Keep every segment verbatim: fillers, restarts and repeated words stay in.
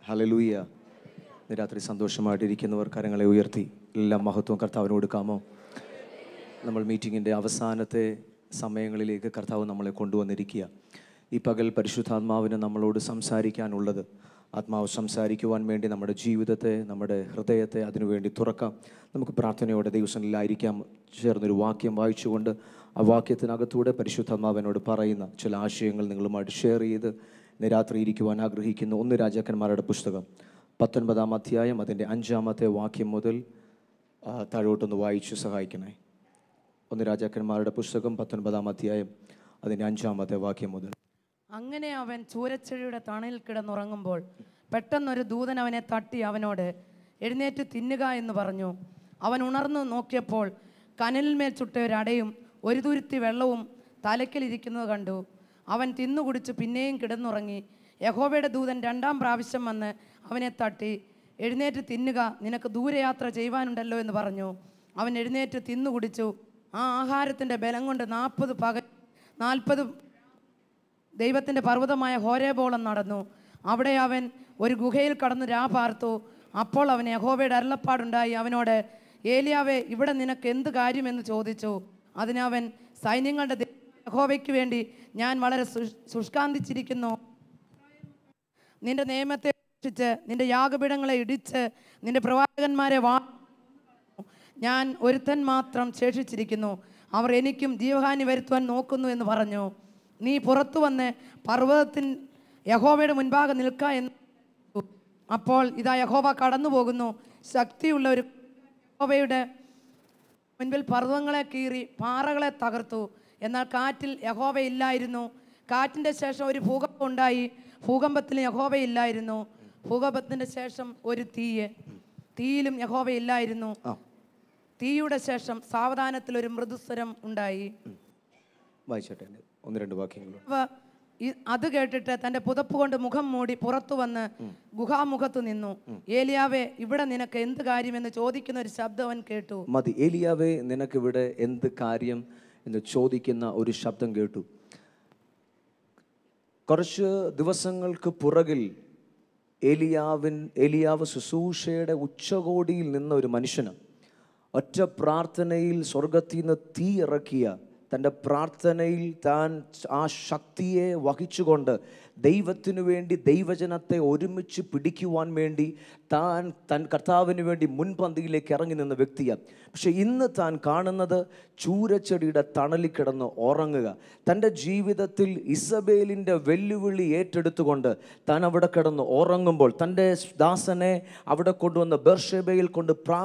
Hallelujah. ഇന്ന് രാത്രി സന്തോഷമായിട്ടിരിക്കുന്നവർ കരങ്ങളെ ഉയർത്തി എല്ലാം മഹത്വം കർത്താവിന് കൊടുക്കാമോ? നമ്മൾ മീറ്റിങ്ങിൻ്റെ അവസാനത്തെ സമയങ്ങളിലേക്ക് കർത്താവ് നമ്മളെ കൊണ്ടുവന്നിരിക്കുക. ഈ പകൽ പരിശുദ്ധാത്മാവിന് നമ്മളോട് സംസാരിക്കാനുള്ളത്, ആത്മാവ് സംസാരിക്കുവാൻ വേണ്ടി നമ്മുടെ ജീവിതത്തെ, നമ്മുടെ ഹൃദയത്തെ അതിനുവേണ്ടി തുറക്കാം. നമുക്ക് പ്രാർത്ഥനയോടെ ദൈവസന്നിധിയിലായിരിക്കാം. ചേർന്നൊരു വാക്യം വായിച്ചുകൊണ്ട് ആ വാക്യത്തിനകത്തൂടെ പരിശുദ്ധാത്മാവിനോട് പറയുന്ന ചില ആശയങ്ങൾ നിങ്ങളുമായിട്ട് ഷെയർ ചെയ്ത് ഇന്ന് രാത്രി ഇരിക്കുവാൻ ആഗ്രഹിക്കുന്നു. ഒന്ന് രാജാക്കന്മാരുടെ പുസ്തകം പത്തൊൻപതാം അധ്യായം അതിൻ്റെ അഞ്ചാമത്തെ വാക്യം മുതൽ താഴോട്ടൊന്ന് വായിച്ചു സഹായിക്കണേ. ഒന്ന് രാജാക്കന്മാരുടെ പുസ്തകം പത്തൊൻപതാം അധ്യായം അതിൻ്റെ അഞ്ചാമത്തെ വാക്യം മുതൽ. അങ്ങനെ അവൻ ചൂരച്ചെടിയുടെ തണലിൽ കിടന്നുറങ്ങുമ്പോൾ പെട്ടെന്നൊരു ദൂതൻ അവനെ തട്ടി അവനോട് എഴുന്നേറ്റ് തിന്നുക എന്ന് പറഞ്ഞു. അവൻ ഉണർന്നു നോക്കിയപ്പോൾ കനലിന്മേൽ ചുട്ട ഒരടയും ഒരു തുരുത്തി വെള്ളവും തലയ്ക്കലിരിക്കുന്നത് കണ്ടു. അവൻ തിന്നുകുടിച്ചു പിന്നെയും കിടന്നുറങ്ങി. യഹോവയുടെ ദൂതൻ രണ്ടാം പ്രാവശ്യം വന്ന് അവനെ തട്ടി എഴുന്നേറ്റ് തിന്നുക, നിനക്ക് ദൂരയാത്ര ചെയ്യുവാനുണ്ടല്ലോ എന്ന് പറഞ്ഞു. അവൻ എഴുന്നേറ്റ് തിന്നുകുടിച്ചു. ആ ആഹാരത്തിൻ്റെ ബലം കൊണ്ട് നാൽപ്പത് പകൽ നാൽപ്പത് ദൈവത്തിൻ്റെ പർവ്വതമായ ഹോരേബോളം നടന്നു. അവിടെ അവൻ ഒരു ഗുഹയിൽ കടന്ന് രാ പാർത്തു. അപ്പോൾ അവന് യഹോവയുടെ അരുളപ്പാടുണ്ടായി അവനോട്, ഏലിയാവേ, ഇവിടെ നിനക്ക് എന്ത് കാര്യമെന്ന് ചോദിച്ചു. അതിനവൻ, സൈന്യങ്ങളുടെ യഹോവയ്ക്ക് വേണ്ടി ഞാൻ വളരെ ശുഷ്കാന്തിച്ചിരിക്കുന്നു. നിന്റെ നിയമത്തെ രക്ഷിച്ച് നിന്റെ യാഗപീഠങ്ങളെ ഇടിച്ച് നിന്റെ പ്രവാചകന്മാരെ വാ ഞാൻ ഒരുത്തൻ മാത്രം ശേഷിച്ചിരിക്കുന്നു. അവർ എനിക്കും ജീവഹാനി വരുത്തുവാൻ നോക്കുന്നു എന്ന് പറഞ്ഞു. നീ പുറത്തു വന്ന് പർവ്വതത്തിൻ യഹോവയുടെ മുൻപാകെ നിൽക്ക എന്ന്. അപ്പോൾ ഇതാ യഹോവ കടന്നു പോകുന്നു. ശക്തിയുള്ള ഒരു യഹോവയുടെ മുൻപിൽ പർവ്വതങ്ങളെ കീറി പാറകളെ തകർത്തു. എന്നാൽ കാറ്റിൽ യഹോവയില്ലായിരുന്നു. കാറ്റിൻ്റെ ശേഷം ഒരു ഭൂകമ്പം ഉണ്ടായി. ഭൂകമ്പത്തിൽ യഹോവയില്ലായിരുന്നു. ഭൂകമ്പത്തിൻ്റെ ശേഷം ഒരു തീയ്, തീയിലും യഹോവയില്ലായിരുന്നു. തീയുടെ ശേഷം സാവധാനത്തിൽ ഒരു മൃദുസ്വരം ഉണ്ടായി. ഒന്ന് രണ്ട് വാക്യങ്ങൾ. അത് കേട്ടിട്ട് തൻ്റെ പുതപ്പ് കൊണ്ട് മുഖം മൂടി പുറത്തു വന്ന് ഗുഹാമുഖത്ത് നിന്നു. ഏലിയാവേ, ഇവിടെ നിനക്ക് എന്ത് കാര്യമെന്ന് ചോദിക്കുന്ന ഒരു ശബ്ദം അവൻ കേട്ടു. മതി. ഏലിയാവേ, നിനക്ക് ഇവിടെ എന്ത് കാര്യം എന്ന് ചോദിക്കുന്ന ഒരു ശബ്ദം കേട്ടു. കുറച്ച് ദിവസങ്ങൾക്ക് പുറകിൽ ഏലിയാവിൻ ഏലിയാവ് ശുശ്രൂഷയുടെ ഉച്ചകോടിയിൽ നിന്ന ഒരു മനുഷ്യന് ഒറ്റ പ്രാർത്ഥനയിൽ സ്വർഗത്തിൽ നിന്ന് തീ ഇറക്കിയ തൻ്റെ പ്രാർത്ഥനയിൽ താൻ ആ ശക്തിയെ വഹിച്ചുകൊണ്ട് ദൈവത്തിനു വേണ്ടി ദൈവജനത്തെ ഒരുമിച്ച് പിടിക്കുവാൻ വേണ്ടി താൻ തൻ കർത്താവിന് വേണ്ടി മുൻപന്തിയിലേക്ക് ഇറങ്ങി നിന്ന വ്യക്തിയാണ്. പക്ഷെ ഇന്ന് താൻ കാണുന്നത് ചൂരച്ചെടിയുടെ തണലിൽ കിടന്ന് ഉറങ്ങുക. തൻ്റെ ജീവിതത്തിൽ ഇസബേലിൻ്റെ വെല്ലുവിളി ഏറ്റെടുത്തുകൊണ്ട് താൻ അവിടെ കിടന്ന് ഉറങ്ങുമ്പോൾ തൻ്റെ ദാസനെ അവിടെ കൊണ്ടുവന്ന് ബേർഷേബയിൽ കൊണ്ട് പ്രാ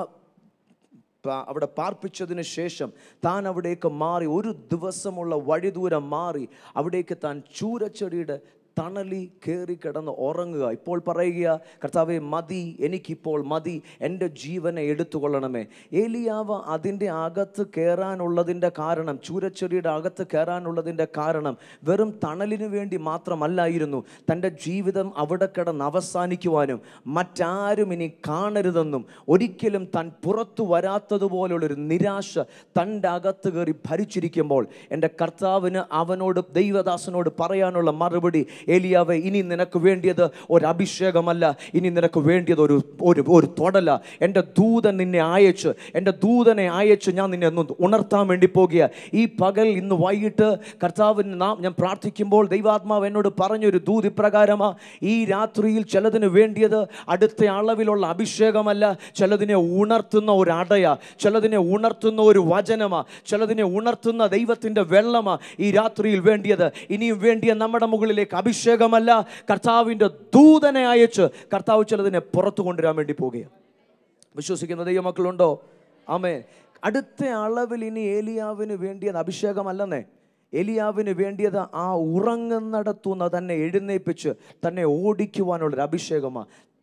അവിടെ പാർപ്പിച്ചതിന് ശേഷം താൻ അവിടേക്ക് മാറി ഒരു ദിവസമുള്ള വഴി ദൂരം മാറി അവിടേക്ക് താൻ ചൂരച്ചെടിയുടെ തണലി കയറി കിടന്ന് ഉറങ്ങുക. ഇപ്പോൾ പറയുക, കർത്താവേ, മതി, എനിക്കിപ്പോൾ മതി, എൻ്റെ ജീവനെ എടുത്തുകൊള്ളണമേ. ഏലിയാവ് അതിൻ്റെ അകത്ത് കയറാനുള്ളതിൻ്റെ കാരണം, ചൂരച്ചെടിയുടെ അകത്ത് കയറാനുള്ളതിൻ്റെ കാരണം വെറും തണലിന് വേണ്ടി മാത്രമല്ലായിരുന്നു. തൻ്റെ ജീവിതം അവിടെ കിടന്ന് അവസാനിക്കുവാനും മറ്റാരും ഇനി കാണരുതെന്നും ഒരിക്കലും താൻ പുറത്തു വരാത്തതുപോലുള്ളൊരു നിരാശ തൻ്റെ അകത്ത് കയറി ഭരിച്ചിരിക്കുമ്പോൾ എൻ്റെ കർത്താവിന് അവനോട്, ദൈവദാസനോട് പറയാനുള്ള മറുപടി, ഏലിയാവേ, ഇനി നിനക്ക് വേണ്ടിയത് ഒരു അഭിഷേകമല്ല, ഇനി നിനക്ക് വേണ്ടിയത് ഒരു ഒരു ഒരു തൊടല. എൻ്റെ ദൂതൻ നിന്നെ അയച്ച് എൻ്റെ ദൂതനെ അയച്ച് ഞാൻ നിന്നെ ഒന്ന് ഉണർത്താൻ വേണ്ടി പോകുക. ഈ പകൽ ഇന്ന് വൈകിട്ട് കർത്താവിന് നാം ഞാൻ പ്രാർത്ഥിക്കുമ്പോൾ ദൈവാത്മാവ് എന്നോട് പറഞ്ഞൊരു ദൂത് ഇപ്രകാരമാ. ഈ രാത്രിയിൽ ചിലതിന് വേണ്ടിയത് അടുത്ത അളവിലുള്ള അഭിഷേകമല്ല, ചിലതിനെ ഉണർത്തുന്ന ഒരു അടയാ, ചിലതിനെ ഉണർത്തുന്ന ഒരു വചനമാ, ചിലതിനെ ഉണർത്തുന്ന ദൈവത്തിൻ്റെ വെള്ളമാ ഈ രാത്രിയിൽ വേണ്ടിയത്. ഇനിയും വേണ്ടിയ നമ്മുടെ മുകളിലേക്ക് അഭിഷേകമല്ല, കർത്താവിൻ്റെ ദൂതനെ അയച്ച് കർത്താവ് ചിലതിനെ പുറത്തു കൊണ്ടുവരാൻ വേണ്ടി പോകുകയാണ്. വിശ്വസിക്കുന്ന ദൈവമക്കളുണ്ടോ? ആമേൻ. അടുത്ത അളവിൽ ഇനി ഏലിയാവിന് വേണ്ടിയത് അഭിഷേകമല്ലെന്നേ. ഏലിയാവിന് വേണ്ടിയത് ആ ഉറങ്ങുന്നിടത്തുനിന്ന് തന്നെ എഴുന്നേൽപ്പിച്ച് തന്നെ ഓടിക്കുവാനുള്ളൊരു അഭിഷേകമാണ്.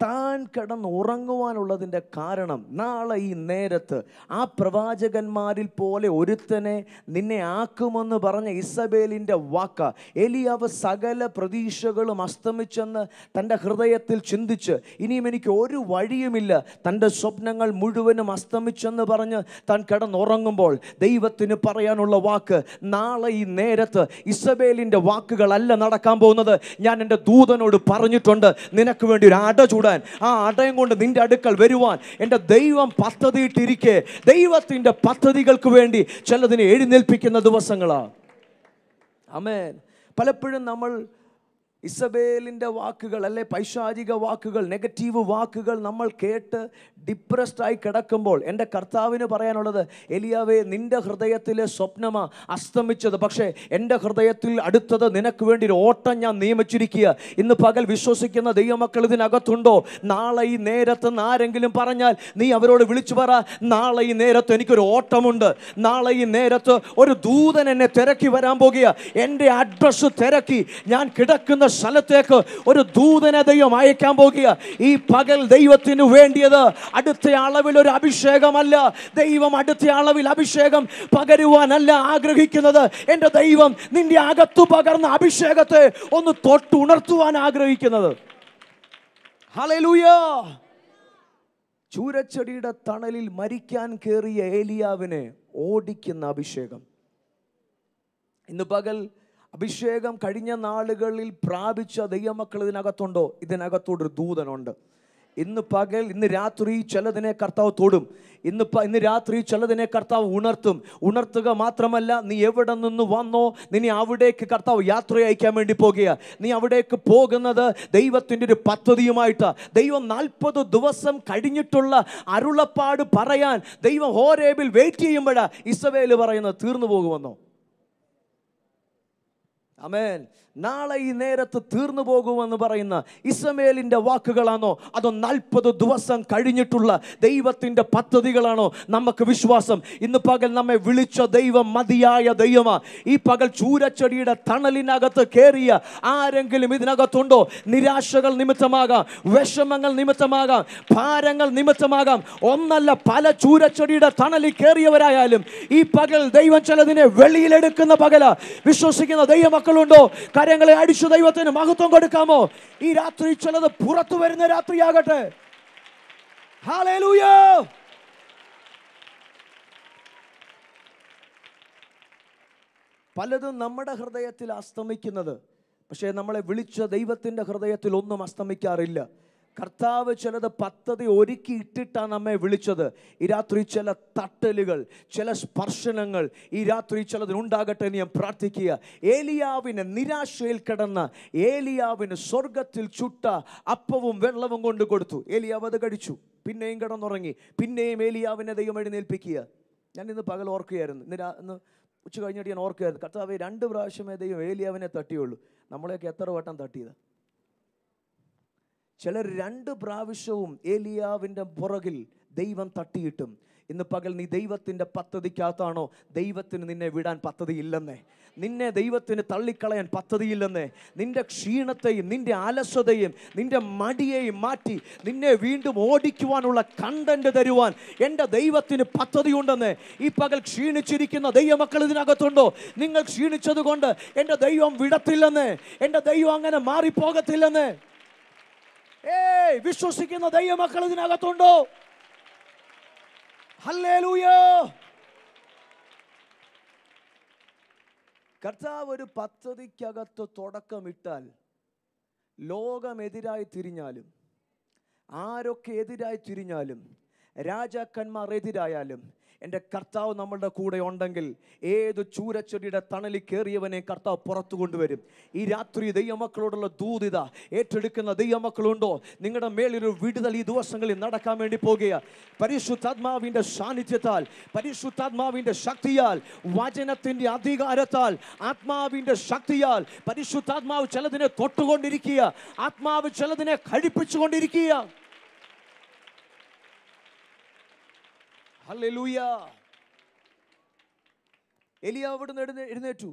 താൻ കിടന്ന് ഉറങ്ങുവാനുള്ളതിൻ്റെ കാരണം നാളെ ഈ നേരത്ത് ആ പ്രവാചകന്മാരിൽ പോലെ ഒരുത്തനെ നിന്നെ ആക്കുമെന്ന് പറഞ്ഞ ഇസബേലിൻ്റെ വാക്ക. ഏലിയാവ് സകല പ്രതീക്ഷകളും അസ്തമിച്ചെന്ന് തൻ്റെ ഹൃദയത്തിൽ ചിന്തിച്ച് ഇനിയും എനിക്ക് ഒരു വഴിയുമില്ല, തൻ്റെ സ്വപ്നങ്ങൾ മുഴുവനും അസ്തമിച്ചെന്ന് പറഞ്ഞ് താൻ കിടന്നുറങ്ങുമ്പോൾ ദൈവത്തിന് പറയാനുള്ള വാക്ക്, നാളെ ഈ നേരത്ത് ഇസബേലിൻ്റെ വാക്കുകളല്ല നടക്കാൻ പോകുന്നത്. ഞാൻ എൻ്റെ ദൂതനോട് പറഞ്ഞിട്ടുണ്ട് നിനക്ക് വേണ്ടി ഒരു അട ചൂടാൻ, ആ അടയം കൊണ്ട് നിന്റെ അടുക്കൽ വരുവാൻ എൻ്റെ ദൈവം പദ്ധതിയിട്ടിരിക്കെ ദൈവത്തിൻ്റെ പദ്ധതികൾക്ക് വേണ്ടി ചിലതിനെ എഴുന്നേൽപ്പിക്കുന്ന ദിവസങ്ങളാണ്. ആമേൻ. പലപ്പോഴും നമ്മൾ ഇസബേലിൻ്റെ വാക്കുകൾ, അല്ലെ പൈശാചിക വാക്കുകൾ, നെഗറ്റീവ് വാക്കുകൾ നമ്മൾ കേട്ട് ഡിപ്രസ്ഡായി കിടക്കുമ്പോൾ എൻ്റെ കർത്താവിന് പറയാനുള്ളത്, എലിയാവേ നിൻ്റെ ഹൃദയത്തിലെ സ്വപ്നമാ അസ്തമിച്ചത്, പക്ഷേ എൻ്റെ ഹൃദയത്തിൽ അടുത്തത് നിനക്ക് വേണ്ടി ഒരു ഓട്ടം ഞാൻ നിയമിച്ചിരിക്കുക. ഇന്ന് പകൽ വിശ്വസിക്കുന്ന ദൈവമക്കൾ ഇതിനകത്തുണ്ടോ? നാളെ ഈ നേരത്ത് ആരെങ്കിലും പറഞ്ഞാൽ നീ അവരോട് വിളിച്ചു പറ, നാളെ ഈ നേരത്ത് എനിക്കൊരു ഓട്ടമുണ്ട്, നാളെ ഈ നേരത്ത് ഒരു ദൂതൻ എന്നെ തിരക്കി വരാൻ പോകുക, എൻ്റെ അഡ്രസ്സ് തിരക്കി ഞാൻ കിടക്കുന്ന സ്ഥലത്തേക്ക് ഒരു ദൂതനെ ദൈവം അയക്കാൻ പോകുക. ഈ പകൽ ദൈവത്തിന് വേണ്ടിയത് അടുത്ത അളവിൽ ഒരു അഭിഷേകമല്ല. ദൈവം അടുത്ത അളവിൽ അഭിഷേകം പകരുവാനല്ല ആഗ്രഹിക്കുന്നത്. എൻ്റെ ദൈവം നിന്റെ അകത്തു പകർന്ന അഭിഷേകത്തെ ഒന്ന് തൊട്ടുണർത്തുവാൻ ആഗ്രഹിക്കുന്നത്. ഹല്ലേലൂയ. ചൂരച്ചെടിയുടെ തണലിൽ മരിക്കാൻ കയറിയ ഏലിയാവിനെ ഓടിക്കുന്ന അഭിഷേകം. ഇന്ന് പകൽ അഭിഷേകം കഴിഞ്ഞ നാളുകളിൽ പ്രാപിച്ച ദൈവമക്കൾ ഇതിനകത്തുണ്ടോ? ഇതിനകത്തോടൊരു ദൂതനുണ്ട്. ഇന്ന് പകൽ, ഇന്ന് രാത്രി ചിലതിനെ കർത്താവ് തൊടും. ഇന്ന് ഇന്ന് രാത്രി ചിലതിനെ കർത്താവ് ഉണർത്തും. ഉണർത്തുക മാത്രമല്ല, നീ എവിടെ നിന്ന് വന്നോ നിന്നെ അവിടേക്ക് കർത്താവ് യാത്ര അയക്കാൻ വേണ്ടി പോകുക. നീ അവിടേക്ക് പോകുന്നത് ദൈവത്തിൻ്റെ ഒരു പദ്ധതിയുമായിട്ടാണ്. ദൈവം നാൽപ്പത് ദിവസം കഴിഞ്ഞിട്ടുള്ള അരുളപ്പാട് പറയാൻ ദൈവം ഹോരേബിൽ വെയിറ്റ് ചെയ്യുമ്പോഴാണ് ഇസബേൽ പറയുന്നത് തീർന്നു പോകുമെന്നോ. ആമേൻ. നാളെ ഈ നേരത്ത് തീർന്നു പോകുമെന്ന് പറയുന്ന ഇസബേലിൻ്റെ വാക്കുകളാണോ, അതോ നാൽപ്പത് ദിവസം കഴിഞ്ഞിട്ടുള്ള ദൈവത്തിൻ്റെ പദ്ധതികളാണോ നമുക്ക് വിശ്വാസം? ഇന്ന് പകൽ നമ്മെ വിളിച്ച ദൈവം മതിയായ ദൈവമാ. ഈ പകൽ ചൂരച്ചെടിയുടെ തണലിനകത്ത് കയറിയ ആരെങ്കിലും ഇതിനകത്തുണ്ടോ? നിരാശകൾ നിമിത്തമാകാം, വിഷമങ്ങൾ നിമിത്തമാകാം, ഭാരങ്ങൾ നിമിത്തമാകാം, ഒന്നല്ല പല ചൂരച്ചെടിയുടെ തണലിൽ കയറിയവരായാലും ഈ പകൽ ദൈവം ചിലതിനെ വെളിയിലെടുക്കുന്ന പകല. വിശ്വസിക്കുന്ന ദൈവമക്കളുണ്ടോ? കരങ്ങളെ അടിച്ചു ദൈവത്തിന് മഹത്വം കൊടുക്കാമോ? ഈ രാത്രി ചിലത് പുറത്തു വരുന്ന രാത്രിയാകട്ടെ. ഹല്ലേലൂയ. പലതും നമ്മുടെ ഹൃദയത്തിൽ അസ്തമിക്കുന്നത്, പക്ഷേ നമ്മളെ വിളിച്ച ദൈവത്തിൻ്റെ ഹൃദയത്തിൽ ഒന്നും അസ്തമിക്കാറില്ല. കർത്താവ് ചിലത് പദ്ധതി ഒരുക്കി ഇട്ടിട്ടാണ് നമ്മെ വിളിച്ചത്. ഈ രാത്രി ചില തട്ടലുകൾ, ചില സ്പർശനങ്ങൾ ഈ രാത്രി ചിലതിനുണ്ടാകട്ടെ എന്ന് ഞാൻ പ്രാർത്ഥിക്കുക. ഏലിയാവിന് നിരാശയിൽ കിടന്ന ഏലിയാവിന് സ്വർഗത്തിൽ ചുട്ട അപ്പവും വെള്ളവും കൊണ്ട് കൊടുത്തു. ഏലിയാവ് അത് കഴിച്ചു, പിന്നെയും കിടന്നുറങ്ങി. പിന്നെയും ഏലിയാവിനെ ദൈവം എഴുന്നേൽപ്പിക്കുക. ഞാൻ ഇന്ന് പകൽ ഓർക്കുകയായിരുന്നു, ഇന്ന് ഇന്ന് ഉച്ച കഴിഞ്ഞിട്ട് ഞാൻ ഓർക്കുകയായിരുന്നു, കർത്താവേ രണ്ട് പ്രാവശ്യമേ ദൈവം ഏലിയാവിനെ തട്ടിയുള്ളൂ, നമ്മളെയൊക്കെ എത്ര വട്ടം തട്ടിയത്? ചിലർ രണ്ട് പ്രാവശ്യവും ഏലിയാവിൻ്റെ പുറകിൽ ദൈവം തട്ടിയിട്ടും ഇന്ന് പകൽ നീ ദൈവത്തിൻ്റെ പദ്ധതിക്കകത്താണോ? ദൈവത്തിന് നിന്നെ വിടാൻ പദ്ധതിയില്ലെന്നേ, നിന്നെ ദൈവത്തിന് തള്ളിക്കളയാൻ പദ്ധതിയില്ലെന്നേ. നിന്റെ ക്ഷീണത്തെയും നിന്റെ അലസതയും നിന്റെ മടിയെയും മാറ്റി നിന്നെ വീണ്ടും ഓടിക്കുവാനുള്ള കണ്ടന്റ് തരുവാൻ എൻ്റെ ദൈവത്തിന് പദ്ധതിയുണ്ടെന്നേ. ഈ പകൽ ക്ഷീണിച്ചിരിക്കുന്ന ദൈവമക്കൾ ഇതിനകത്തുണ്ടോ? നിങ്ങൾ ക്ഷീണിച്ചത് കൊണ്ട് എൻ്റെ ദൈവം വിടത്തില്ലെന്നേ, എൻ്റെ ദൈവം അങ്ങനെ മാറിപ്പോകത്തില്ലെന്നേ. ഏയ്, വിശ്വസിക്കുന്ന ദൈവമക്കൾ ഇതിനകത്തുണ്ടോ? ഹല്ലേലൂയ. കർത്താവ് ഒരു പദ്ധതിക്കകത്ത് തുടക്കമിട്ടാൽ ലോകമെതിരായി തിരിഞ്ഞാലും, ആരൊക്കെ എതിരായി തിരിഞ്ഞാലും, രാജാക്കന്മാർ എതിരായാലും, എൻ്റെ കർത്താവ് നമ്മളുടെ കൂടെ ഉണ്ടെങ്കിൽ ഏത് ചൂരച്ചെടിയുടെ തണലിൽ കയറിയവനെ കർത്താവ് പുറത്തു കൊണ്ടുവരും. ഈ രാത്രി ദൈവമക്കളോടുള്ള ദൂതിത ഏറ്റെടുക്കുന്ന ദൈവമക്കളുണ്ടോ? നിങ്ങളുടെ മേലൊരു വിടുതൽ ഈ ദിവസങ്ങളിൽ നടക്കാൻ വേണ്ടി പോകുക. പരിശുദ്ധാത്മാവിൻ്റെ സാന്നിധ്യത്താൽ, പരിശുദ്ധാത്മാവിൻ്റെ ശക്തിയാൽ, വചനത്തിൻ്റെ അധികാരത്താൽ, ആത്മാവിൻ്റെ ശക്തിയാൽ പരിശുദ്ധാത്മാവ് ചിലതിനെ തൊട്ടുകൊണ്ടിരിക്കുക, ആത്മാവ് ചിലതിനെ കഴിപ്പിച്ചുകൊണ്ടിരിക്കുക. ഹല്ലേലൂയ. എലിയാവ് അവിടുന്ന് എഴുന്നേറ്റു.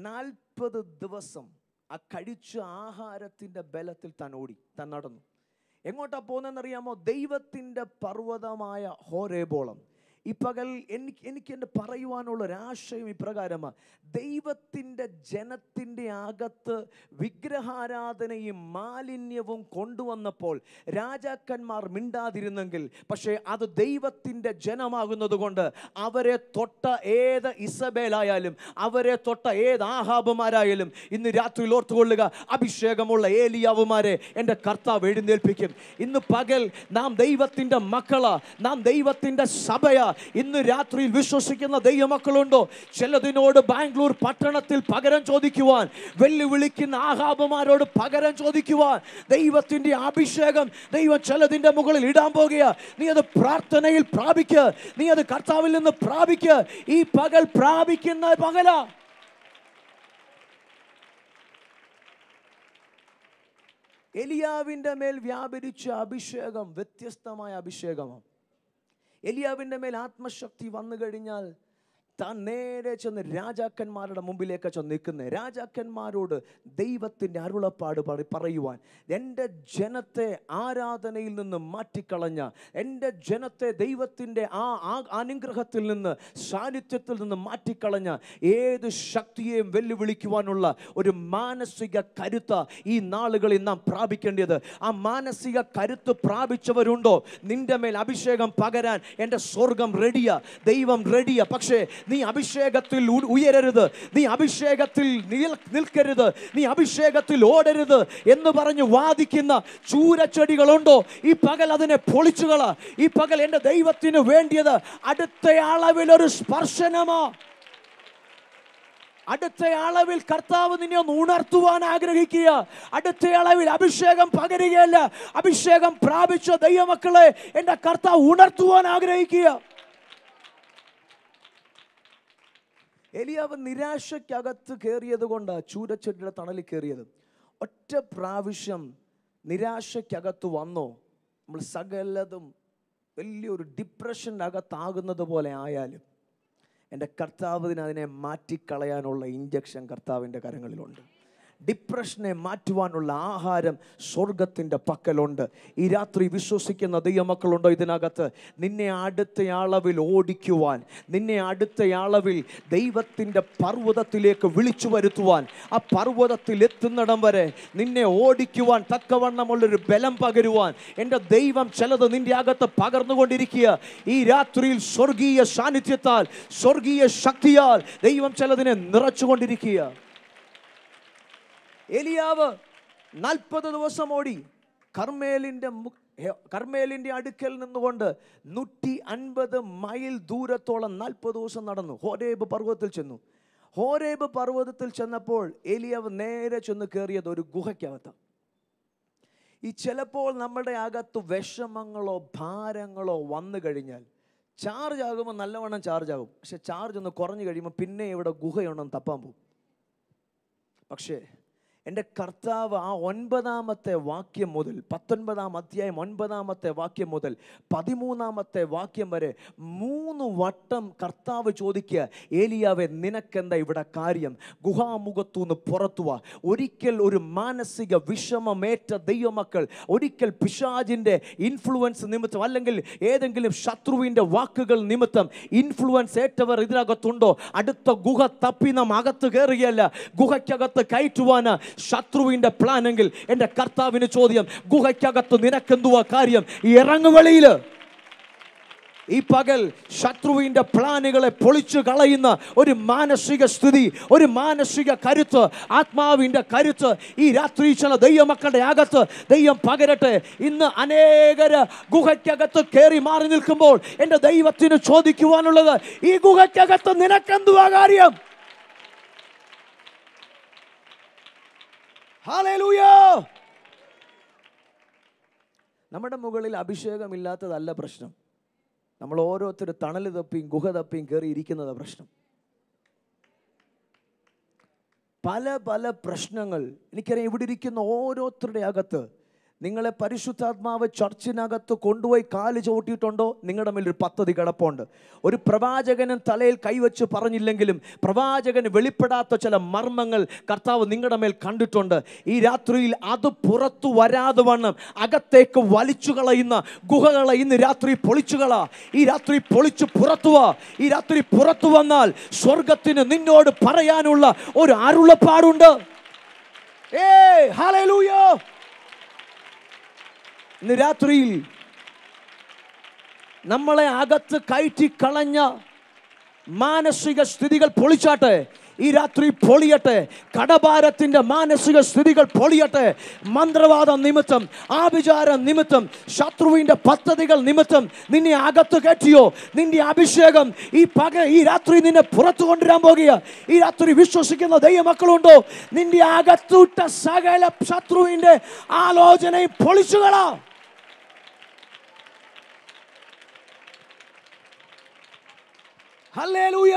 നാൽപ്പത് ദിവസം ആ കഴിച്ച ആഹാരത്തിൻ്റെ ബലത്തിൽ താൻ ഓടി, താൻ നടന്നു. എങ്ങോട്ടാ പോകുന്നതെന്നറിയാമോ? ദൈവത്തിൻ്റെ പർവ്വതമായ ഹോരേബോളം. ഈ പകൽ എനിക്ക് എനിക്ക് എൻ്റെ പറയുവാനുള്ള ഒരാശയം ഇപ്രകാരമാണ്. ദൈവത്തിൻ്റെ ജനത്തിൻ്റെ അകത്ത് വിഗ്രഹാരാധനയും മാലിന്യവും കൊണ്ടുവന്നപ്പോൾ രാജാക്കന്മാർ മിണ്ടാതിരുന്നെങ്കിൽ, പക്ഷേ അത് ദൈവത്തിൻ്റെ ജനമാകുന്നത് കൊണ്ട് അവരെ തൊട്ട ഏത് ഇസബേലായാലും, അവരെ തൊട്ട ഏത് ആഹാബുമാരായാലും, ഇന്ന് രാത്രിയിൽ ഓർത്തുകൊള്ളുക, അഭിഷേകമുള്ള ഏലിയാവുമാരെ എൻ്റെ കർത്താവ് എഴുന്നേൽപ്പിക്കും. ഇന്ന് പകൽ നാം ദൈവത്തിൻ്റെ മക്കളാ, നാം ദൈവത്തിൻ്റെ സഭയാ. ഇന്ന് രാത്രിയിൽ വിശ്വസിക്കുന്ന ദൈവമക്കളുണ്ടോ? ചിലതിനോട് ബാംഗ്ലൂർ പട്ടണത്തിൽ പകരം ചോദിക്കുവാൻ, വെല്ലുവിളിക്കുന്ന ആഹാബുമാരോട് പകരം ചോദിക്കുവാൻ ദൈവത്തിൻ്റെ അഭിഷേകം ദൈവം ചിലതിൻ്റെ മുകളിൽ ഇടാൻ പോകുക. നീ അത് പ്രാർത്ഥനയിൽ പ്രാപിക്കുക, നീ അത് കർത്താവിൽ നിന്ന് പ്രാപിക്കുക. ഈ പകൽ പ്രാപിക്കുന്ന പകലാ. എലിയാവിൻ്റെ മേൽ വ്യാപരിച്ച അഭിഷേകം വ്യത്യസ്തമായ അഭിഷേകമാണ്. എലിയാവിൻ്റെ മേൽ ആത്മശക്തി വന്നു കഴിഞ്ഞാൽ താൻ നേരെ ചെന്ന് രാജാക്കന്മാരുടെ മുമ്പിലേക്ക് ചെന്ന് നിൽക്കുന്ന രാജാക്കന്മാരോട് ദൈവത്തിൻ്റെ അരുളപ്പാട് പറയുവാൻ, എൻ്റെ ജനത്തെ ആരാധനയിൽ നിന്ന് മാറ്റിക്കളഞ്ഞ, എൻ്റെ ജനത്തെ ദൈവത്തിൻ്റെ ആ അനുഗ്രഹത്തിൽ നിന്ന്, സാന്നിധ്യത്തിൽ നിന്ന് മാറ്റിക്കളഞ്ഞ ഏത് ശക്തിയെയും വെല്ലുവിളിക്കുവാനുള്ള ഒരു മാനസിക കരുത്ത ഈ നാളുകളിൽ നാം പ്രാപിക്കേണ്ടത്. ആ മാനസിക കരുത്ത് പ്രാപിച്ചവരുണ്ടോ? നിന്റെ മേൽ അഭിഷേകം പകരാൻ എൻ്റെ സ്വർഗം റെഡിയാ, ദൈവം റെഡിയാ. പക്ഷേ നീ അഭിഷേകത്തിൽ ഉയരരുത്, നീ അഭിഷേകത്തിൽ നിൽക്കരുത്, നീ അഭിഷേകത്തിൽ ഓടരുത് എന്ന് പറഞ്ഞ് വാദിക്കുന്ന ചൂരച്ചെടികളുണ്ടോ? ഈ പകൽ അതിനെ പൊളിച്ചുകള. ഈ പകൽ എൻ്റെ ദൈവത്തിന് വേണ്ടിയത് അടുത്ത അളവിൽ ഒരു സ്പർശനമോ, അടുത്ത അളവിൽ കർത്താവ് നിന്നെ ഒന്ന് ഉണർത്തുവാൻ ആഗ്രഹിക്കുക. അടുത്ത അളവിൽ അഭിഷേകം പകരുകയല്ല, അഭിഷേകം പ്രാപിച്ച ദൈവമക്കളെ എൻ്റെ കർത്താവ് ഉണർത്തുവാൻ ആഗ്രഹിക്കുക. എലിയാവ് നിരാശയ്ക്കകത്ത് കയറിയത് കൊണ്ട് ചൂരച്ചെടിയുടെ തണലിൽ കയറിയത്. ഒറ്റ പ്രാവശ്യം നിരാശയ്ക്കകത്ത് വന്നോ, നമ്മൾ സകലതും വലിയൊരു ഡിപ്രഷൻ്റെ അകത്താകുന്നത് പോലെ ആയാലും എൻ്റെ കർത്താവിന് അതിനെ മാറ്റിക്കളയാനുള്ള ഇഞ്ചക്ഷൻ കർത്താവിൻ്റെ കരങ്ങളിലുണ്ട്. ഡിപ്രഷനെ മാറ്റുവാനുള്ള ആഹാരം സ്വർഗത്തിൻ്റെ പക്കലുണ്ട്. ഈ രാത്രി വിശ്വസിക്കുന്ന ദൈവമക്കളുണ്ടോ ഇതിനകത്ത്? നിന്നെ അടുത്ത അളവിൽ ഓടിക്കുവാൻ, നിന്നെ അടുത്ത അളവിൽ ദൈവത്തിൻ്റെ പർവ്വതത്തിലേക്ക് വിളിച്ചു വരുത്തുവാൻ, ആ പർവ്വതത്തിൽ എത്തുന്നിടം വരെ നിന്നെ ഓടിക്കുവാൻ തക്കവണ്ണമുള്ളൊരു ബലം പകരുവാൻ എൻ്റെ ദൈവം ചിലത് നിന്റെ അകത്ത് പകർന്നുകൊണ്ടിരിക്കുക. ഈ രാത്രിയിൽ സ്വർഗീയ സാന്നിധ്യത്താൽ, സ്വർഗീയ ശക്തിയാൽ ദൈവം ചിലതിനെ നിറച്ചുകൊണ്ടിരിക്കുക. എലിയാവ് നാൽപ്പത് ദിവസം ഓടി. കർമ്മേലിൻ്റെ കർമ്മേലിൻ്റെ അടുക്കൽ നിന്നുകൊണ്ട് നൂറ്റി അൻപത് മൈൽ ദൂരത്തോളം നാൽപ്പത് ദിവസം നടന്നു. ഹോരേബ് പർവ്വതത്തിൽ ചെന്നു. ഹോരേബ് പർവ്വതത്തിൽ ചെന്നപ്പോൾ എലിയാവ് നേരെ ചെന്ന് കയറിയത് ഒരു ഗുഹയ്ക്കകത്താണ്. ഈ ചിലപ്പോൾ നമ്മുടെ അകത്ത് വിഷമങ്ങളോ ഭാരങ്ങളോ വന്നു കഴിഞ്ഞാൽ ചാർജ് ആകുമ്പോൾ നല്ലവണ്ണം ചാർജ് ആകും. പക്ഷെ ചാർജ് ഒന്ന് കുറഞ്ഞു കഴിയുമ്പോൾ പിന്നെ ഇവിടെ ഗുഹയുണ്ടെന്ന് തപ്പാൻ പോകും. പക്ഷേ എൻ്റെ കർത്താവ് ആ ഒൻപതാമത്തെ വാക്യം മുതൽ, പത്തൊൻപതാം അധ്യായം ഒൻപതാമത്തെ വാക്യം മുതൽ പതിമൂന്നാമത്തെ വാക്യം വരെ മൂന്ന് വട്ടം കർത്താവ് ചോദിക്കുക, ഏലിയാവെ നിനക്കെന്താ ഇവിടെ കാര്യം? ഗുഹാമുഖത്തുനിന്ന് പുറത്തു വാ. ഒരിക്കൽ ഒരു മാനസിക വിഷമമേറ്റ ദൈവമക്കൾ, ഒരിക്കൽ പിശാചിൻ്റെ ഇൻഫ്ലുവൻസ് നിമിത്തം അല്ലെങ്കിൽ ഏതെങ്കിലും ശത്രുവിൻ്റെ വാക്കുകൾ നിമിത്തം ഇൻഫ്ലുവൻസ് ഏറ്റവർ ഇതിനകത്തുണ്ടോ? അടുത്ത ഗുഹ തപ്പി നാം അകത്ത് കയറുകയല്ല, ഗുഹയ്ക്കകത്ത് കയറ്റുവാന് ശത്രുവിന്റെ പ്ലാനെങ്കിൽ എൻ്റെ കർത്താവിന് ചോദ്യം, ഗുഹയ്ക്കകത്ത് നിനക്കെന്തുവാ കാര്യം? ഇറങ്ങുവെളിയിൽ. ഈ പകൽ ശത്രുവിന്റെ പ്ലാനുകളെ പൊളിച്ചു കളയുന്ന ഒരു മാനസിക സ്ഥിതി, ഒരു മാനസിക കരുത്ത്, ആത്മാവിന്റെ കരുത്ത് ഈ രാത്രി ചില ദൈവമക്കളുടെ അകത്ത് ദൈവം പകരട്ടെ. ഇന്ന് അനേകര് ഗുഹയ്ക്കകത്ത് കയറി മാറി നിൽക്കുമ്പോൾ എൻ്റെ ദൈവത്തിന് ചോദിക്കുവാനുള്ളത്, ഈ ഗുഹയ്ക്കകത്ത് നിനക്കെന്തുവാ കാര്യം? ഹല്ലേലൂയ. നമ്മുടെ മുകളിൽ അഭിഷേകമില്ലാത്തതല്ല പ്രശ്നം. നമ്മൾ ഓരോരുത്തർ തണൽ തപ്പിയും ഗുഹ തപ്പിയും കയറി ഇരിക്കുന്നത് പ്രശ്നം. പല പല പ്രശ്നങ്ങൾ എനിക്കറിയാം. ഇവിടെ ഇരിക്കുന്ന ഓരോരുത്തരുടെ അകത്ത് നിങ്ങളെ പരിശുദ്ധാത്മാവ് ചർച്ചിനകത്ത് കൊണ്ടുപോയി കാല് ചവിട്ടിയിട്ടുണ്ടോ? നിങ്ങളുടെ മേൽ ഒരു പദ്ധതി കിടപ്പുണ്ട്. ഒരു പ്രവാചകനും തലയിൽ കൈവച്ച് പറഞ്ഞില്ലെങ്കിലും പ്രവാചകന് വെളിപ്പെടാത്ത ചില മർമ്മങ്ങൾ കർത്താവ് നിങ്ങളുടെ മേൽ കണ്ടിട്ടുണ്ട്. ഈ രാത്രിയിൽ അത് പുറത്തു വരാതെ വണ്ണം അകത്തേക്ക് വലിച്ചു കളയുന്ന ഗുഹകളെ ഇന്ന് രാത്രി പൊളിച്ചുകളാ. ഈ രാത്രി പൊളിച്ചു പുറത്തു വാ. ഈ രാത്രി പുറത്തു വന്നാൽ സ്വർഗത്തിന് നിന്നോട് പറയാനുള്ള ഒരു അരുളപ്പാടുണ്ട്. ഏയ് ഹല്ലേലൂയ! ഇന്ന് രാത്രിയിൽ നമ്മളെ അകത്ത് കയറ്റി കളഞ്ഞ മാനസിക സ്ഥിതികൾ പൊളിച്ചാട്ടെ. ഈ രാത്രി പൊളിയട്ടെ. കടഭാരത്തിന്റെ മാനസിക സ്ഥിതികൾ പൊളിയട്ടെ. മന്ത്രവാദ നിമിത്തം, ആഭിചാര നിമിത്തം, ശത്രുവിന്റെ പദ്ധതികൾ നിമിത്തം നിന്നെ അകത്ത് കയറ്റിയോ? നിന്റെ അഭിഷേകം ഈ പക ഈ രാത്രി നിന്നെ പുറത്തു കൊണ്ടുവരാൻ പോകുക. ഈ രാത്രി വിശ്വസിക്കുന്ന ദൈവമക്കളുണ്ടോ? നിന്റെ അകത്തുട്ട സകല ശത്രുവിന്റെ ആലോചനയും പൊളിച്ചുകളാ. ഹല്ലേലൂയ!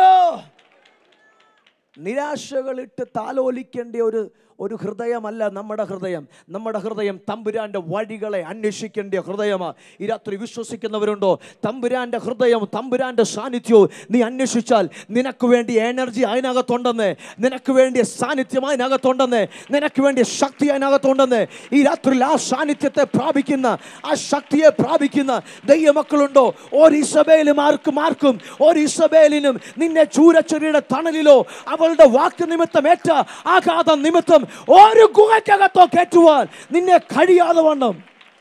നിരാശകളിട്ട് താലോലിക്കേണ്ട ഒരു ഒരു ഹൃദയമല്ല നമ്മുടെ ഹൃദയം. നമ്മുടെ ഹൃദയം തമ്പുരാന്റെ വഴികളെ അന്വേഷിക്കേണ്ട ഹൃദയമാണ്. ഈ രാത്രി വിശ്വസിക്കുന്നവരുണ്ടോ? തമ്പുരാന്റെ ഹൃദയവും തമ്പുരാന്റെ സാന്നിധ്യവും നീ അന്വേഷിച്ചാൽ നിനക്ക് വേണ്ടി എനർജി അതിനകത്തുണ്ടെന്ന്, നിനക്ക് വേണ്ടിയ സാന്നിധ്യം അതിനകത്തുണ്ടെന്ന്, നിനക്ക് വേണ്ടിയ ശക്തി അതിനകത്തുണ്ടെന്ന്. ഈ രാത്രിയിൽ ആ സാന്നിധ്യത്തെ പ്രാപിക്കുന്ന, ആ ശക്തിയെ പ്രാപിക്കുന്ന ദൈവമക്കളുണ്ടോ? ഒരു ഇസബേലും ആർക്കും ആർക്കും ഒരു ഇസബേലിനും നിന്നെ ചൂരച്ചെടിയുടെ തണലിലോ അവളുടെ വാക്ക് നിമിത്തം ഏറ്റ ആഘാതം നിമിത്തം ഒരു ഗുഹയ്ക്കകത്തോ കയറ്റുവാൻ നിന്നെ കഴിയാതെ വണ്ണം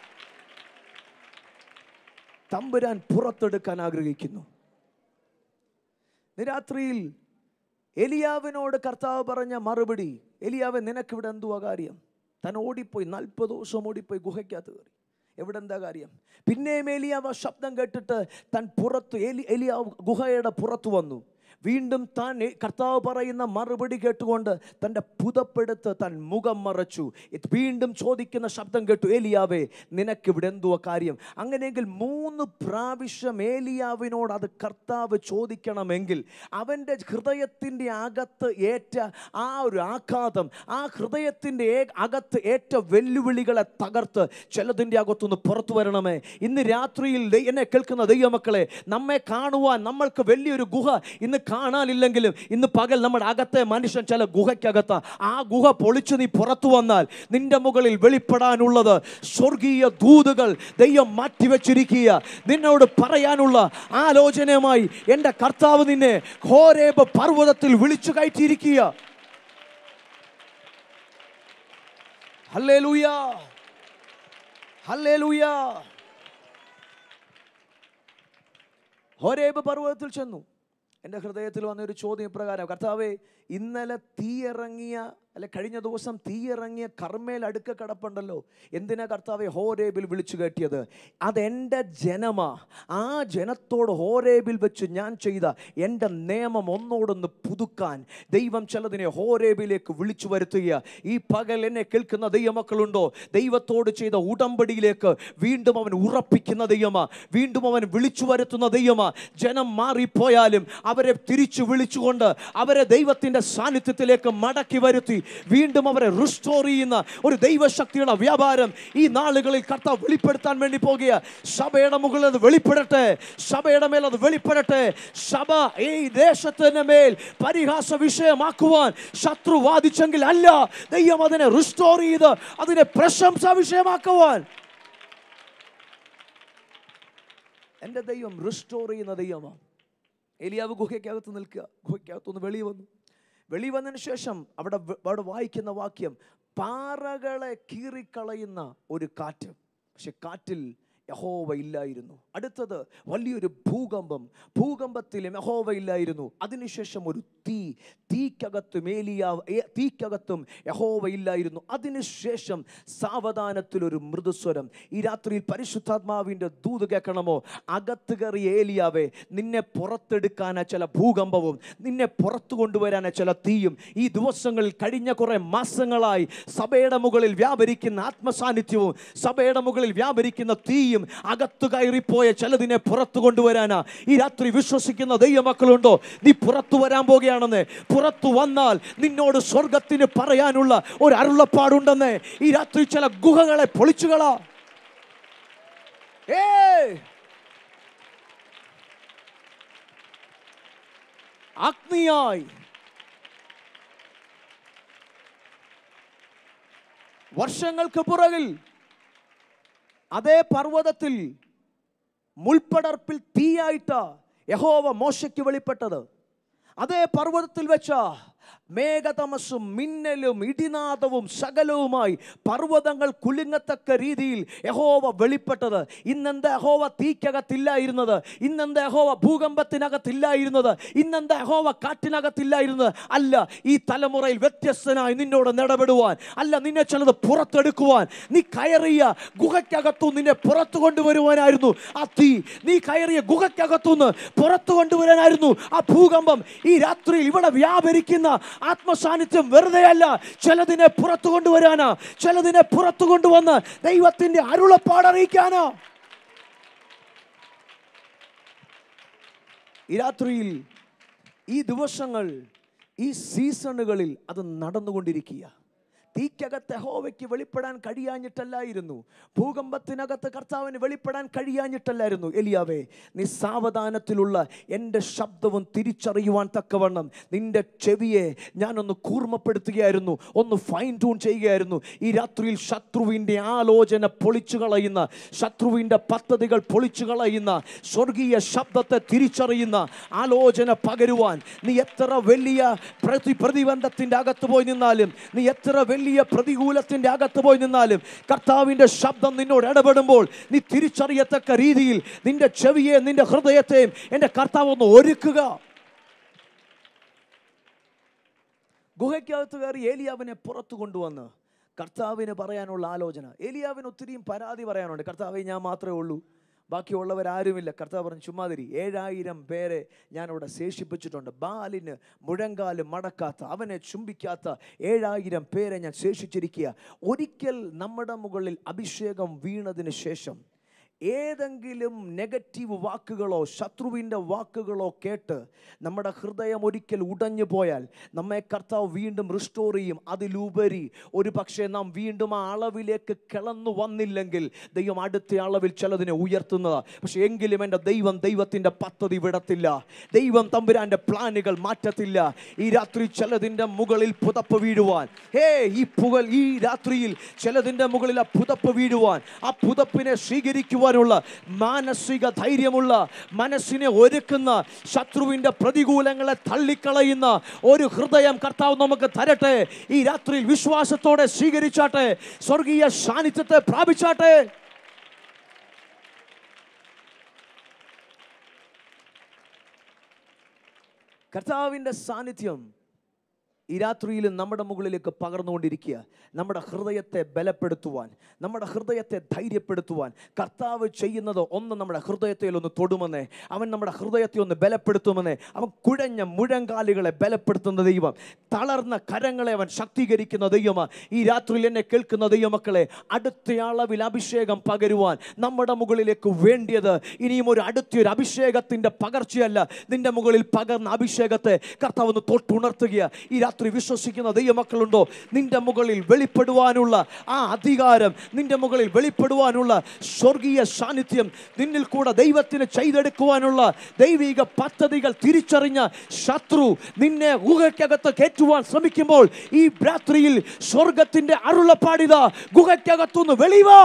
തമ്പുരാൻ പുറത്തെടുക്കാൻ ആഗ്രഹിക്കുന്നു. രാത്രിയിൽ എലിയാവിനോട് കർത്താവ് പറഞ്ഞ മറുപടി, എലിയാവെ നിനക്കിവിടെ എന്തുവാ കാര്യം? താൻ ഓടിപ്പോയി, നാൽപ്പത് ദിവസം ഓടിപ്പോയി ഗുഹയ്ക്കകത്ത് കയറി. എവിടെ എന്താ കാര്യം? പിന്നെയും എലിയാവ് ശബ്ദം കേട്ടിട്ട് താൻ പുറത്ത് എലി എലിയാവ് ഗുഹയുടെ പുറത്തു വന്നു. വീണ്ടും താൻ കർത്താവ് പറയുന്ന മറുപടി കേട്ടുകൊണ്ട് തൻ്റെ പുതപ്പെടുത്ത് താൻ മുഖം മറച്ചു. വീണ്ടും ചോദിക്കുന്ന ശബ്ദം കേട്ടു, ഏലിയാവേ നിനക്കിവിടെ എന്തുവാ കാര്യം? അങ്ങനെയെങ്കിൽ മൂന്ന് പ്രാവശ്യം ഏലിയാവിനോട് അത് കർത്താവ് ചോദിക്കണമെങ്കിൽ അവൻ്റെ ഹൃദയത്തിൻ്റെ അകത്ത് ഏറ്റ ആ ഒരു ആഘാതം, ആ ഹൃദയത്തിൻ്റെ അകത്ത് ഏറ്റ വെല്ലുവിളികളെ തകർത്ത് ചിലതിൻ്റെ അകത്തുനിന്ന് പുറത്തു വരണമേ. ഇന്ന് രാത്രിയിൽ എന്നെ കേൾക്കുന്ന ദൈവമക്കളെ, നമ്മെ കാണുവാൻ നമ്മൾക്ക് വലിയൊരു ഗുഹ ഇന്ന് കാണാനില്ലെങ്കിലും ഇന്ന് പകൽ നമ്മുടെ അകത്തെ മനുഷ്യൻ ചില ഗുഹയ്ക്കകത്ത. ആ ഗുഹ പൊളിച്ചു നീ പുറത്തു വന്നാൽ നിന്റെ മുകളിൽ വെളിപ്പെടാനുള്ളത് സ്വർഗീയ ദൂതുകൾ ദൈവം മാറ്റിവെച്ചിരിക്കുക. നിന്നോട് പറയാനുള്ള ആലോചനയുമായി എൻ്റെ കർത്താവ് നിന്നെ ഹോരേബ് പർവ്വതത്തിൽ വിളിച്ചു കയറ്റിയിരിക്കുക. Hallelujah, hallelujah. ഹോരേബ് പർവ്വതത്തിൽ ചെന്നു. എൻ്റെ ഹൃദയത്തിൽ വന്നൊരു ചോദ്യം ഇപ്രകാരം, കർത്താവേ ഇന്നലെ തീയിറങ്ങിയ അല്ലെ കഴിഞ്ഞ ദിവസം തീയിറങ്ങിയ കർമ്മേൽ അടുക്ക കിടപ്പുണ്ടല്ലോ, എന്തിനാ കർത്താവെ ഹോരേബിൽ വിളിച്ചു കയറ്റിയത്? അതെൻ്റെ ജനമാ. ആ ജനത്തോട് ഹോരേബിൽ വെച്ച് ഞാൻ ചെയ്ത എൻ്റെ നിയമം ഒന്നോടൊന്ന് പുതുക്കാൻ ദൈവം ചിലതിനെ ഹോരേബിലേക്ക് വിളിച്ചു വരുത്തുക. ഈ പകൽ എന്നെ കേൾക്കുന്ന ദൈവമക്കളുണ്ടോ? ദൈവത്തോട് ചെയ്ത ഉടമ്പടിയിലേക്ക് വീണ്ടും അവൻ ഉറപ്പിക്കുന്ന ദൈവമാ, വീണ്ടും അവൻ വിളിച്ചു വരുത്തുന്ന ദൈവമാ. ജനം മാറിപ്പോയാലും അവരെ തിരിച്ചു വിളിച്ചുകൊണ്ട് അവരെ ദൈവത്തിൻ്റെ സാന്നിധ്യത്തിലേക്ക് മടക്കി വരുത്തി വീണ്ടും അവരെ റിസ്റ്റോർ ചെയ്യുന്ന ഒരു ദൈവശക്തിയുടെ വ്യാപാരം ഈ നാളുകളിൽ കർത്താവ് വെളിപ്പെടുത്താൻ വേണ്ടി പോകുക. സഭയുടെ മുകളിൽ അത് വെളിപ്പെടട്ടെ, സഭയുടെ മേൽ അത് വെളിപ്പെടട്ടെ. സഭ ഈ ദേശത്തിന്റെ മേൽ പരിഹാസ വിഷയമാക്കുവാൻ ശത്രു വാദിച്ചെങ്കിൽ അല്ല, ദൈവം അതിനെ റിസ്റ്റോർ ചെയ്ത് അതിനെ പ്രശംസാ വിഷയമാക്കുവാൻ എൻ്റെ ദൈവം റിസ്റ്റോർ ചെയ്യുന്ന ദൈവമാണ്. ഏലിയാവ് ഗുഹയ്ക്കകത്ത് നിൽക്കുക. ഗുഹയ്ക്കകത്തുനിന്ന് വെളി വന്നു. വെളി വന്നതിന് ശേഷം അവിടെ അവിടെ വായിക്കുന്ന വാക്യം, പാറകളെ കീറിക്കളയുന്ന ഒരു കാറ്റ്. പക്ഷെ കാറ്റിൽ യഹോവ ഇല്ലായിരുന്നു. അടുത്തത് വലിയൊരു ഭൂകമ്പം. ഭൂകമ്പത്തിലും യഹോവ ഇല്ലായിരുന്നു. അതിനുശേഷം ഒരു തീ. തീക്കകത്തും ഏലിയാവ് തീക്കകത്തും യഹോവ ഇല്ലായിരുന്നു. അതിനുശേഷം സാവധാനത്തിലൊരു മൃദുസ്വരം. ഈ രാത്രിയിൽ പരിശുദ്ധാത്മാവിൻ്റെ ദൂത് കേൾക്കണമോ? അകത്ത് കയറിയ ഏലിയാവേ, നിന്നെ പുറത്തെടുക്കാനാ ചില ഭൂകമ്പവും നിന്നെ പുറത്തു കൊണ്ടുവരാനാ ചില തീയും. ഈ ദിവസങ്ങളിൽ കഴിഞ്ഞ കുറെ മാസങ്ങളായി സഭയുടെ മുകളിൽ വ്യാപരിക്കുന്ന ആത്മസാന്നിധ്യവും സഭയുടെ മുകളിൽ വ്യാപരിക്കുന്ന തീയും അകത്തു കയറിപ്പോയ ചിലതിനെ പുറത്തു കൊണ്ടുവരാനാ ഈ രാത്രി വിശ്വസിക്കുന്ന ദൈവമക്കളുണ്ടോ? നീ പുറത്തു വരാൻ പോകുക. പറയുകയാണെന്ന്. പുറത്തു വന്നാൽ നിന്നോട് സ്വർഗത്തിന് പറയാനുള്ള ഒരു അരുളപ്പാടുണ്ടെന്ന്. ഈ രാത്രി ചില ഗുഹകളെ പൊളിച്ചുകളാ. ഏ അഗ്നിയായി വർഷങ്ങൾക്ക് പുറകിൽ അതേ പർവ്വതത്തിൽ മുൾപ്പടർപ്പിൽ തീയായിട്ടാ യഹോവ മോശയ്ക്ക് വെളിപ്പെട്ടത്. അതേ പർവ്വതത്തിൽ വെച്ച മേഘതമസ്സും മിന്നലും ഇടിനാദവും സകലവുമായി പർവ്വതങ്ങൾ കുലുങ്ങത്തക്ക രീതിയിൽ യഹോവ വെളിപ്പെട്ടത്. ഇന്നെന്താ യഹോവ തീക്കകത്തില്ലായിരുന്നത്? ഇന്നെന്താ യഹോവ ഭൂകമ്പത്തിനകത്തില്ലായിരുന്നത്? ഇന്നെന്താ യഹോവ കാറ്റിനകത്തില്ലായിരുന്നത്? അല്ല, ഈ തലമുറയിൽ വ്യത്യസ്തനായി നിന്നോട് ഇടപെടുവാൻ, അല്ല നിന്നെ ചിലത് പുറത്തെടുക്കുവാൻ, നീ കയറിയ ഗുഹയ്ക്കകത്തു നിന്നെ പുറത്തു കൊണ്ടുവരുവാനായിരുന്നു ആ തീ. നീ കയറിയ ഗുഹയ്ക്കകത്തുനിന്ന് പുറത്തു കൊണ്ടുവരാനായിരുന്നു ആ ഭൂകമ്പം. ഈ രാത്രിയിൽ ഇവിടെ വ്യാപരിക്കുന്ന ആത്മസാന്നിധ്യം വെറുതെയല്ല, ചിലതിനെ പുറത്തു കൊണ്ടുവരാനാ, ചിലതിനെ പുറത്തു കൊണ്ടുവന്ന് ദൈവത്തിന്റെ അരുളപ്പാട് അറിയിക്കാനാ. ഈ രാത്രിയിൽ, ഈ ദിവസങ്ങൾ, ഈ സീസണുകളിൽ അത് നടന്നുകൊണ്ടിരിക്കുക. തീക്കകത്ത് യഹോവയ്ക്ക് വെളിപ്പെടാൻ കഴിയാഞ്ഞിട്ടല്ലായിരുന്നു, ഭൂകമ്പത്തിനകത്ത് കർത്താവിന് വെളിപ്പെടാൻ കഴിയാഞ്ഞിട്ടല്ലായിരുന്നു. എലിയാവേ, നീ സാവധാനത്തിലുള്ള എൻ്റെ ശബ്ദവും തിരിച്ചറിയുവാൻ തക്കവണ്ണം നിന്റെ ചെവിയെ ഞാനൊന്ന് കൂർമ്മപ്പെടുത്തുകയായിരുന്നു, ഒന്ന് ഫൈൻ ട്യൂൺ ചെയ്യുകയായിരുന്നു. ഈ രാത്രിയിൽ ശത്രുവിൻ്റെ ആലോചന പൊളിച്ചു കളയുന്ന, ശത്രുവിൻ്റെ പദ്ധതികൾ പൊളിച്ചു കളയുന്ന, സ്വർഗീയ ശബ്ദത്തെ തിരിച്ചറിയുന്ന ആലോചന പകരുവാൻ നീ എത്ര വലിയ പ്രതി പ്രതിബന്ധത്തിൻ്റെ അകത്ത് പോയി നിന്നാലും, നീ എത്ര വലിയ പ്രതികൂലത്തിന്റെ അകത്ത് പോയി നിന്നാലും, കർത്താവിന്റെ ശബ്ദം നിന്നോട് ഇടപെടുമ്പോൾ നീ തിരിച്ചറിയത്തക്ക രീതിയിൽ നിന്റെ ചെവിയെ, നിന്റെ ഹൃദയത്തെയും എൻ്റെ കർത്താവ് ഒന്ന് ഒരുക്കുക. ഗുഹയ്ക്കകത്ത് കയറി ഏലിയാവിനെ പുറത്തു കൊണ്ടുവന്ന് കർത്താവിന് പറയാനുള്ള ആലോചന. ഏലിയാവിന് ഒത്തിരിയും പരാതി പറയാനുണ്ട്. കർത്താവേ, ഞാൻ മാത്രമേ ഉള്ളൂ, ബാക്കിയുള്ളവരാരുമില്ല. കർത്താവ് പറഞ്ഞു, ചുമ്മാതിരി, ഏഴായിരം പേരെ ഞാനിവിടെ ശേഷിപ്പിച്ചിട്ടുണ്ട്. ബാലിന് മുഴങ്കാല് മടക്കാത്ത, അവനെ ചുംബിക്കാത്ത ഏഴായിരം പേരെ ഞാൻ ശേഷിച്ചിരിക്കുക. ഒരിക്കൽ നമ്മുടെ മുകളിൽ അഭിഷേകം വീണതിന് ശേഷം ഏതെങ്കിലും നെഗറ്റീവ് വാക്കുകളോ ശത്രുവിൻ്റെ വാക്കുകളോ കേട്ട് നമ്മുടെ ഹൃദയം ഒരിക്കൽ ഉടഞ്ഞു പോയാൽ നമ്മെ കർത്താവ് വീണ്ടും റിസ്റ്റോർ ചെയ്യും. അതിലുപരി ഒരു പക്ഷേ നാം വീണ്ടും ആ അളവിലേക്ക് കിളന്നു വന്നില്ലെങ്കിൽ ദൈവം അടുത്ത അളവിൽ ചിലതിനെ ഉയർത്തുന്നതാണ്. പക്ഷെ എങ്കിലും എൻ്റെ ദൈവം ദൈവത്തിൻ്റെ പദ്ധതി വിടത്തില്ല. ദൈവം തമ്പുരാൻ്റെ പ്ലാനുകൾ മാറ്റത്തില്ല. ഈ രാത്രി ചിലതിൻ്റെ മുകളിൽ പുതപ്പ് വീഴുവാൻ, ഹേ ഈ പുകൽ ഈ രാത്രിയിൽ ചിലതിൻ്റെ മുകളിൽ ആ പുതപ്പ് വീഴുവാൻ, ആ പുതപ്പിനെ സ്വീകരിക്കുവാൻ മാനസിക ധൈര്യമുള്ള, മനസ്സിനെ ഒരുക്കുന്ന, ശത്രുവിന്റെ പ്രതികൂലങ്ങളെ തള്ളിക്കളയുന്ന ഒരു ഹൃദയം കർത്താവ് നമുക്ക് തരട്ടെ. ഈ രാത്രിയിൽ വിശ്വാസത്തോടെ സ്വീകരിച്ചാട്ടെ, സ്വർഗീയ സാന്നിധ്യത്തെ പ്രാപിച്ചാട്ടെ. കർത്താവിന്റെ സാന്നിധ്യം ഈ രാത്രിയിൽ നമ്മുടെ മുകളിലേക്ക് പകർന്നുകൊണ്ടിരിക്കുക. നമ്മുടെ ഹൃദയത്തെ ബലപ്പെടുത്തുവാൻ, നമ്മുടെ ഹൃദയത്തെ ധൈര്യപ്പെടുത്തുവാൻ കർത്താവ് ചെയ്യുന്നത് ഒന്ന്, നമ്മുടെ ഹൃദയത്തിൽ ഒന്ന് തൊടുമെന്നേ, അവൻ നമ്മുടെ ഹൃദയത്തെ ഒന്ന് ബലപ്പെടുത്തുമെന്നേ. അവൻ കുഴഞ്ഞ മുഴങ്കാലുകളെ ബലപ്പെടുത്തുന്ന ദൈവം, തളർന്ന കരങ്ങളെ അവൻ ശക്തീകരിക്കുന്ന ദൈവമാണ്. ഈ രാത്രിയിൽ എന്നെ കേൾക്കുന്ന ദൈവമക്കളെ, അടുത്ത അളവിൽ അഭിഷേകം പകരുവാൻ നമ്മുടെ മുകളിലേക്ക് വേണ്ടിയത് ഇനിയും ഒരു അടുത്തൊരു അഭിഷേകത്തിൻ്റെ പകർച്ചയല്ല, നിന്റെ മുകളിൽ പകർന്ന അഭിഷേകത്തെ കർത്താവ് ഒന്ന് തൊട്ടുണർത്തുക. ഈ രാത്രി വിശ്വസിക്കുന്ന ദൈവമക്കളുണ്ടോ? നിന്റെ മുകളിൽ വെളിപ്പെടുവാനുള്ള ആ അധികാരം, നിന്റെ മുകളിൽ വെളിപ്പെടുവാനുള്ള സ്വർഗീയ സാന്നിധ്യം, നിന്നിൽ കൂടെ ദൈവത്തിന് ചെയ്തെടുക്കുവാനുള്ള ദൈവിക പദ്ധതികൾ തിരിച്ചറിഞ്ഞ ശത്രു നിന്നെ ഗുഹയ്ക്കകത്ത് കയറ്റുവാൻ ശ്രമിക്കുമ്പോൾ ഈ രാത്രിയിൽ സ്വർഗത്തിന്റെ അരുളപ്പാടിതാ, ഗുഹയ്ക്കകത്തുനിന്ന് വെളിവാ.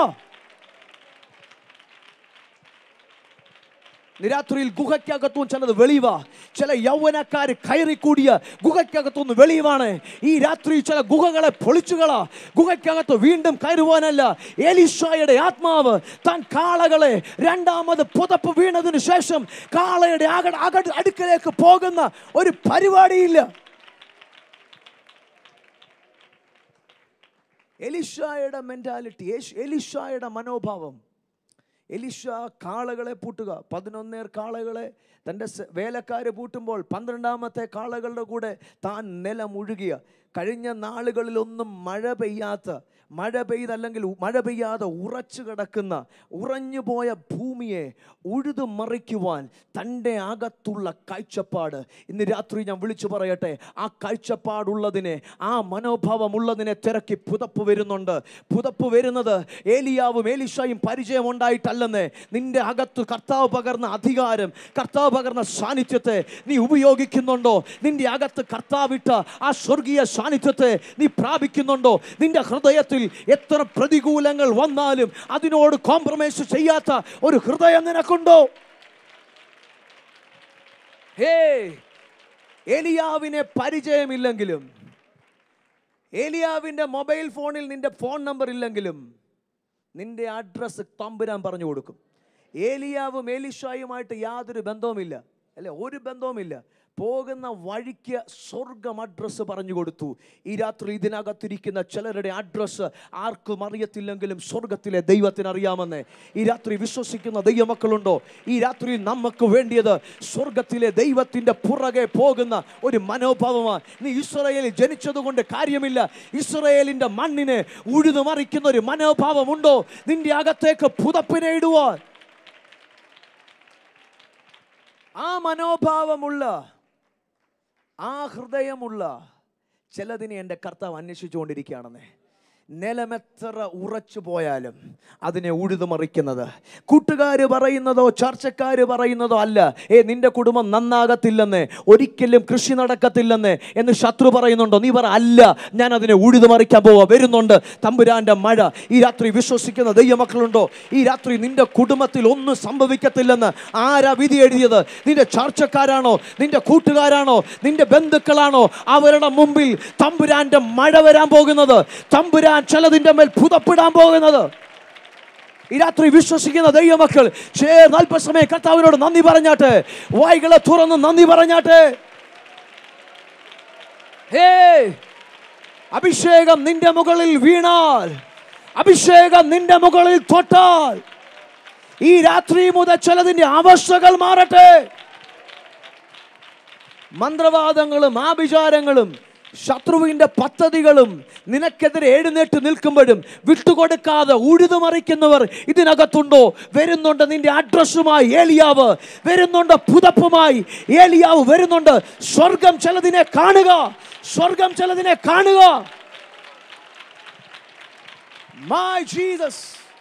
രാത്രിയിൽ ഗുഹയ്ക്കകത്തും ചിലത് വെളിവാ. ചില യൗവനക്കാർ കയറിക്കൂടിയ ഗുഹയ്ക്കകത്തുനിന്ന് വെളിവാണ്. ഈ രാത്രി ചില ഗുഹകളെ പൊളിച്ചുകളാ. ഗുഹയ്ക്കകത്ത് വീണ്ടും കയറുവാനല്ല. എലീശായുടെ ആത്മാവ് താൻ കാളകളെ രണ്ടാമത് പുതപ്പ് വീണതിന് ശേഷം കാളയുടെ അടുക്കലേക്ക് പോകുന്ന ഒരു പരിപാടിയില്ല. എലീശായുടെ മെന്റാലിറ്റി, എലീശായുടെ മനോഭാവം, എലീശ കാളകളെ പൂട്ടുക. പതിനൊന്നേർ കാളകളെ തൻ്റെ വേലക്കാരെ പൂട്ടുമ്പോൾ പന്ത്രണ്ടാമത്തെ കാളകളുടെ കൂടെ താൻ നിലമുഴുകിയ. കഴിഞ്ഞ നാളുകളിലൊന്നും മഴ പെയ്യാത്ത, മഴ പെയ്തല്ലെങ്കിൽ മഴ പെയ്യാതെ ഉറച്ചു കിടക്കുന്ന, ഉറഞ്ഞു പോയ ഭൂമിയെ ഉഴുതു മറിക്കുവാൻ തൻ്റെ അകത്തുള്ള കാഴ്ചപ്പാട് ഇന്ന് രാത്രി ഞാൻ വിളിച്ചു പറയട്ടെ. ആ കാഴ്ചപ്പാടുള്ളതിനെ, ആ മനോഭാവമുള്ളതിനെ തിരക്കി പുതപ്പ് വരുന്നുണ്ട്. പുതപ്പ് വരുന്നത് ഏലിയാവും ഏലീശയും പരിചയം ഉണ്ടായിട്ടല്ലെന്നേ. നിന്റെ അകത്ത് കർത്താവ് പകർന്ന അധികാരം, കർത്താവ് പകർന്ന സാന്നിധ്യത്തെ നീ ഉപയോഗിക്കുന്നുണ്ടോ? നിന്റെ അകത്ത് കർത്താവിട്ട ആ സ്വർഗീയ സാന്നിധ്യത്തെ നീ പ്രാപിക്കുന്നുണ്ടോ? നിന്റെ ഹൃദയത്തിൽ എത്ര പ്രതികൂലങ്ങൾ വന്നാലും അതിനോട് കോംപ്രമൈസ് ചെയ്യാത്ത ഒരു ഹൃദയം നിനക്കുണ്ടോ? ഹേ, ഏലിയാവിനെ പരിചയമില്ലെങ്കിലും, ഏലിയാവിന്റെ മൊബൈൽ ഫോണിൽ നിന്റെ ഫോൺ നമ്പർ ഇല്ലെങ്കിലും നിന്റെ അഡ്രസ് തമ്പുരാൻ പറഞ്ഞു കൊടുക്കും. ഏലിയാവും ഏലീശയുമായിട്ട് യാതൊരു ബന്ധവുമില്ല, അല്ലെ? ഒരു ബന്ധവുമില്ല. പോകുന്ന വഴിക്ക് സ്വർഗം അഡ്രസ്സ് പറഞ്ഞു കൊടുത്തു. ഈ രാത്രി ഇതിനകത്തിരിക്കുന്ന ചിലരുടെ അഡ്രസ്സ് ആർക്കും അറിയത്തില്ലെങ്കിലും സ്വർഗത്തിലെ ദൈവത്തിന് അറിയാമെന്ന് ഈ രാത്രി വിശ്വസിക്കുന്ന ദൈവമക്കളുണ്ടോ? ഈ രാത്രി നമുക്ക് വേണ്ടിയത് സ്വർഗത്തിലെ ദൈവത്തിൻ്റെ പുറകെ പോകുന്ന ഒരു മനോഭാവമാണ്. നീ ഇസ്രായേലിൽ ജനിച്ചതുകൊണ്ട് കാര്യമില്ല. ഇസ്രായേലിൻ്റെ മണ്ണിനെ ഉഴുതുമറിക്കുന്ന ഒരു മനോഭാവമുണ്ടോ നിന്റെ അകത്തേക്ക് പുതപ്പിനെ ഇടുവാൻ? ആ മനോഭാവമുള്ള, ആ ഹൃദയമുള്ള ചിലതിനെ എൻ്റെ കർത്താവ് അന്വേഷിച്ചുകൊണ്ടിരിക്കുകയാണെന്നേ. നിലമെത്ര ഉറച്ചു പോയാലും അതിനെ ഉഴുതുമറിക്കുന്നത് കൂട്ടുകാർ പറയുന്നതോ ചർച്ചക്കാർ പറയുന്നതോ അല്ല. ഏ നിന്റെ കുടുംബം നന്നാകത്തില്ലെന്നേ, ഒരിക്കലും കൃഷി നടക്കത്തില്ലെന്നേ എന്ന് ശത്രു പറയുന്നുണ്ടോ? നീ പറ, അല്ല, ഞാൻ അതിനെ ഉഴുതുമറിക്കാൻ പോവാ. വരുന്നുണ്ട് തമ്പുരാന്റെ മഴ. ഈ രാത്രി വിശ്വസിക്കുന്ന ദൈവമക്കളുണ്ടോ? ഈ രാത്രി നിന്റെ കുടുംബത്തിൽ ഒന്നും സംഭവിക്കത്തില്ലെന്ന് ആരാ വിധി എഴുതിയത്? നിന്റെ ചർച്ചക്കാരാണോ? നിന്റെ കൂട്ടുകാരാണോ? നിന്റെ ബന്ധുക്കളാണോ? അവരുടെ മുമ്പിൽ തമ്പുരാന്റെ മഴ വരാൻ പോകുന്നത്, തമ്പുരാൻ ചിലതിന്റെ മേൽ പുതപ്പിടാൻ പോകുന്നത്. ഈ രാത്രി വിശ്വസിക്കുന്ന ദൈവമക്കൾ ചേർന്ന് അല്പസമയം കർത്താവിനോട് നന്ദി പറഞ്ഞാട്ടെ. വായ്കളെ തുറന്ന് നന്ദി പറഞ്ഞാട്ടെ. ഹേ, അഭിഷേകം നിന്റെ മുകളിൽ വീണാൽ, അഭിഷേകം നിന്റെ മുകളിൽ തൊട്ടാൽ ഈ രാത്രി മുതൽ ചിലതിന്റെ അവസ്ഥകൾ മാറട്ടെ. മന്ത്രവാദങ്ങളും ആഭിചാരങ്ങളും ശത്രുവിന്റെ പദ്ധതികളും നിനക്കെതിരെ എഴുന്നേറ്റ് നിൽക്കുമ്പോഴും വിട്ടുകൊടുക്കാതെ ഉഴുതുമറിക്കുന്നവർ ഇതിനകത്തുണ്ടോ? വരുന്നുണ്ട് നിന്റെ അഡ്രസ്സുമായി ഏലിയാവ്, വരുന്നുണ്ട് പുതപ്പുമായി ഏലിയാവ് വരുന്നുണ്ട്. സ്വർഗം ചിലതിനെ കാണുക, സ്വർഗം ചിലതിനെ കാണുക. My Jesus.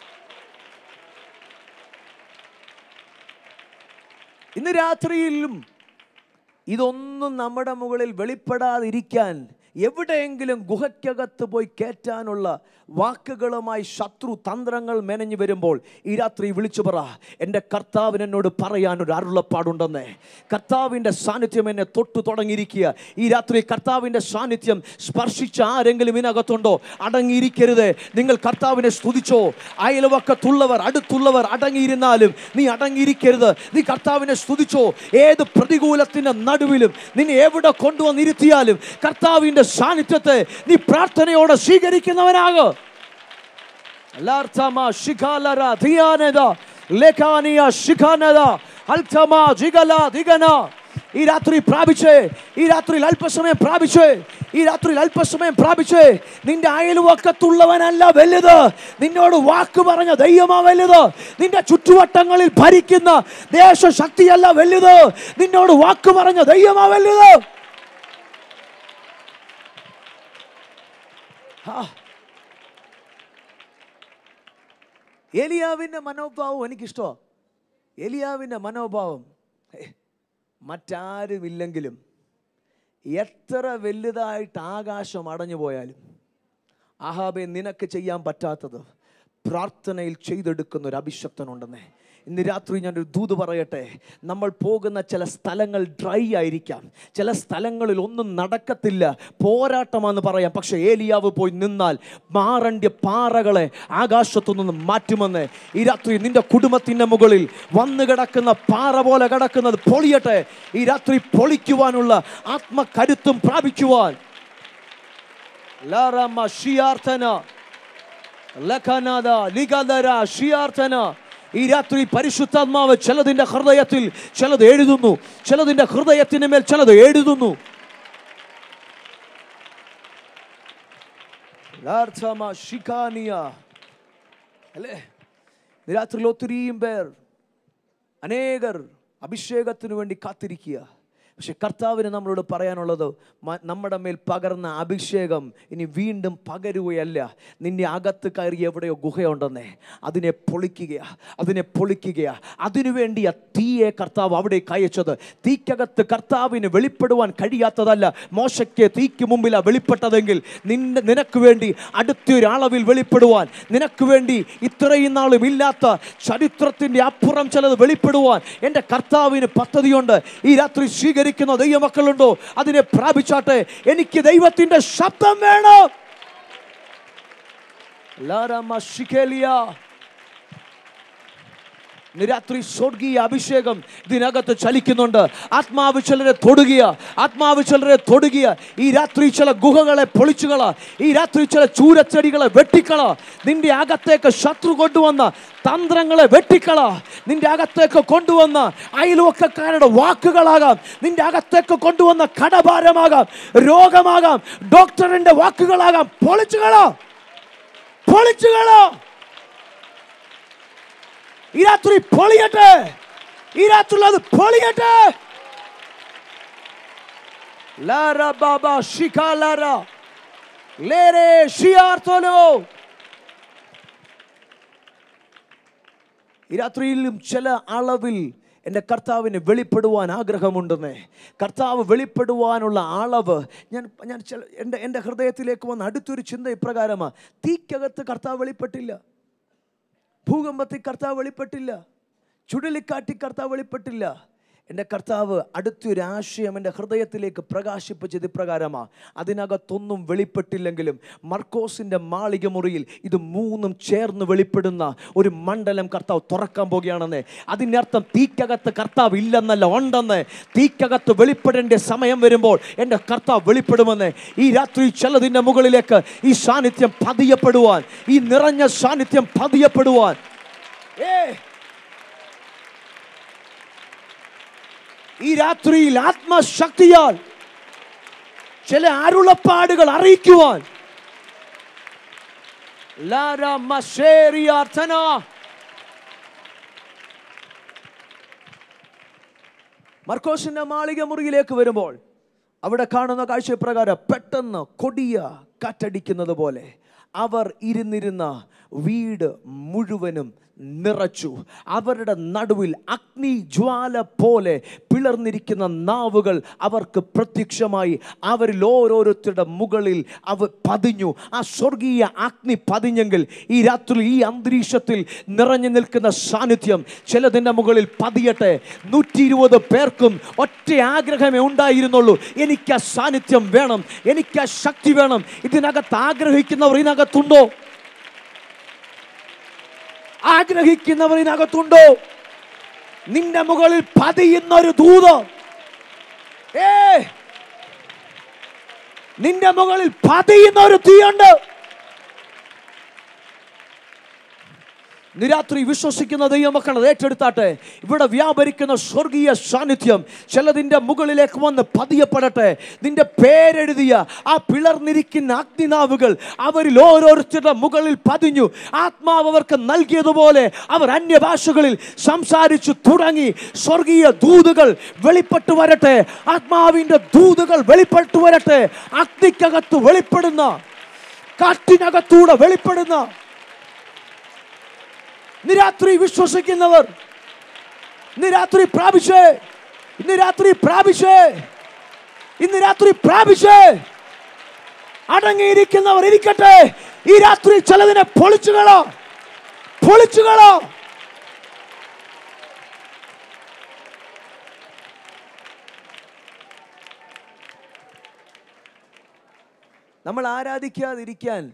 ഇന്ന് രാത്രിയിലും ഇതൊന്നും നമ്മുടെ മുകളിൽ വെളിപ്പെടാതിരിക്കാൻ എവിടെയെങ്കിലും ഗുഹയ്ക്കകത്ത് പോയി കയറ്റാനുള്ള വാക്കുകളുമായി ശത്രു തന്ത്രങ്ങൾ മെനഞ്ഞു വരുമ്പോൾ ഈ രാത്രി വിളിച്ചു പറ, എൻ്റെ കർത്താവിന് എന്നോട് പറയാനൊരു അരുളപ്പാടുണ്ടെന്നേ. കർത്താവിൻ്റെ സാന്നിധ്യം എന്നെ തൊട്ടു തുടങ്ങിയിരിക്കുക. ഈ രാത്രി കർത്താവിൻ്റെ സാന്നിധ്യം സ്പർശിച്ച ആരെങ്കിലും ഇതിനകത്തുണ്ടോ? അടങ്ങിയിരിക്കരുത്. നിങ്ങൾ കർത്താവിനെ സ്തുതിച്ചോ. അയൽവക്കത്തുള്ളവർ, അടുത്തുള്ളവർ അടങ്ങിയിരുന്നാലും നീ അടങ്ങിയിരിക്കരുത്. നീ കർത്താവിനെ സ്തുതിച്ചോ. ഏത് പ്രതികൂലത്തിൻ്റെ നടുവിലും നിന്നെ എവിടെ കൊണ്ടുവന്നിരുത്തിയാലും കർത്താവിൻ്റെ സാന്നിധ്യത്തെ നീ പ്രാർത്ഥനയോടെ സ്വീകരിക്കുന്നവനാകും. ഈ രാത്രി പ്രാപിച്ചേ, ഈ രാത്രി അല്പസമയം പ്രാപിച്ചേ, ഈ രാത്രി അല്പസമയം പ്രാപിച്ചേ. നിന്റെ അയൽവക്കത്തുള്ളവനല്ല വലുത്, നിന്നോട് വാക്ക് പറഞ്ഞ ദൈവമാ വലുത്. നിന്റെ ചുറ്റുവട്ടങ്ങളിൽ ഭരിക്കുന്ന ദേശശക്തിയല്ല വലുത്, നിന്നോട് വാക്ക് പറഞ്ഞ ദൈവമാ വലുത്. ഏലിയാവിന്റെ മനോഭാവം എനിക്കിഷ്ടമാണ്. ഏലിയാവിന്റെ മനോഭാവം മറ്റാരുമില്ലെങ്കിലും എത്ര വലുതായിട്ട് ആകാശം അടഞ്ഞു പോയാലും ആഹാബേ നിനക്ക് ചെയ്യാൻ പറ്റാത്തത് പ്രാർത്ഥനയിൽ ചെയ്തെടുക്കുന്ന ഒരു അഭിഷക്തനുണ്ടെന്നേ. ഇന്ന് രാത്രി ഞാനൊരു ദൂത് പറയട്ടെ. നമ്മൾ പോകുന്ന ചില സ്ഥലങ്ങൾ ഡ്രൈ ആയിരിക്കാം, ചില സ്ഥലങ്ങളിൽ ഒന്നും നടക്കത്തില്ല, പോരാട്ടമാണെന്ന് പറയാം. പക്ഷെ ഏലിയാവ് പോയി നിന്നാൽ മാറണ്ടിയ പാറകളെ ആകാശത്തു നിന്ന് മാറ്റുമെന്ന്. ഈ രാത്രി നിന്റെ കുടുംബത്തിൻ്റെ മുകളിൽ വന്നു കിടക്കുന്ന പാറ പോലെ കിടക്കുന്നത് പൊളിയട്ടെ. ഈ രാത്രി പൊളിക്കുവാനുള്ള ആത്മകരുത്തും പ്രാപിക്കുവാൻ ഈ രാത്രി പരിശുദ്ധാത്മാവ് ചിലതിൻ്റെ ഹൃദയത്തിൽ ചിലത് എഴുതുന്നു, ചിലതിൻ്റെ ഹൃദയത്തിന് മേൽ ചിലത് എഴുതുന്നു. ലാർച്ചമ ഷിക്കാനിയ. അല്ലേ? രാത്രിയിൽ ഒത്തിരിയും പേർ, അനേകർ അഭിഷേകത്തിന് വേണ്ടി കാത്തിരിക്കുക. പക്ഷെ കർത്താവിന് നമ്മളോട് പറയാനുള്ളത്, നമ്മുടെ മേൽ പകർന്ന അഭിഷേകം ഇനി വീണ്ടും പകരുകയല്ല. നിന്റെ അകത്ത് കയറി എവിടെയോ ഗുഹയുണ്ടെന്നേ, അതിനെ പൊളിക്കുക, അതിനെ പൊളിക്കുക. അതിനുവേണ്ടി ആ തീയെ കർത്താവ് അവിടെ അയച്ചത്. തീക്കകത്ത് കർത്താവിന് വെളിപ്പെടുവാൻ കഴിയാത്തതല്ല. മോശയ്ക്ക് തീക്ക് മുമ്പിലാണ് വെളിപ്പെട്ടതെങ്കിൽ നിന്റെ നിനക്ക് വേണ്ടി അടുത്തൊരളവിൽ വെളിപ്പെടുവാൻ, നിനക്ക് വേണ്ടി ഇത്രയും നാളും ഇല്ലാത്ത ചരിത്രത്തിൻ്റെ അപ്പുറം ചിലത് വെളിപ്പെടുവാൻ എൻ്റെ കർത്താവിന് പദ്ധതിയുണ്ട്. ഈ രാത്രി സ്വീകരിക്കുന്ന ദൈവമക്കളുണ്ടോ? അതിനെ പ്രാപിച്ചാട്ടെ. എനിക്ക് ദൈവത്തിന്റെ ശബ്ദം വേണം. രാത്രി സ്വർഗീയ അഭിഷേകം ഇതിനകത്ത് ചലിക്കുന്നുണ്ട്. ആത്മാവ് ചിലരെ തൊടുക, ആത്മാവ് ചിലരെ തൊടുക. ഈ രാത്രി ചില ഗുഹകളെ പൊളിച്ചുകള, ഈ രാത്രി ചില ചൂരച്ചെടികളെ വെട്ടിക്കള. നിന്റെ അകത്തേക്ക് ശത്രു കൊണ്ടുവന്ന തന്ത്രങ്ങളെ വെട്ടിക്കള. നിന്റെ അകത്തേക്ക് കൊണ്ടുവന്ന അയൽവക്കക്കാരുടെ വാക്കുകളാകാം, നിന്റെ അകത്തേക്ക് കൊണ്ടുവന്ന കടഭാരമാകാം, രോഗമാകാം, ഡോക്ടറിന്റെ വാക്കുകളാകാം. പൊളിച്ചുകളോ, പൊളിച്ചുകളോ. ഈ രാത്രി പൊളിയട്ടെ, ഈ രാത്രി അത് പൊളിയട്ടെ. ലാര ബാബ ഷികാലാര ലേരെ ഷിയാർത്തോലോ. ഈ രാത്രിയിലും ചില അളവിൽ എൻ്റെ കർത്താവിന് വെളിപ്പെടുവാൻ ആഗ്രഹമുണ്ടെന്നേ. കർത്താവ് വെളിപ്പെടുവാനുള്ള അളവ് ഞാൻ ഞാൻ ചില എൻ്റെ എൻ്റെ ഹൃദയത്തിലേക്ക് വന്ന അടുത്തൊരു ചിന്ത ഇപ്രകാരമാണ്. തീക്കകത്ത് കർത്താവ് വെളിപ്പെട്ടില്ല, ഭൂകമ്പത്തിൽ കർത്താവ് വെളിപ്പെട്ടില്ല, ചുഴലിക്കാറ്റി കർത്താവ് വെളിപ്പെട്ടില്ല. എൻ്റെ കർത്താവ് അടുത്തൊരു ആശയം എൻ്റെ ഹൃദയത്തിലേക്ക് പ്രകാശിപ്പിച്ചത് ഇപ്രകാരമാണ്. അതിനകത്തൊന്നും വെളിപ്പെട്ടില്ലെങ്കിലും മർക്കോസിൻ്റെ മാളിക മുറിയിൽ ഇത് മൂന്നും ചേർന്ന് വെളിപ്പെടുന്ന ഒരു മണ്ഡലം കർത്താവ് തുറക്കാൻ പോകുകയാണെന്ന്. അതിനർത്ഥം തീക്കകത്ത് കർത്താവ് ഇല്ലെന്നല്ല, ഉണ്ടെന്ന്. തീക്കകത്ത് വെളിപ്പെടേണ്ട സമയം വരുമ്പോൾ എൻ്റെ കർത്താവ് വെളിപ്പെടുമെന്ന്. ഈ രാത്രി ചിലതിൻ്റെ മുകളിലേക്ക് ഈ സാന്നിധ്യം പതിയപ്പെടുവാൻ, ഈ നിറഞ്ഞ സാന്നിധ്യം പതിയപ്പെടുവാൻ, ഏ ഈ രാത്രിയിൽ ആത്മശക്തിയാൽ ചില അരുളപ്പാടുകൾ അറിയിക്കുവാൻ മർക്കോസിന്റെ മാളിക മുറിയിലേക്ക് വരുമ്പോൾ അവിടെ കാണുന്ന കാഴ്ച പ്രകാരം പെട്ടെന്ന് കൊടിയ കാറ്റടിക്കുന്നത് പോലെ അവർ ഇരുന്നിരുന്ന വീട് മുഴുവനും നിറച്ചു. അവരുടെ നടുവിൽ അഗ്നി ജ്വാല പോലെ പിളർന്നിരിക്കുന്ന നാവുകൾ അവർക്ക് പ്രത്യക്ഷമായി. അവരിൽ ഓരോരുത്തരുടെ മുകളിൽ അവ പതിഞ്ഞു. ആ സ്വർഗീയ അഗ്നി പതിഞ്ഞെങ്കിൽ ഈ രാത്രി ഈ അന്തരീക്ഷത്തിൽ നിറഞ്ഞു നിൽക്കുന്ന സാന്നിധ്യം ചിലതിൻ്റെ മുകളിൽ പതിയട്ടെ. നൂറ്റി ഇരുപത് പേർക്കും ഒറ്റ ആഗ്രഹമേ ഉണ്ടായിരുന്നുള്ളൂ, എനിക്ക് ആ സാന്നിധ്യം വേണം, എനിക്ക് ആ ശക്തി വേണം. ഇതിനകത്ത് ആഗ്രഹിക്കുന്നവർ ഇതിനകത്തുണ്ടോ? ആഗ്രഹിക്കുന്നവർ ഇതിനകത്തുണ്ടോ? നിന്റെ മുകളിൽ പതിയുന്ന ഒരു ദൂത്, ഏ നിന്റെ മുകളിൽ പതിയുന്ന ഒരു തീയുണ്ട്. നിരാത്രി വിശ്വസിക്കുന്ന ദൈവമക്കൾ അത് ഏറ്റെടുത്താട്ടെ. ഇവിടെ വ്യാപരിക്കുന്ന സ്വർഗീയ സാന്നിധ്യം ചിലതിൻ്റെ മുകളിലേക്ക് വന്ന് പതിയപ്പെടട്ടെ. നിന്റെ പേരെഴുതിയ ആ പിളർന്നിരിക്കുന്ന അഗ്നിനാവുകൾ അവരിൽ ഓരോരുത്തരുടെ മുകളിൽ പതിഞ്ഞു. ആത്മാവ് അവർക്ക് നൽകിയതുപോലെ അവർ അന്യഭാഷകളിൽ സംസാരിച്ചു തുടങ്ങി. സ്വർഗീയ ദൂതുകൾ വെളിപ്പെട്ടു വരട്ടെ, ആത്മാവിന്റെ ദൂതുകൾ വെളിപ്പെട്ടു വരട്ടെ. അഗ്നിക്കകത്ത് വെളിപ്പെടുന്ന, കാറ്റിനകത്തൂടെ വെളിപ്പെടുന്ന ഇന്ന് രാത്രി വിശ്വസിക്കുന്നവർ ഇന്ന് രാത്രി പ്രാപിച്ചേ, ഇന്ന് രാത്രി പ്രാപിച്ചേ, ഇന്ന് രാത്രി പ്രാപിച്ചേ. അടങ്ങിയിരിക്കുന്നവർ ഇരിക്കട്ടെ. ഈ രാത്രി ചിലതിനെ പൊളിച്ചുകളോ, പൊളിച്ചുകളോ. നമ്മൾ ആരാധിക്കാതിരിക്കാൻ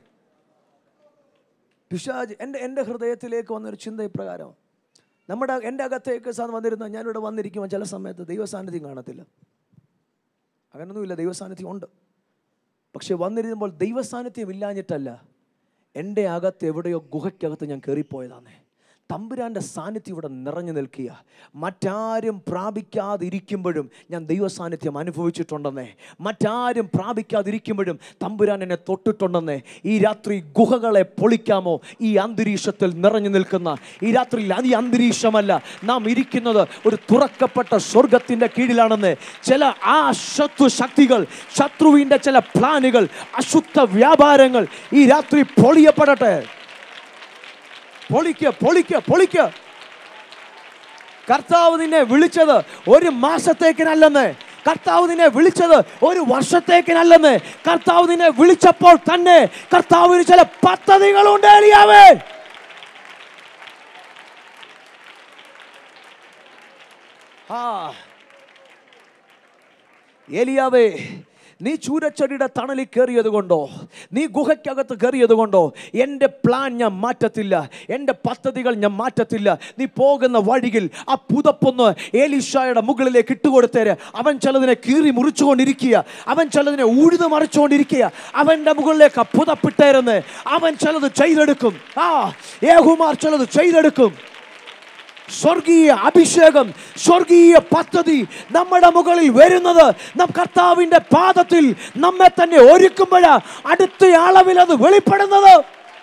പിശാച് എൻ്റെ എൻ്റെ ഹൃദയത്തിലേക്ക് വന്നൊരു ചിന്ത ഇപ്രകാരം. നമ്മുടെ എൻ്റെ അകത്തേക്ക് വന്നിരുന്ന ഞാനിവിടെ വന്നിരിക്കുമ്പോൾ ചില സമയത്ത് ദൈവസാന്നിധ്യം കാണത്തില്ല. അങ്ങനൊന്നുമില്ല, ദൈവസാന്നിധ്യം ഉണ്ട്. പക്ഷെ വന്നിരുമ്പോൾ ദൈവസാന്നിധ്യം ഇല്ലാഞ്ഞിട്ടല്ല, എൻ്റെ അകത്ത് എവിടെയോ ഗുഹയ്ക്കകത്ത് ഞാൻ കയറിപ്പോയതാണേ. തമ്പുരാൻ്റെ സാന്നിധ്യം ഇവിടെ നിറഞ്ഞു നിൽക്കുക. മറ്റാരും പ്രാപിക്കാതിരിക്കുമ്പോഴും ഞാൻ ദൈവ സാന്നിധ്യം അനുഭവിച്ചിട്ടുണ്ടെന്നേ. മറ്റാരും പ്രാപിക്കാതിരിക്കുമ്പോഴും തമ്പുരാൻ എന്നെ തൊട്ടിട്ടുണ്ടെന്നേ. ഈ രാത്രി ഗുഹകളെ പൊളിക്കാമോ? ഈ അന്തരീക്ഷത്തിൽ നിറഞ്ഞു നിൽക്കുന്ന ഈ രാത്രിയിൽ ഈ അന്തരീക്ഷമല്ല, നാം ഇരിക്കുന്നത് ഒരു തുറക്കപ്പെട്ട സ്വർഗത്തിൻ്റെ കീഴിലാണെന്ന്. ചില ആ ശത്രു ശക്തികൾ, ശത്രുവിൻ്റെ ചില പ്ലാനുകൾ, അശുദ്ധ വ്യാപാരങ്ങൾ ഈ രാത്രി പൊളിയപ്പെടട്ടെ. പൊളിക്ക് പൊളിക്ക് പൊളിക്ക്. കർത്താവ് നിന്നെ വിളിച്ചത് ഒരു മാസത്തേക്കിനല്ലെന്ന്. കർത്താവ് നിന്നെ വിളിച്ചത് ഒരു വർഷത്തേക്കിനല്ലെന്ന്. കർത്താവ് നിന്നെ വിളിച്ചപ്പോൾ തന്നെ കർത്താവിന് ചില പദ്ധതികളുണ്ട്. ഏലിയാവേ, ആ ഏലിയാവേ, നീ ചൂരച്ചെടിയുടെ തണലിൽ കയറിയത് കൊണ്ടോ, നീ ഗുഹയ്ക്കകത്ത് കയറിയത് കൊണ്ടോ എൻ്റെ പ്ലാൻ ഞാൻ മാറ്റത്തില്ല, എൻ്റെ പദ്ധതികൾ ഞാൻ മാറ്റത്തില്ല. നീ പോകുന്ന വഴിയിൽ ആ പുതപ്പൊന്ന് ഏലീശായുടെ മുകളിലേക്ക് ഇട്ടുകൊടുത്തേര്. അവൻ ചിലതിനെ കീറി മുറിച്ചുകൊണ്ടിരിക്കുക, അവൻ ചിലതിനെ ഉഴുതു മറിച്ചുകൊണ്ടിരിക്കുക. അവൻ്റെ മുകളിലേക്ക് ആ പുതപ്പിട്ടേരുന്ന് അവൻ ചിലത് ചെയ്തെടുക്കും. ആ യേഹൂമാർ ചിലത് ചെയ്തെടുക്കും. സ്വർഗീയ അഭിഷേകം, സ്വർഗീയ പദ്ധതി നമ്മുടെ മുകളിൽ വരുന്നത് നാം കർത്താവിന്റെ പാദത്തിൽ നമ്മെ തന്നെ ഒരുക്കുമ്പോഴാ അടുത്ത അളവിൽ അത് വെളിപ്പെടുന്നത്.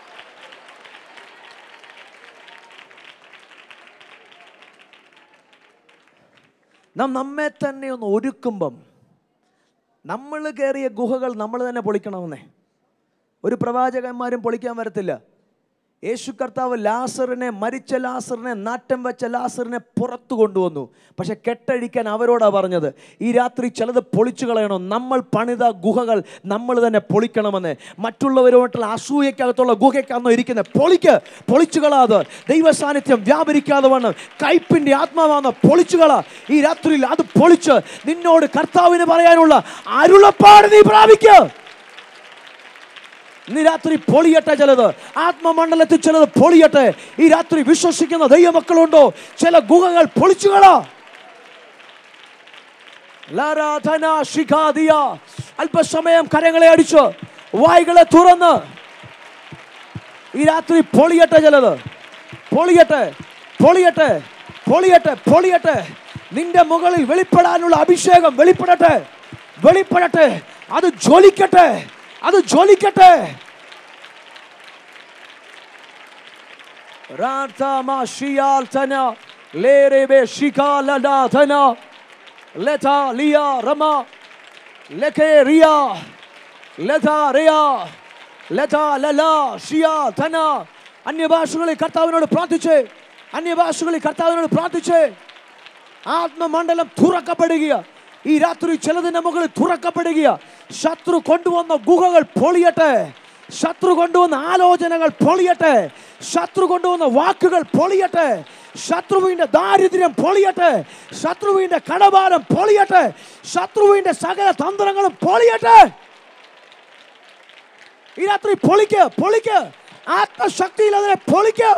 നാം നമ്മെ തന്നെ ഒന്ന് ഒരുക്കുമ്പം നമ്മൾ കയറിയ ഗുഹകൾ നമ്മൾ തന്നെ പൊളിക്കണമെന്നേ. ഒരു പ്രവാചകന്മാരും പൊളിക്കാൻ വരത്തില്ല. യേശു കർത്താവ് ലാസറിനെ, മരിച്ച ലാസറിനെ, നാറ്റം വെച്ച ലാസറിനെ പുറത്തു കൊണ്ടുവന്നു. പക്ഷെ കെട്ടഴിക്കാൻ അവരോടാ പറഞ്ഞത്, ഈ രാത്രി ചിലത് പൊളിച്ചു കളയണം. നമ്മൾ പണിത ഗുഹകൾ നമ്മൾ തന്നെ പൊളിക്കണമെന്ന്. മറ്റുള്ളവരുമായിട്ടുള്ള അസൂയക്കകത്തുള്ള ഗുഹയ്ക്കാണോ ഇരിക്കുന്നത്? പൊളിക്ക്, പൊളിച്ചു കളാതെ. ദൈവ സാന്നിധ്യം വ്യാപരിക്കാതെ വണ്ണം കയ്പിൻ്റെ ആത്മാവാണോ പൊളിച്ചു കള. ഈ രാത്രിയിൽ അത് പൊളിച്ച് നിന്നോട് കർത്താവിന് പറയാനുള്ള അരുളപ്പാട് നീ പ്രാപിക്കുക. ഇന്ന് രാത്രി പൊളിയട്ടെ ചിലത്, ആത്മമണ്ഡലത്തിൽ ചിലത് പൊളിയട്ടെ. ഈ രാത്രി വിശ്വസിക്കുന്ന ദൈവമക്കളുണ്ടോ? ചില ഗുഹകൾ പൊളിച്ചുകള. അല്പസമയം കരങ്ങളെ അടിച്ച് വായ്കളെ തുറന്ന് ഈ രാത്രി പൊളിയട്ടെ ചിലത്. പൊളിയട്ടെ പൊളിയട്ടെ പൊളിയട്ടെ പൊളിയട്ടെ. നിന്റെ മുകളിൽ വെളിപ്പെടാനുള്ള അഭിഷേകം വെളിപ്പെടട്ടെ, വെളിപ്പെടട്ടെ. അത് ജ്വലിക്കട്ടെ, അത് ജ്വലിക്കട്ടെ. അന്യഭാഷകളിൽ കർത്താവിനോട് പ്രാർത്ഥിച്ചേ, അന്യഭാഷകളിൽ കർത്താവിനോട് പ്രാർത്ഥിച്ചേ. ആത്മമണ്ഡലം തുറക്കപ്പെടുക. ഈ രാത്രി ചിലതിന്റെ മുകളിൽ തുറക്കപ്പെടുക. ശത്രു കൊണ്ടുവന്ന ഗുഹകൾ പൊളിയട്ടെ, ശത്രു കൊണ്ടുവന്ന ആലോചനകൾ പൊളിയട്ടെ, ശത്രു കൊണ്ടുവന്ന വാക്കുകൾ പൊളിയട്ടെ, ശത്രുവിന്റെ ദാരിദ്ര്യം പൊളിയട്ടെ, ശത്രുവിന്റെ കടഭാരം പൊളിയട്ടെ, ശത്രുവിന്റെ സകല തന്ത്രങ്ങളും പൊളിയട്ടെ. ഈ രാത്രി പൊളിക്ക്, പൊളിക്ക്. ആത്മശക്തിയിൽ അതിനെ പൊളിക്ക്.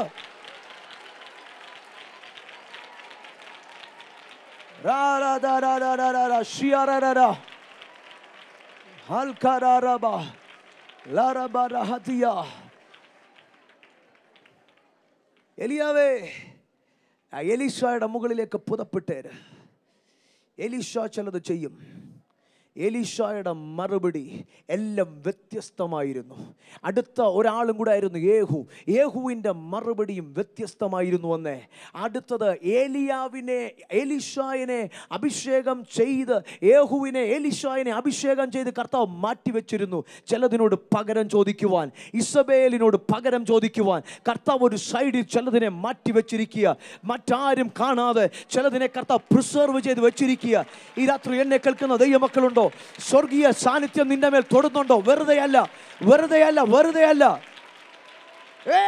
എലിയാവേ, എലീശായുടെ മുകളിലേക്ക് പുതപ്പിട്ടേര്. എലീശാ ചിലത് ചെയ്യും. എലീശായുടെ മറുപടി എല്ലാം വ്യത്യസ്തമായിരുന്നു. അടുത്ത ഒരാളും കൂടെ ആയിരുന്നു യേഹു. യേഹുവിൻ്റെ മറുപടിയും വ്യത്യസ്തമായിരുന്നു. എന്നേ അടുത്തത് ഏലിയാവിനെ, എലീശായിനെ അഭിഷേകം ചെയ്ത് യേഹുവിനെ, എലീശായിനെ അഭിഷേകം ചെയ്ത് കർത്താവ് മാറ്റിവെച്ചിരുന്നു. ചിലതിനോട് പകരം ചോദിക്കുവാൻ, ഇസബേലിനോട് പകരം ചോദിക്കുവാൻ കർത്താവ് ഒരു സൈഡിൽ ചിലതിനെ മാറ്റിവെച്ചിരിക്കുക. മറ്റാരും കാണാതെ ചിലതിനെ കർത്താവ് പ്രിസർവ് ചെയ്ത് വെച്ചിരിക്കുക. ഈ രാത്രി എന്നെ കേൾക്കുന്ന ദൈവമക്കളുണ്ടോ? സ്വർഗീയ സാന്നിധ്യം നിന്റെ മേൽ തൊടുന്നുണ്ടോ? വെറുതെ അല്ല, വെറുതെ അല്ല, വെറുതെ അല്ല. ഏ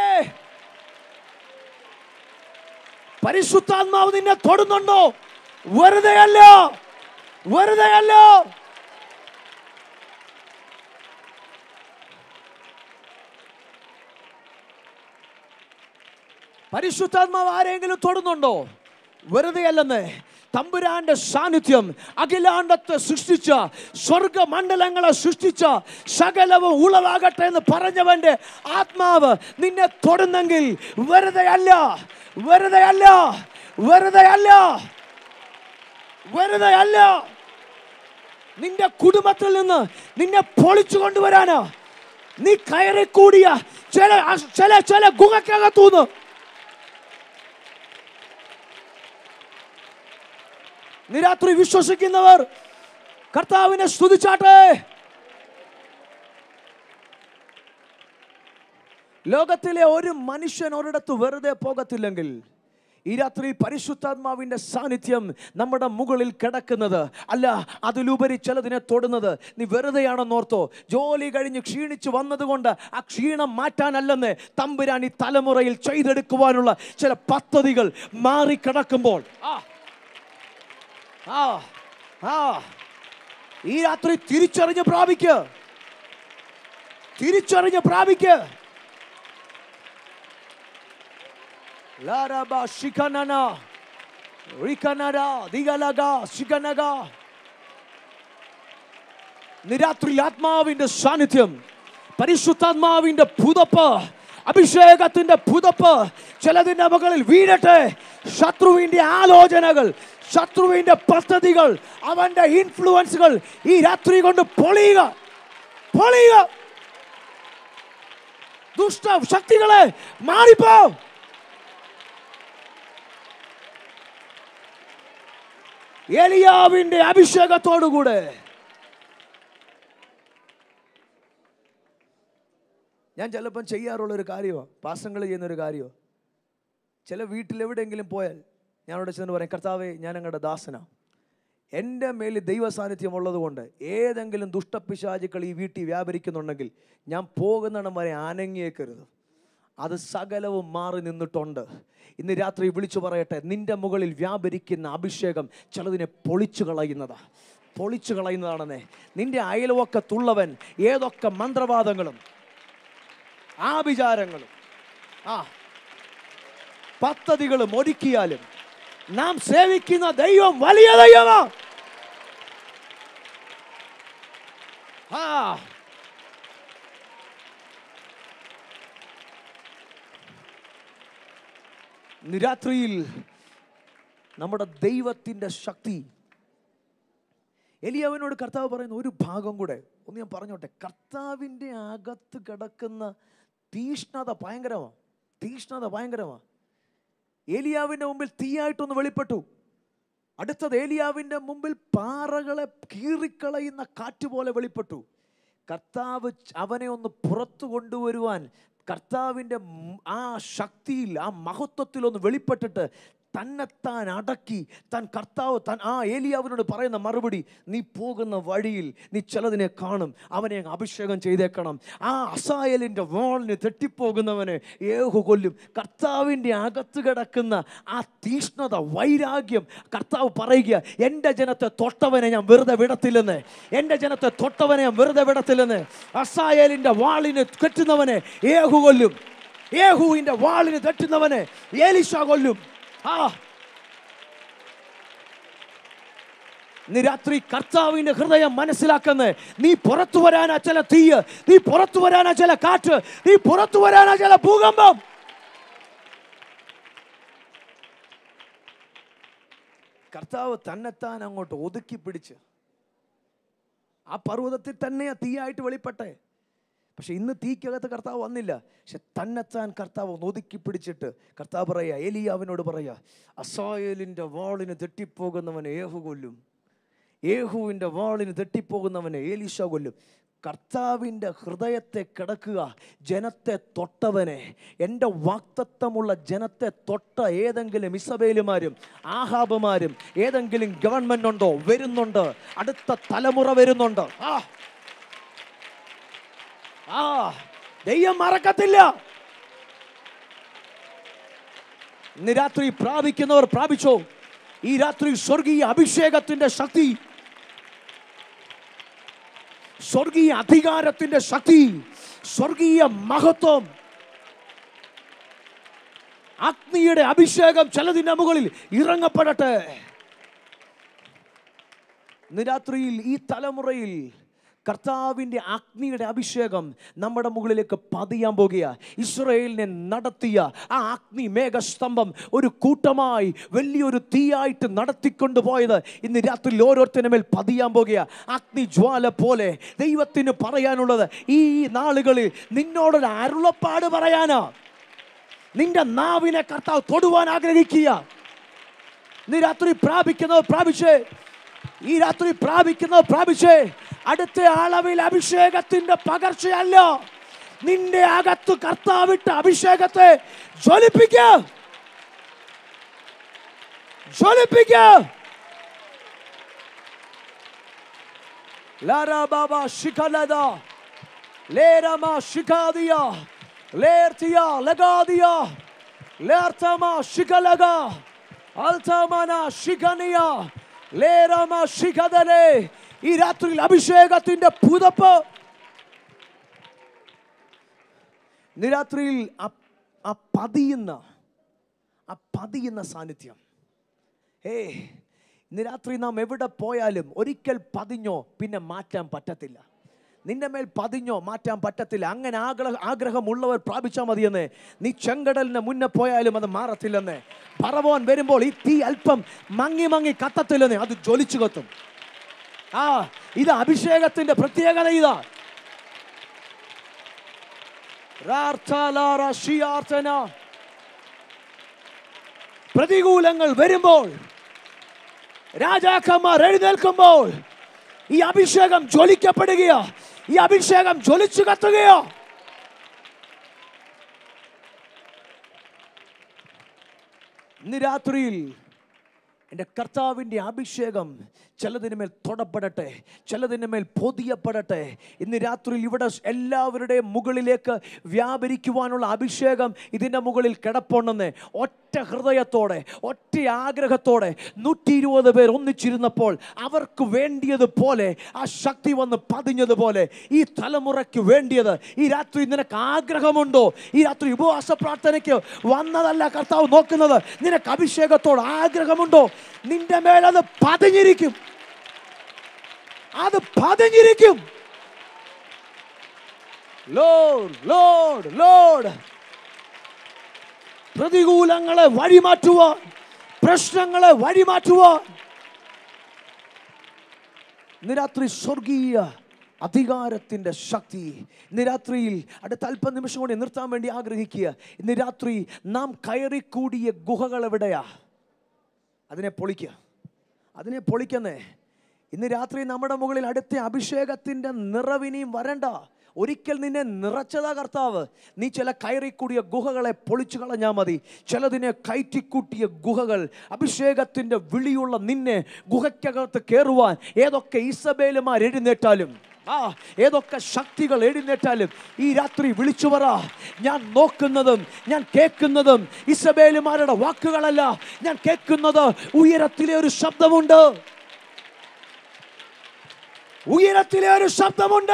പരിശുദ്ധാത്മാവ് നിന്നെ തൊടുന്നുണ്ടോ? വെറുതെ അല്ല, വെറുതെ അല്ല. പരിശുദ്ധാത്മാവ് ആരെങ്കിലും തൊടുന്നുണ്ടോ? വെറുതെ അല്ലെന്ന്. തമ്പുരാന്റെ സാന്നിധ്യം അഖിലാണ്ടത്തെ സൃഷ്ടിച്ച സ്വർഗമണ്ഡലങ്ങളെ സൃഷ്ടിച്ച സകലവും ഉളവാകട്ടെ എന്ന് പറഞ്ഞവന്റെ ആത്മാവ് നിന്നെ തൊടുന്നെങ്കിൽ വെറുതെ അല്ല, വെറുതെ അല്ല, വെറുതെ അല്ല, വെറുതെ അല്ല. നിന്റെ കുടുംബത്തിൽ നിന്ന് നിന്നെ പൊളിച്ചു കൊണ്ടുവരാനാ നീ കയറി കൂടിയ ചില ചില ചില ഗുഹക്കകത്തൂന്ന് നീ രാത്രി വിശ്വസിക്കുന്നവർ കർത്താവിനെ സ്തുതിച്ചാട്ടെ. ലോകത്തിലെ ഒരു മനുഷ്യൻ ഒരിടത്ത് വെറുതെ പോകത്തില്ലെങ്കിൽ ഈ രാത്രി പരിശുദ്ധാത്മാവിന്റെ സാന്നിധ്യം നമ്മുടെ മുകളിൽ കിടക്കുന്നത് അല്ല, അതിലുപരി ചിലതിനെ തൊടുന്നത് നീ വെറുതെയാണെന്നോർത്തോ. ജോലി കഴിഞ്ഞ് ക്ഷീണിച്ച് വന്നതുകൊണ്ട് ആ ക്ഷീണം മാറ്റാനല്ലെന്ന് തമ്പുരാൻ ഈ തലമുറയിൽ ചെയ്തെടുക്കുവാനുള്ള ചില പദ്ധതികൾ മാറിക്കിടക്കുമ്പോൾ ആ ആ ആ ഈ രാത്രി തിരിച്ചറിഞ്ഞ് പ്രാപിക്ക്, തിരിച്ചറിഞ്ഞ് പ്രാപിക്ക്. Laraba shikanana rikanara digalaga shikanaga. നിരാത്രി ആത്മാവിന്റെ സാന്നിധ്യം, പരിശുദ്ധാത്മാവിന്റെ പുതപ്പ്, അഭിഷേകത്തിന്റെ പുതപ്പ് ചിലതിന്റെ മുകളിൽ വീഴട്ടെ. ശത്രുവിന്റെ ആലോചനകൾ, ശത്രുവിന്റെ പദ്ധതികൾ, അവന്റെ ഇൻഫ്ലുവൻസുകൾ ഈ രാത്രി കൊണ്ട് പൊളിയുക, പൊളിയുക. ദുഷ്ട ശക്തികളെ മാറിപ്പോ. എലിയാവിന്റെ അഭിഷേകത്തോടുകൂടെ ഞാൻ ചിലപ്പം ചെയ്യാറുള്ള ഒരു കാര്യമോ, പാസ്റ്ററുകൾ ചെയ്യുന്ന ഒരു കാര്യമോ, ചില വീട്ടിൽ എവിടെയെങ്കിലും പോയാൽ ഞാൻ അവിടെ ചെന്ന് പറയും, കർത്താവേ ഞാൻ അങ്ങയുടെ ദാസനാ, എൻ്റെ മേലിൽ ദൈവ സാന്നിധ്യം ഉള്ളത് കൊണ്ട് ഏതെങ്കിലും ദുഷ്ടപിശാചുക്കൾ ഈ വീട്ടിൽ വ്യാപരിക്കുന്നുണ്ടെങ്കിൽ ഞാൻ പോകുന്നിടം വരെ അനങ്ങിയേക്കരുത്. അത് സകലവും മാറി നിന്നിട്ടുണ്ട്. ഇന്ന് രാത്രി വിളിച്ചു പറയട്ടെ, നിന്റെ മുകളിൽ വ്യാപരിക്കുന്ന അഭിഷേകം ചിലതിനെ പൊളിച്ചു കളയുന്നതാ, പൊളിച്ചു കളയുന്നതാണെന്നേ. നിന്റെ അയൽവക്കത്തുള്ളവൻ ഏതൊക്കെ മന്ത്രവാദങ്ങളും ആഭിചാരങ്ങളും ആ പദ്ധതികളും ഒരുക്കിയാലും നാം സേവിക്കുന്ന ദൈവം വലിയ ദൈവമാ. ആ രാത്രിയിൽ നമ്മുടെ ദൈവത്തിൻ്റെ ശക്തി. എലിയാവിനോട് കർത്താവ് പറയുന്ന ഒരു ഭാഗം കൂടെ ഒന്ന് ഞാൻ പറഞ്ഞോട്ടെ. കർത്താവിൻ്റെ അകത്ത് കിടക്കുന്ന തീഷ്ണത ഭയങ്കരമാണ്, തീഷ്ണത ഭയങ്കരമാണ്. ഏലിയാവിൻ്റെ മുമ്പിൽ തീയായിട്ടൊന്ന് വെളിപ്പെട്ടു. അടുത്തത് ഏലിയാവിൻ്റെ മുമ്പിൽ പാറകളെ കീറിക്കളയുന്ന കാറ്റ് പോലെ വെളിപ്പെട്ടു. കർത്താവ് അവനെ ഒന്ന് പുറത്തു കൊണ്ടുവരുവാൻ കർത്താവിൻ്റെ ആ ശക്തിയിൽ, ആ മഹത്വത്തിൽ ഒന്ന് വെളിപ്പെട്ടിട്ട് തന്നെത്താൻ അടക്കി താൻ കർത്താവ് താൻ ആ ഏലിയാവിനോട് പറയുന്ന മറുപടി, നീ പോകുന്ന വഴിയിൽ നീ ചിലതിനെ കാണും, അവനെ അഭിഷേകം ചെയ്തേക്കണം. ആ അസായലിൻ്റെ വാളിന് തെറ്റിപ്പോകുന്നവനെ യേഹു കൊല്ലും. കർത്താവിൻ്റെ അകത്ത് കിടക്കുന്ന ആ തീഷ്ണത, വൈരാഗ്യം, കർത്താവ് പറയുക, എൻ്റെ ജനത്തെ തൊട്ടവനെ ഞാൻ വെറുതെ വിടത്തില്ലെന്ന്, എൻ്റെ ജനത്തെ തൊട്ടവനെ ഞാൻ വെറുതെ വിടത്തില്ലെന്ന്. അസായലിൻ്റെ വാളിന് കെട്ടുന്നവനെ യേഹു കൊല്ലും, യേഹുവിൻ്റെ വാളിന് തെറ്റുന്നവനെ എലീശ കൊല്ലും. ആ നീ രാത്രി കർത്താവിന്റെ ഹൃദയം മനസ്സിലാക്കുന്ന, നീ പുറത്തു വരാനാ ചില തീയ്, നീ പുറത്തു വരാനാ ചില കാറ്റ്, നീ പുറത്തു വരാനാ ചില ഭൂകമ്പം. കർത്താവ് തന്നെത്താൻ അങ്ങോട്ട് ഒതുക്കി പിടിച്ച് ആ പർവ്വതത്തിൽ തന്നെ തീയായിട്ട് വെളിപ്പെട്ടെ. പക്ഷെ ഇന്ന് തീക്കകത്ത് കർത്താവ് വന്നില്ല. പക്ഷെ തന്നെത്താൻ കർത്താവ് ഒന്ന് ഒതുക്കി പിടിച്ചിട്ട് കർത്താവ് പറയാ, ഏലിയാവിനോട് പറയാ, അസായേലിൻ്റെ വാളിന് തെറ്റിപ്പോകുന്നവനെ യേഹു കൊല്ലും, യേഹുവിൻ്റെ വാളിന് തെറ്റിപ്പോകുന്നവനെ എലീശ കൊല്ലും. കർത്താവിൻ്റെ ഹൃദയത്തെ കിടക്കുക, ജനത്തെ തൊട്ടവനെ, എൻ്റെ വാക്തത്വമുള്ള ജനത്തെ തൊട്ട ഏതെങ്കിലും ഇസബേലുമാരും ആഹാബുമാരും ഏതെങ്കിലും ഗവൺമെന്റ് ഉണ്ടോ? വരുന്നുണ്ട്, അടുത്ത തലമുറ വരുന്നുണ്ട്. ആ ആ ദൈവം മറക്കത്തില്ല. ഇന്ന് രാത്രി പ്രാപിക്കുന്നവർ പ്രാപിച്ചോ. ഈ രാത്രി സ്വർഗീയ അഭിഷേകത്തിന്റെ ശക്തി, സ്വർഗീയ അധികാരത്തിന്റെ ശക്തി, സ്വർഗീയ മഹത്വം, അഗ്നിയുടെ അഭിഷേകം ചിലതിന്റെ മുകളിൽ ഇറങ്ങപ്പെടട്ടെ. ഇന്ന് രാത്രിയിൽ ഈ തലമുറയിൽ കർത്താവിൻ്റെ അഗ്നിയുടെ അഭിഷേകം നമ്മുടെ മുകളിലേക്ക് പതിയാൻ പോകുക. ഇസ്രായേലിനെ നടത്തിയ ആ അഗ്നി മേഘസ്തംഭം ഒരു കൂട്ടമായി വലിയൊരു തീയായിട്ട് നടത്തിക്കൊണ്ടു പോയത് ഇന്ന് രാത്രി ഓരോരുത്തരുടെ മേൽ പതിയാൻ പോകുക. അഗ്നി ജ്വാല പോലെ ദൈവത്തിന് പറയാനുള്ളത് ഈ നാളുകളിൽ നിന്നോടൊരു അരുളപ്പാട് പറയാനാ. നിന്റെ നാവിനെ കർത്താവ് തൊടുവാൻ ആഗ്രഹിക്കുക. ഇന്ന് രാത്രി പ്രാപിക്കുന്നത് പ്രാപിച്ചേ, ഈ രാത്രി പ്രാപിക്കുന്നത് പ്രാപിച്ചേ. അടുത്ത അളവിൽ അഭിഷേകത്തിന്റെ പകർച്ചയല്ല, നിന്റെ അകത്ത് കർത്താവിട്ട അഭിഷേകത്തെ ജ്വലിപ്പിക്ക ജ്വലിപ്പിക്ക ലാരാ ബാബ ശിഖലദ ലേരമ ശിഖാദിയ ലേർത്തിയ ലഗാദിയ ലേർത്തമ ശിഖലഗ അൽതമന ശിഖനിയ ലേരമ ശിഖദലേ. ഈ രാത്രിയിൽ അഭിഷേകത്തിന്റെ പുതപ്പ്, ഇന്ന് രാത്രിയിൽ ആ പതിയുന്ന ആ പതിയുന്ന സാന്നിധ്യം. ഏ ഇന്ന് രാത്രി നാം എവിടെ പോയാലും ഒരിക്കൽ പതിഞ്ഞോ പിന്നെ മാറ്റാൻ പറ്റത്തില്ല. നിന്റെ മേൽ പതിഞ്ഞോ മാറ്റാൻ പറ്റത്തില്ല. അങ്ങനെ ആഗ്രഹ ആഗ്രഹമുള്ളവർ പ്രാപിച്ചാൽ മതിയെന്ന്. നീ ചെങ്കടലിന് മുന്നേ പോയാലും അത് മാറത്തില്ലെന്ന്. പറവോൻ വരുമ്പോൾ ഈ തീ അല്പം മങ്ങി മങ്ങി കത്തത്തില്ലെന്ന്, അത് ജ്വലിച്ചു കത്തും. ആ ഇത് അഭിഷേകത്തിന്റെ പ്രത്യേകത. ഇതാ പ്രതികൂലങ്ങൾ വരുമ്പോൾ, രാജാക്കന്മാർ എഴുന്നേൽക്കുമ്പോൾ ഈ അഭിഷേകം ജ്വലിക്കപ്പെടുകയോ, ഈ അഭിഷേകം ജ്വലിച്ചു കത്തുകയോ. ഇന്ന് രാത്രിയിൽ എൻ്റെ കർത്താവിൻ്റെ അഭിഷേകം ചിലതിന് മേൽ തൊടപ്പെടട്ടെ, ചിലതിന് മേൽ പൊതിയപ്പെടട്ടെ. ഇന്ന് രാത്രിയിൽ ഇവിടെ എല്ലാവരുടെയും മുകളിലേക്ക് വ്യാപരിക്കുവാനുള്ള അഭിഷേകം ഇതിൻ്റെ മുകളിൽ കിടപ്പുണ്ടെന്ന് ഒറ്റ ഹൃദയത്തോടെ ഒറ്റ ആഗ്രഹത്തോടെ നൂറ്റി ഇരുപത് പേർ ഒന്നിച്ചിരുന്നപ്പോൾ അവർക്ക് വേണ്ടിയതുപോലെ ആ ശക്തി വന്ന് പതിഞ്ഞതുപോലെ ഈ തലമുറയ്ക്ക് വേണ്ടിയത് ഈ രാത്രി നിനക്ക് ആഗ്രഹമുണ്ടോ? ഈ രാത്രി ഉപവാസ പ്രാർത്ഥനയ്ക്ക് വന്നതല്ല കർത്താവ് നോക്കുന്നത്, നിനക്ക് അഭിഷേകത്തോട് ആഗ്രഹമുണ്ടോ? നിന്റെ മേലത് പതിഞ്ഞിരിക്കും, അത് പതിഞ്ഞിരിക്കും. ലോർഡ് ലോർഡ് ലോർഡ് പ്രതികൂലങ്ങളെ വഴിമാറ്റുവാൻ, പ്രശ്നങ്ങളെ വഴിമാറ്റുവാൻ ഇന്ന് രാത്രി സ്വർഗീയ അധികാരത്തിൻ്റെ ശക്തി ഇന്ന് രാത്രിയിൽ അടുത്ത അല്പ നിമിഷം കൊണ്ട് നിർത്താൻ വേണ്ടി ആഗ്രഹിക്കുക. ഇന്ന് രാത്രി നാം കയറിക്കൂടിയ ഗുഹകൾ എവിടെയാ? അതിനെ പൊളിക്കുക, അതിനെ പൊളിക്കുന്നേ. ഇന്ന് രാത്രി നമ്മുടെ മുകളിൽ അടുത്ത അഭിഷേകത്തിൻ്റെ നിറവിനിയും വരണ്ട. ഒരിക്കൽ നിന്നെ നിറച്ചതാ കർത്താവ്. നീ ചില കയറിക്കൂടിയ ഗുഹകളെ പൊളിച്ചു കളഞ്ഞാൽ മതി. ചിലതിനെ കയറ്റിക്കൂട്ടിയ ഗുഹകൾ, അഭിഷേകത്തിൻ്റെ വിളിയുള്ള നിന്നെ ഗുഹയ്ക്കകത്ത് കയറുവാൻ ഏതൊക്കെ ഇസബേലുമാർ എഴുന്നേറ്റാലും, ആ ഏതൊക്കെ ശക്തികൾ എഴുന്നേറ്റാലും ഈ രാത്രി വിളിച്ചു പറ, ഞാൻ നോക്കുന്നതും ഞാൻ കേൾക്കുന്നതും ഇസബേലുമാരുടെ വാക്കുകളല്ല, ഞാൻ കേൾക്കുന്നത് ഉയരത്തിലെ ഒരു ശബ്ദമുണ്ട്, ഉയരത്തിലെ ഒരു ശബ്ദമുണ്ട്.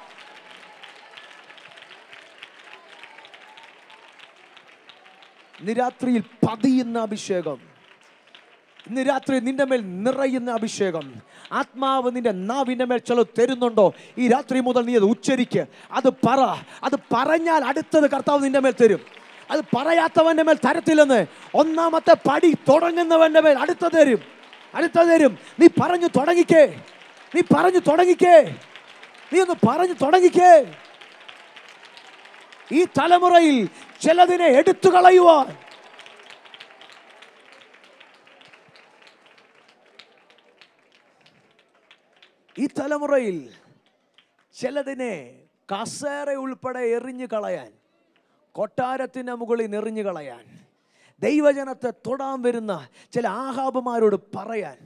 ഇന്ന് രാത്രിയിൽ പതിയുന്ന അഭിഷേകം, ഇന്ന് രാത്രി നിന്റെ മേൽ നിറയുന്ന അഭിഷേകം, ആത്മാവ് നിന്റെ നാവിന്റെ മേൽ ചില തരുന്നുണ്ടോ? ഈ രാത്രി മുതൽ നീ അത് ഉച്ചരിക്ക്, അത് പറ. അത് പറഞ്ഞാൽ അടുത്തത് കർത്താവ് നിന്റെ മേൽ തരും. അത് പറയാത്തവന്റെ മേൽ തരത്തില്ലെന്ന്. ഒന്നാമത്തെ പടി തുടങ്ങുന്നവന്റെ മേൽ അടുത്ത തരും, അടുത്ത തരും. നീ പറഞ്ഞു തുടങ്ങിക്കേ, നീ പറഞ്ഞു തുടങ്ങിക്കേ, നീ ഒന്ന് പറഞ്ഞു തുടങ്ങിക്കേ. ഈ തലമുറയിൽ ചിലതിനെ എടുത്തു കളയുവാൻ, ഈ തലമുറയിൽ ചിലതിനെ കസേര ഉൾപ്പെടെ എറിഞ്ഞു കളയാൻ, കൊട്ടാരത്തിന് മുകളിൽ എറിഞ്ഞു കളയാൻ, ദൈവജനത്തെ തൊടാൻ വരുന്ന ചില ആഹാബുമാരോട് പറയാൻ.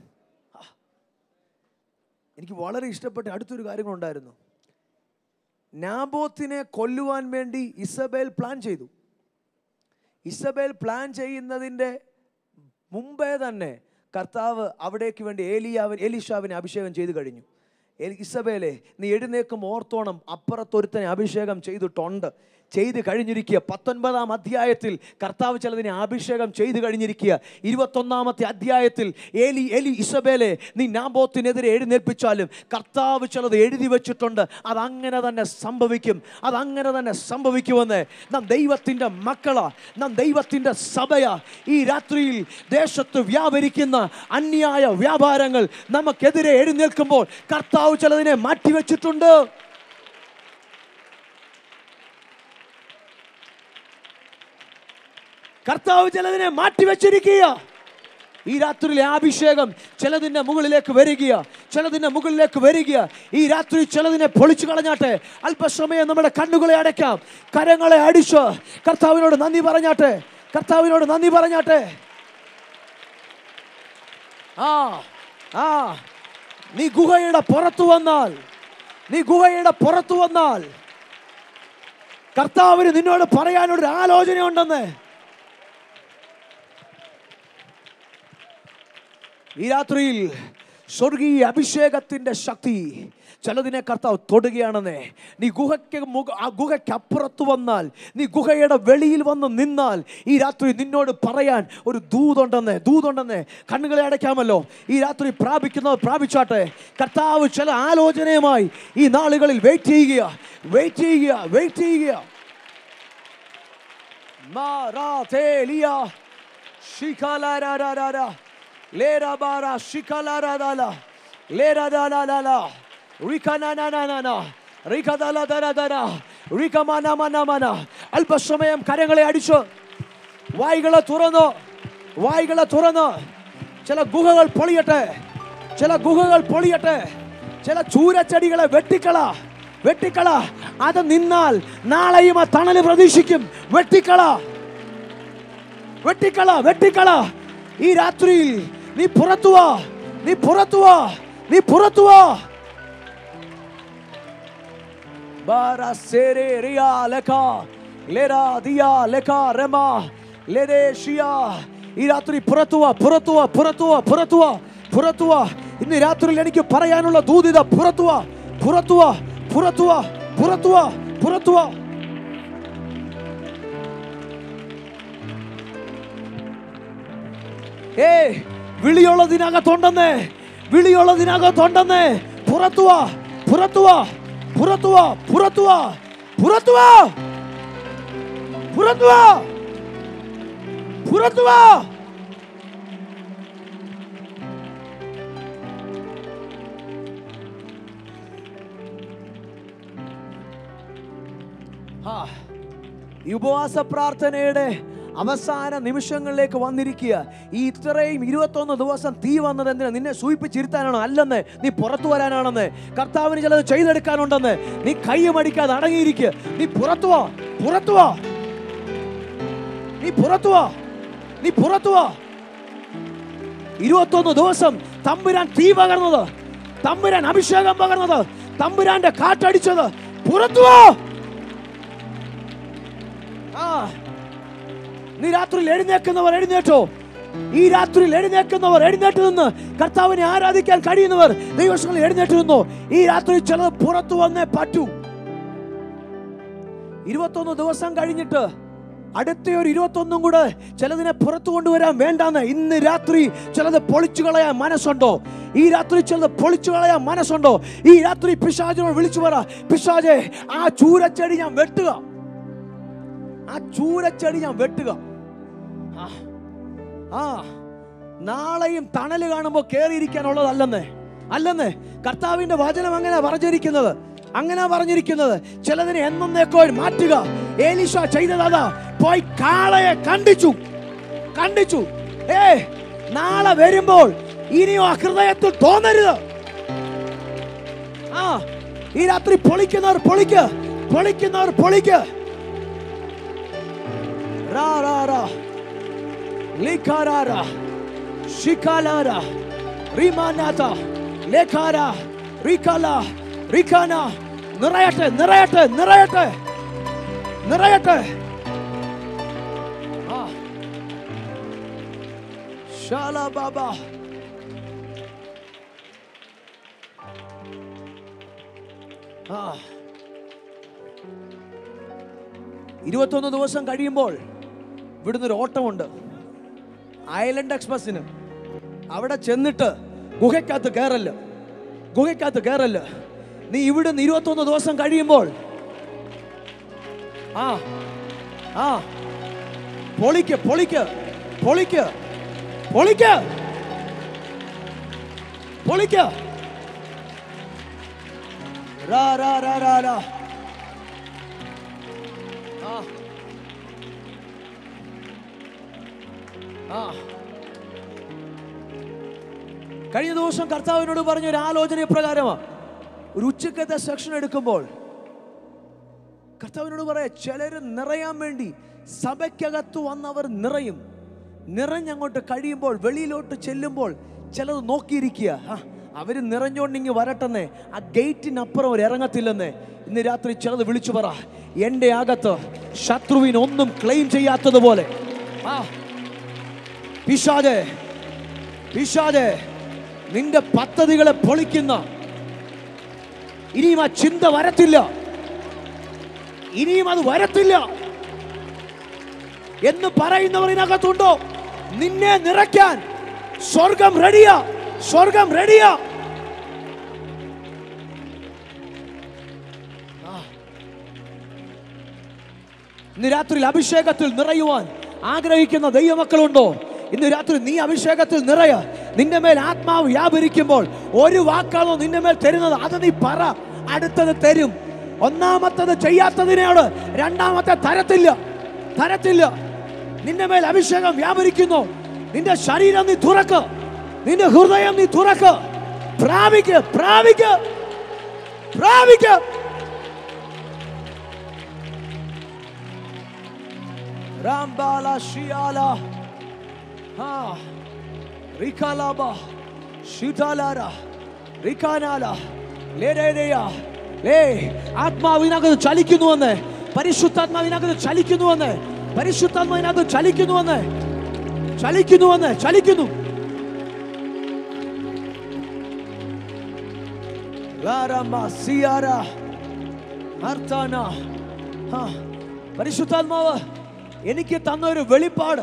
എനിക്ക് വളരെ ഇഷ്ടപ്പെട്ട അടുത്തൊരു കാര്യങ്ങളുണ്ടായിരുന്നു. നാബോത്തിനെ കൊല്ലുവാൻ വേണ്ടി ഇസബേൽ പ്ലാൻ ചെയ്തു. ഇസബേൽ പ്ലാൻ ചെയ്യുന്നതിൻ്റെ മുമ്പേ തന്നെ കർത്താവ് അവിടേക്ക് വേണ്ടി ഏലിയാവിൻ എലീശാവിനെ അഭിഷേകം ചെയ്തു കഴിഞ്ഞു. ഇസബേലെ, നീ എഴുന്നേക്കും ഓർത്തോണം, അപ്പുറത്തൊരുത്തനെ അഭിഷേകം ചെയ്തിട്ടുണ്ട്. ചെയ്ത് കഴിഞ്ഞിരിക്കുക. പത്തൊൻപതാം അധ്യായത്തിൽ കർത്താവ് ചിലതിനെ അഭിഷേകം ചെയ്ത് കഴിഞ്ഞിരിക്കുക. ഇരുപത്തൊന്നാമത്തെ അധ്യായത്തിൽ ഏലി ഏലി ഇസബേലെ നീ നാബോത്തിനെതിരെ എഴുന്നേൽപ്പിച്ചാലും കർത്താവ് ചിലത് എഴുതി വെച്ചിട്ടുണ്ട്. അതങ്ങനെ തന്നെ സംഭവിക്കും, അതങ്ങനെ തന്നെ സംഭവിക്കുമെന്ന്. നാം ദൈവത്തിൻ്റെ മക്കളാ, നാം ദൈവത്തിൻ്റെ സഭയാ. ഈ രാത്രിയിൽ ദേശത്ത് വ്യാപരിക്കുന്ന അന്യായ വ്യാപാരങ്ങൾ നമുക്കെതിരെ എഴുന്നേൽക്കുമ്പോൾ കർത്താവ് ചിലതിനെ മാറ്റിവെച്ചിട്ടുണ്ട്. കർത്താവ് ചിലതിനെ മാറ്റിവെച്ചിരിക്കുക. ഈ രാത്രിയിലെ അഭിഷേകം ചിലതിൻ്റെ മുകളിലേക്ക് വരിക, ചിലതിൻ്റെ മുകളിലേക്ക് വരിക. ഈ രാത്രി ചിലതിനെ പൊളിച്ചു കളഞ്ഞാട്ടെ. അല്പസമയം നമ്മുടെ കണ്ണുകളെ അടയ്ക്കാം, കരങ്ങളെ അടിച്ച് കർത്താവിനോട് നന്ദി പറഞ്ഞാട്ടെ, കർത്താവിനോട് നന്ദി പറഞ്ഞാട്ടെ. ആ ആ നീ ഗുഹയുടെ പുറത്തു വന്നാൽ, നീ ഗുഹയുടെ പുറത്തു വന്നാൽ കർത്താവിന് നിന്നോട് പറയാനൊരു ആലോചന ഉണ്ടെന്ന്. ഈ രാത്രിയിൽ സ്വർഗീയ അഭിഷേകത്തിന്റെ ശക്തി ചിലതിനെ കർത്താവ് തൊടുകയാണെന്നേ. നീ ഗുഹയ്ക്ക് മുഖ ആ ഗുഹയ്ക്കപ്പുറത്ത് വന്നാൽ, നീ ഗുഹയുടെ വെളിയിൽ വന്ന് നിന്നാൽ ഈ രാത്രി നിന്നോട് പറയാൻ ഒരു ദൂതുണ്ടെന്നേ, ദൂതുണ്ടെന്നേ. കണ്ണുകളെ അടയ്ക്കാമല്ലോ. ഈ രാത്രി പ്രാപിക്കുന്നവർ പ്രാപിച്ചാട്ടെ. കർത്താവ് ചില ആലോചനയുമായി ഈ നാളുകളിൽ വെയിറ്റ് ചെയ്യുക, വെയിറ്റ് ചെയ്യുക, വെയിറ്റ് ചെയ്യുക. Lera bara shikalara dala lera dala dala rika na na na na rika dala dala dala rika mana mana mana. അല്പസമയം കരങ്ങളെ അടിച്ചു വായ്കളെ തുറന്നു, വായ്കളെ തുറന്നു. ചില ഗുഹകൾ പൊളിയട്ടെ, ചില ഗുഹകൾ പൊളിയട്ടെ. ചില ചൂരച്ചെടികളെ വെട്ടിക്കള, വെട്ടിക്കള. അത് നിന്നാൽ നാളെയും ആ തണല് പ്രതീക്ഷിക്കും. വെട്ടിക്കള, വെട്ടിക്കള, വെട്ടിക്കള. ഈ രാത്രിയിൽ നീ പുറത്തു വാ, നീ പുറത്തു വാ, നീ പുറത്തു വാ. ബാരാ സേരെ റിയാ ലകാ ലേരാ ദിയാ ലകാ റമാ ലേരേ ഷിയാ. ഈ രാത്രി പുറത്തു വാ, പുറത്തു വാ, പുറത്തു വാ, പുറത്തു വാ, പുറത്തു വാ. ഇന്ന് രാത്രിയിൽ എനിക്ക് പറയാനുള്ള ദൂതിത പുറത്തു വാ, പുറത്തു വാ, പുറത്തു വാ, പുറത്തു വാ, പുറത്തു വാ. ഏ വിളിയുള്ളതിനകത്തുണ്ടെന്നേ, വിളിയുള്ളതിനകത്തുണ്ടെന്നേ. പുറത്തു വാ, പുറത്തു വാ, പുറത്തു വാ, പുറത്തു വാ, പുറത്തു വാ, പുറത്തു വാ, പുറത്തു വാ. ഈ ഉപവാസ പ്രാർത്ഥനയുടെ അവസാന നിമിഷങ്ങളിലേക്ക് വന്നിരിക്കുക. ഈ ഇത്രയും ഇരുപത്തൊന്ന് ദിവസം തീ വന്നത് എന്തിനാ? നിന്നെ സൂചിപ്പിച്ചിരുത്താനാണോ? അല്ലെന്ന്, നീ പുറത്തു വരാനാണെന്ന്. കർത്താവിന് ചിലത് ചെയ്തെടുക്കാനുണ്ടെന്ന്. നീ കയ്യമടിക്കാതെ അടങ്ങിയിരിക്കുക. നീ പുറത്തു വാ, പുറത്തു വാ, നീ പുറത്തു വാ, നീ പുറത്തു വാ. ഇരുപത്തൊന്ന് ദിവസം തമ്പുരാൻ തീ പകർന്നത്, തമ്പുരാൻ അഭിഷേകം പകർന്നത്, തമ്പുരാന്റെ കാറ്റടിച്ചത്. പുറത്തു വാ. ആ നീ രാത്രിയിൽ എഴുന്നേൽക്കുന്നവർ എഴുന്നേറ്റോ. ഈ രാത്രിയിൽ എഴുന്നേൽക്കുന്നവർ എഴുന്നേറ്റ് നിന്ന് കർത്താവിനെ ആരാധിക്കാൻ കഴിയുന്നവർ ദൈവങ്ങളിൽ എഴുന്നേറ്റ് നിന്നോ. ഈ രാത്രി ചിലത് പുറത്തു വന്നേ പറ്റൂ. ഇരുപത്തൊന്ന് ദിവസം കഴിഞ്ഞിട്ട് അടുത്ത ഒരു ഇരുപത്തൊന്നും കൂടെ ചിലതിനെ പുറത്തു കൊണ്ടുവരാൻ വേണ്ടാന്ന്. ഇന്ന് രാത്രി ചിലത് പൊളിച്ചു കളയാൻ മനസ്സുണ്ടോ? ഈ രാത്രി ചിലത് പൊളിച്ചു കളയാൻ മനസ്സുണ്ടോ? ഈ രാത്രി പിശാചിനോട് വിളിച്ചു പറ, പിശാചേ ആ ചൂരച്ചെടി ഞാൻ വെട്ടുക, ആ ചൂരച്ചെടി ഞാൻ വെട്ടുക. ആ നാളെയും തണല് കാണുമ്പോൾ കേറിയിരിക്കാനുള്ളതല്ലെന്നേ, അല്ലെന്നേ. കർത്താവിന്റെ വചനം അങ്ങനെ പറഞ്ഞിരിക്കുന്നത്, അങ്ങനെ പറഞ്ഞിരിക്കുന്നത്. ചിലതിനെ എന്നേക്കോ മാറ്റുക. എലീശ ചെയ്തതാ, പോയി കാളയെ കണ്ടിച്ചു, കണ്ടിച്ചു. ഏ നാളെ വരുമ്പോൾ ഇനിയോ ആ ഹൃദയത്തിൽ തോന്നരുത്. ആ ഈ രാത്രി പൊളിക്കുന്നവർ പൊളിക്ക്, പൊളിക്കുന്നവർ പൊളിക്ക്. Ra ra ra likarara shikalara rimanata lekara rikala rikana. നിറയട്ടെ, നിറയട്ടെ, നിറയട്ടെ, നിറയട്ടെ. ആ ശാല ബാബ. ആ ഇരുപത്തൊന്ന് ദിവസം കഴിയുമ്പോൾ ഇവിടുന്ന് ഒരു ഓട്ടമുണ്ട് ഐലൻഡ് എക്സ്പ്രസിന്. അവിടെ ചെന്നിട്ട് ഗുഹയ്ക്കകത്ത് കയറല്ല, ഗുഹയ്ക്കകത്ത് കയറല്ല. നീ ഇവിടുന്ന് ഇരുപത്തൊന്ന് ദിവസം കഴിയുമ്പോൾ ആ ആ പൊളിക്ക് പൊളിക്ക് പൊളിക്ക് പൊളിക്ക് പൊളിക്ക് രാ രാ രാ രാ രാ ആ ആ കഴിഞ്ഞ ദിവസം കർത്താവിനോട് പറഞ്ഞ ഒരു ആലോചന പ്രകാരമാണ്. ഒരു ഉച്ചക്കത്തെ സെക്ഷൻ എടുക്കുമ്പോൾ കർത്താവിനോട് പറയാ, ചിലര് നിറയാൻ വേണ്ടി സഭയ്ക്കകത്ത് വന്നവർ നിറയും. നിറഞ്ഞങ്ങോട്ട് കഴിയുമ്പോൾ വെളിയിലോട്ട് ചെല്ലുമ്പോൾ ചിലത് നോക്കിയിരിക്കുക, അവര് നിറഞ്ഞോണ്ടിങ്ങി വരട്ടെന്നേ, ആ ഗേറ്റിനപ്പുറം അവർ ഇറങ്ങത്തില്ലെന്നേ. ഇന്ന് രാത്രി ചിലത് വിളിച്ചു പറ, എൻ്റെ അകത്ത് ശത്രുവിന് ഒന്നും ക്ലെയിം ചെയ്യാത്തതുപോലെ ആ പിശാചേ പിശാചേ നിന്റെ പദ്ധതികളെ പൊളിക്കുന്ന ഇനിയും ആ ചിന്ത വരത്തില്ല, ഇനിയും അത് വരത്തില്ല എന്ന് പറയുന്നവരിനകത്തുണ്ടോ? നിന്നെ നിറയ്ക്കാൻ സ്വർഗം റെഡിയാ, സ്വർഗം റെഡിയാ. ഇന്ന് രാത്രി അഭിഷേകത്തിൽ നിറയുവാൻ ആഗ്രഹിക്കുന്ന ദൈവമക്കളുണ്ടോ? ഇന്ന് രാത്രി നീ അഭിഷേകത്തിൽ നിറയ. നിന്റെ മേൽ ആത്മാവ് വ്യാപരിക്കുമ്പോൾ ഒരു വാക്കാണോ നിന്റെ മേൽ തരുന്നത്, അത് നീ പറ, അടുത്തത് തരും. ഒന്നാമത്തത് ചെയ്യാത്തതിനോട് രണ്ടാമത്തെ തരത്തില്ല, തരത്തില്ല. നിന്റെ മേൽ അഭിഷേകം വ്യാപരിക്കുന്നു, നിന്റെ ശരീരം നീ തുറക്ക്, നിന്റെ ഹൃദയം നീ തുറക്ക്, പ്രാപിക്ക് പ്രാപിക്ക് പ്രാപിക്ക്. രാംബാല ഷിയാല ആ റികാലാബ ഷിതാലാര റികാനാല ലേരേരയ ലേ ആത്മാവിനകത്ത് ചലിക്കുന്നുവെന്ന്, പരിശുദ്ധാത്മാവിനകത്ത് ചലിക്കുന്നുവെന്ന്, പരിശുദ്ധാത്മാവിനകത്ത് ചലിക്കുന്നുവെന്ന്, ചലിക്കുന്നുവെന്ന് ചലിക്കുന്നു. പരിശുദ്ധാത്മാവ് എനിക്ക് തന്നൊരു വെളിപ്പാട്,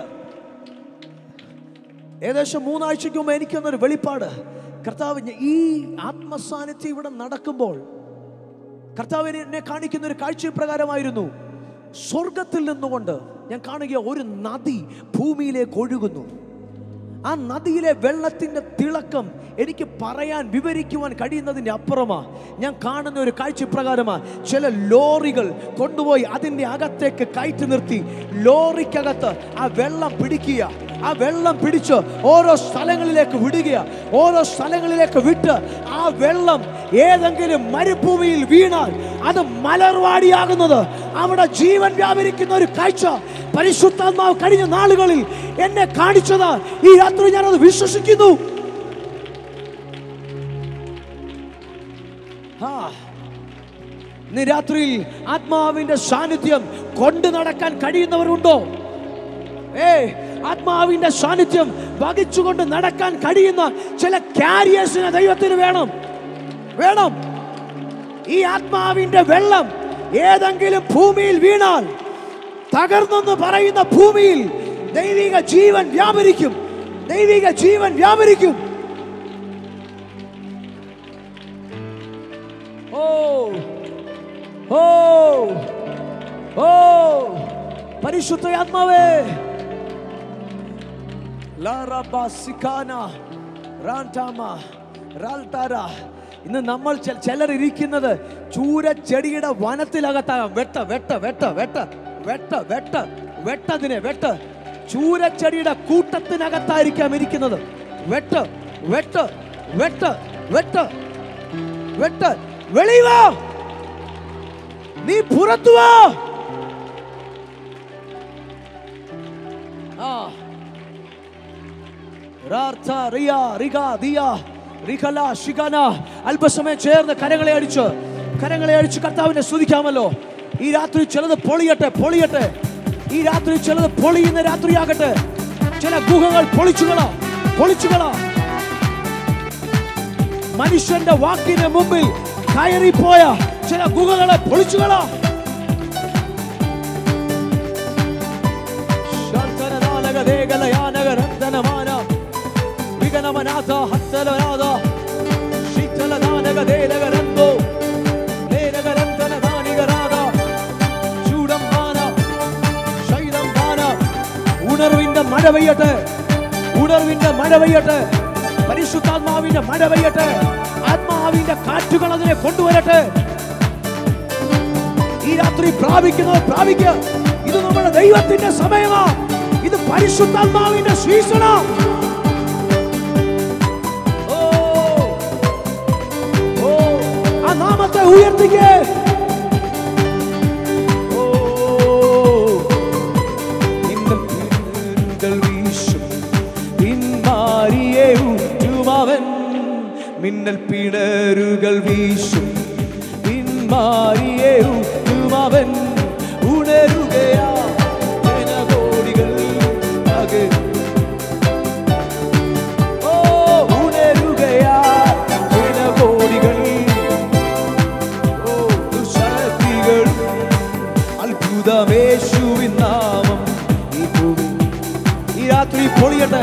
ഏകദേശം മൂന്നാഴ്ചയ്ക്ക് മുമ്പ് എനിക്ക് തന്നൊരു വെളിപ്പാട്. കർത്താവ് ഈ ആത്മസാന്നിധ്യം ഇവിടെ നടക്കുമ്പോൾ കർത്താവിനെ എന്നെ കാണിക്കുന്ന ഒരു കാഴ്ച പ്രകാരമായിരുന്നു. സ്വർഗത്തിൽ നിന്നുകൊണ്ട് ഞാൻ കാണുക ഒരു നദി ഭൂമിയിലേക്ക് ഒഴുകുന്നു. ആ നദിയിലെ വെള്ളത്തിന്റെ തിളക്കം എനിക്ക് പറയാൻ വിവരിക്കുവാൻ കഴിയുന്നതിൻ്റെ അപ്പുറമാ ഞാൻ കാണുന്ന ഒരു കാഴ്ച പ്രകാരമാ. ചില ലോറികൾ കൊണ്ടുപോയി അതിൻ്റെ അകത്തേക്ക് കയറ്റി നിർത്തി ലോറിക്കകത്ത് ആ വെള്ളം പിടിക്കുക, ആ വെള്ളം പിടിച്ച് ഓരോ സ്ഥലങ്ങളിലേക്ക് വിടുക, ഓരോ സ്ഥലങ്ങളിലേക്ക് വിട്ട് ആ വെള്ളം ഏതെങ്കിലും മരുഭൂമിയിൽ വീണാൽ അത് മലർവാടിയാകുന്നത്, അവിടെ ജീവൻ വ്യാപരിക്കുന്ന ഒരു കാഴ്ച പരിശുദ്ധാത്മാവ് കഴിഞ്ഞ നാളുകളിൽ എന്നെ കാണിച്ചത്. ഈ രാത്രി ഞാനത് വിശ്വസിക്കുന്നു. ഇന്ന് രാത്രിയിൽ ആത്മാവിന്റെ സാന്നിധ്യം കൊണ്ടു നടക്കാൻ കഴിയുന്നവരുണ്ടോ? ഏ ആത്മാവിന്റെ സാന്നിധ്യം വഹിച്ചുകൊണ്ട് നടക്കാൻ കഴിയുന്ന ചില കാരിയേഴ്സിനെ ദൈവത്തിന് വേണം വേണം ഈ ആത്മാവിന്റെ വെള്ളം ഏതെങ്കിലും ഭൂമിയിൽ വീണാൽ തകർന്നെന്ന് പറയുന്ന ഭൂമിയിൽ ദൈവിക ജീവൻ വ്യാപരിക്കും, ദൈവിക ജീവൻ വ്യാപരിക്കും. ഓ ഓ ഓ പരിശുദ്ധ ആത്മാവേ, ഇന്ന് നമ്മൾ ചിലർ ഇരിക്കുന്നത് ചൂരച്ചെടിയുടെ വനത്തിലകത്താകാം. വെട്ട വെട്ട വെട്ട വെട്ട വെട്ട വെട്ട വെട്ടതിനെ വെട്ട്. ചൂരച്ചെടിയുടെ കൂട്ടത്തിനകത്തായിരിക്കാം ഇരിക്കുന്നത്. വെട്ട് വെട്ട് വെട്ട് വെട്ട് വെട്ട്. വെളിവാ, നീ പുറത്തു വാ. ആ അല്പസമയം ചേർന്ന് കരങ്ങളെ അടിച്ച് കരങ്ങളെ അടിച്ച് കർത്താവിനെ സ്തുതിക്കാമല്ലോ. ഈ രാത്രി ചിലത് പൊളിയട്ടെ പൊളിയട്ടെ ഈ രാത്രി ചിലത് പൊളിയുന്ന രാത്രിയാകട്ടെ. ചില ഗുഹകൾ പൊളിച്ചുകളാ പൊളിച്ചുകളാ മനുഷ്യന്റെ വാക്കിന് മുമ്പിൽ കയറിപ്പോയ ചില ഗുഹകളെ പൊളിച്ചുകളാ. നഗരന്തനമാന വിഗണമനാഥ ഹത്തലനാഥ ശീതലദാനഗദേനഗരന്തോ ലേനഗരന്തനദാനിഗരാധ ചൂടം ബാന ശൈലം ബാന. ഉണർവിന്റെ മഴ പെയ്യട്ടെ, ഉണർവിന്റെ മഴ പെയ്യട്ടെ, പരിശുദ്ധാത്മാവിന്റെ മഴ പെയ്യട്ടെ, ആത്മാവിന്റെ കാറ്റുകൾ അതിനെ കൊണ്ടുവരട്ടെ. ഈ രാത്രി പ്രാപിക്കുന്നത് പ്രാപിക്കുക. ഇത് നമ്മുടെ ദൈവത്തിന്റെ സമയമാ, ഇത് പരിശുദ്ധാത്മാവിന്റെ സീസണാ. ഓ ഓ ആ നാമത്തെ ഉയർത്തിക്കേ. ഓ ഇന്നും പിന്നൽ വീശും പിന്മാരിയെ ഊറ്റുമവൻ, മിന്നൽ പിണരുകൾ വീശും പിന്മാരിയെ ഊറ്റുമവൻ. ഉണരുകയാ ജനകോടികൾ ഓ ഉണരുകയാ ജനകോടികൾ. ഓ ദുശക്തികൾ അത്ഭുതമേശുവിൻ നാമം ഈ ഭൂമി ഈ രാത്രി പൊളിയട്ടെ.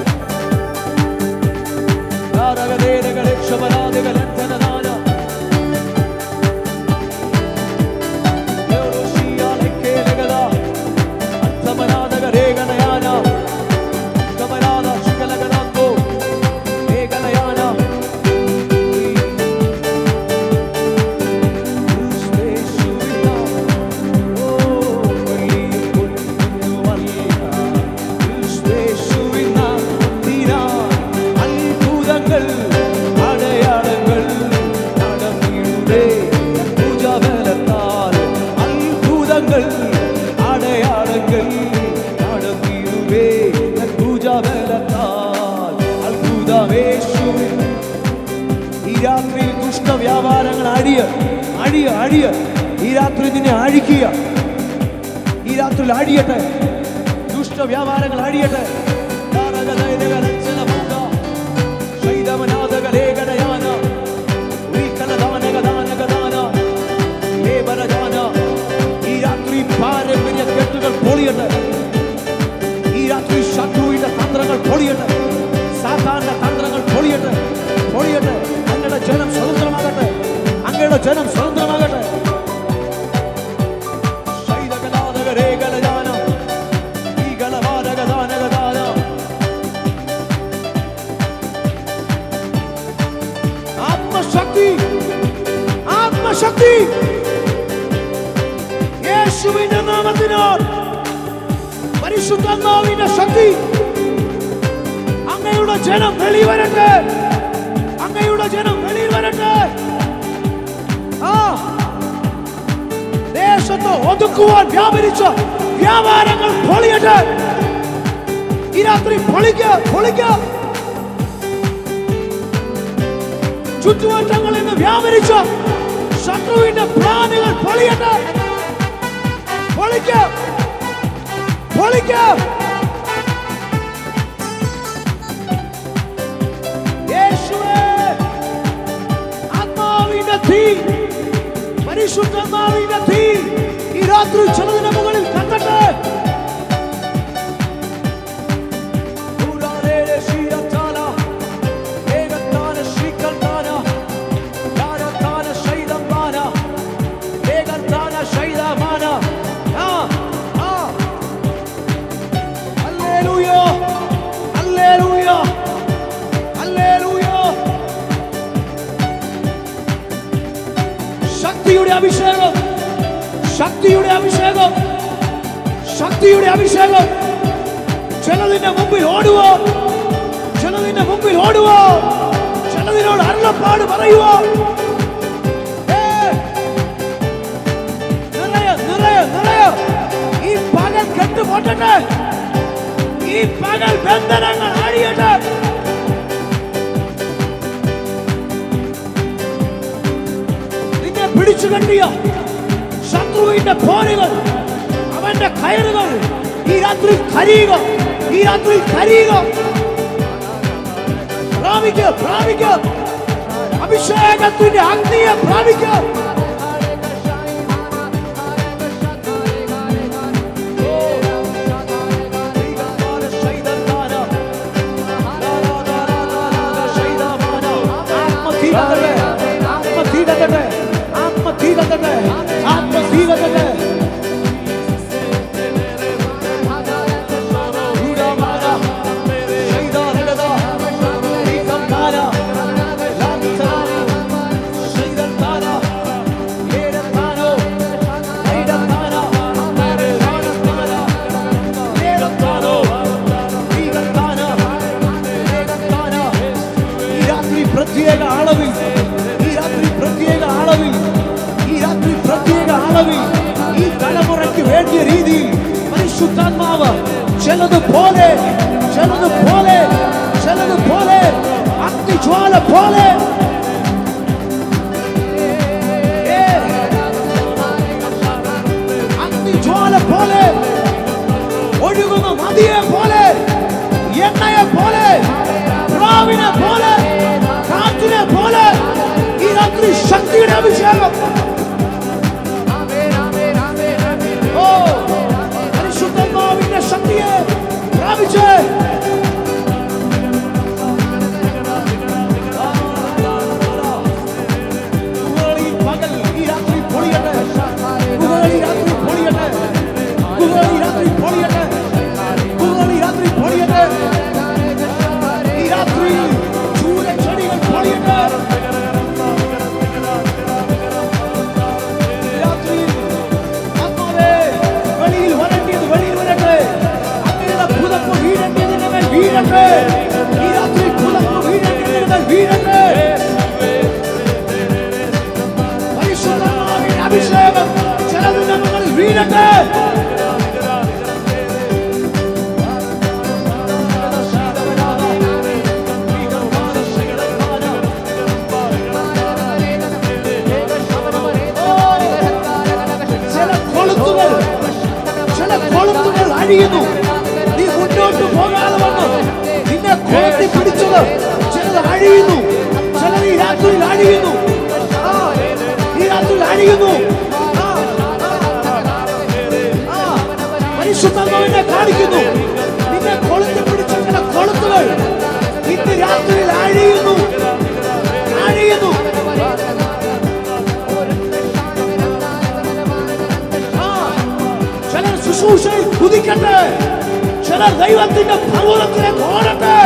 വ്യാപാരങ്ങൾ അഴിയ അഴിയ അഴിയ ഈ രാത്രി നിന്നെ അഴിക്കുക. ഈ രാത്രി അഴിയട്ടെ, ദുഷ്ട വ്യാപാരങ്ങൾ അഴിയട്ടെ. ഈ രാത്രി പാരമ്പര്യ കെട്ടുകൾ പൊളിയട്ടെ. ഈ രാത്രി ശത്രുവിന്റെ തന്ത്രങ്ങൾ പൊളിയട്ടെ, സാത്താന്റെ തന്ത്രങ്ങൾ പൊളിയട്ടെ പൊളിയട്ടെ. അങ്ങയുടെ ജനം സ്വതന്ത്രമാകട്ടെ, അങ്ങയുടെ ജനം സ്വതന്ത്രമാകട്ടെ. ആത്മശക്തി ആത്മശക്തി യേശുവിന്റെ നാമത്തിനാൽ പരിശുദ്ധാത്മാവിന്റെ ശക്തി അങ്ങയുടെ ജനം വെളിയിൽ വരട്ടെ, അങ്ങയുടെ ജനം വെളിയിൽ വരട്ടെ. ആ ദേശത്ത് ഒതുക്കുവാൻ വ്യാപരിച്ച വ്യാപാരങ്ങൾ പൊളിയട്ടെ. ഈ രാത്രി പൊളിക്ക പൊളിക്ക. ചുറ്റുവട്ടങ്ങളിൽ നിന്ന് വ്യാപരിച്ച ശത്രുവിന്റെ പ്ലാനുകൾ പൊളിയട്ടെ. പൊളിക്ക പൊളിക്ക. യേശുവേ, ആത്മാവിന്റെ തീ, പരിശുദ്ധാത്മാവിന്റെ തീ ഈ രാത്രി ചിലതിന്റെ മുകളിൽ കത്തട്ടെ. ശക്തിയുടെ അഭിഷേകം, ശക്തിയുടെ അഭിഷേകം, ശക്തിയുടെ അഭിഷേകം. ചിലതിന്റെ മുമ്പിൽ ഓടുക, ചിലതിന്റെ മുമ്പിൽ ഓടുക, ചിലതിനോട് അരുളപ്പാട് പറയുക. നിറയ നിറയ നിറയ. ഈ പകൽ കെട്ടുപൊട്ടട്ടെ, ഈ പകൽ ബന്ധനങ്ങൾ അഴിയട്ടെ. പിടിച്ചു കെട്ടിയ ശത്രുവിന്റെ പോരുകൾ, അവന്റെ കയറുകൾ ഈ രാത്രി കരിയുക, ഈ രാത്രി കരിയുക. പ്രാപിക്കുക പ്രാപിക്കുക, അഭിഷേകത്തിന്റെ അഗ്നിയെ പ്രാപിക്കുക. കത്തട്ടെ, ആത്മതീ കത്തട്ടെ, ആത്മതീ കത്തട്ടെ, ആത്മതീ കത്തട്ടെ. പ്രത്യേക അളവിൽ ഈ രാത്രി പ്രത്യേക അളവിൽ ഈ രാത്രി പ്രത്യേക അളവിൽ ഈ തലമുറയ്ക്ക് വേണ്ടിയ രീതിയിൽ പരിശുദ്ധാത്മാവ് ചിലതുപോലെ ചിലതുപോലെ ചിലതുപോലെ അഗ്നിജ്വാല പോലെ അഗ്നിജ്വാല പോലെ ഒഴുകുന്ന നദിയെ പോലെ എണ്ണയെ പോലെ പ്രാവിനെ പോലെ കാറ്റിനെ പോലെ ഈ രാത്രി ശക്തിയുടെ അഭിഷേകം. ഓ പരിശുദ്ധാത്മാവിന്റെ ശക്തിയെ പ്രാപിച്ചേ. ഈ പകൽ ഈ രാത്രി പൊളിയട്ടെ, ഈ രാത്രി പൊളിയട്ടെ, ഈ രാത്രി പൊളിയട്ടെ, ഈ രാത്രി പൊളിയട്ടെ, ഈ രാത്രി ചൂരച്ചെടികൾ പൊളിയട്ടെ. രാത്രി ആത്മാവേ വെളിയിൽ വരേണ്ടത് വെളിയിൽ വരട്ടെ, അങ്ങയുടെ പുതപ്പ് വീഴേണ്ടതിന്റെ മേൽ വീഴട്ടെ. ഈ രാത്രി പുതപ്പ് വീഴേണ്ടതിന്റെ മേൽ വീഴട്ടെ. പരിശുദ്ധാത്മാവിന്റെ അഭിഷേകം ചിലതിന്റെ മുകളിൽ വീഴട്ടെ. അഴിയുന്നു, നീ മുന്നോട്ട് പോകാതെ വന്നു നിന്നെ കൊളുത്തി പിടിച്ചത് ചിലത് അഴിയുന്നു, ചിലത് ഈ രാത്രിയിൽ അഴിയുന്നു, ഈ രാത്രിയിൽ അഴിയുന്നു. പരിശുദ്ധാത്മാവിനെ കാണിക്കുന്നു, നിന്നെ കൊളുത്തി പിടിച്ച ചില കൊളുത്തുകൾ ഇന്ന് രാത്രിയിൽ അഴിയുന്നു, അഴിയുന്നു. ചിലർ ശുശ്രൂഷയിൽ കുതിക്കട്ടെ, ചിലർ ദൈവത്തിന്റെ പർവ്വതത്തിലേക്ക് ഓടട്ടെ.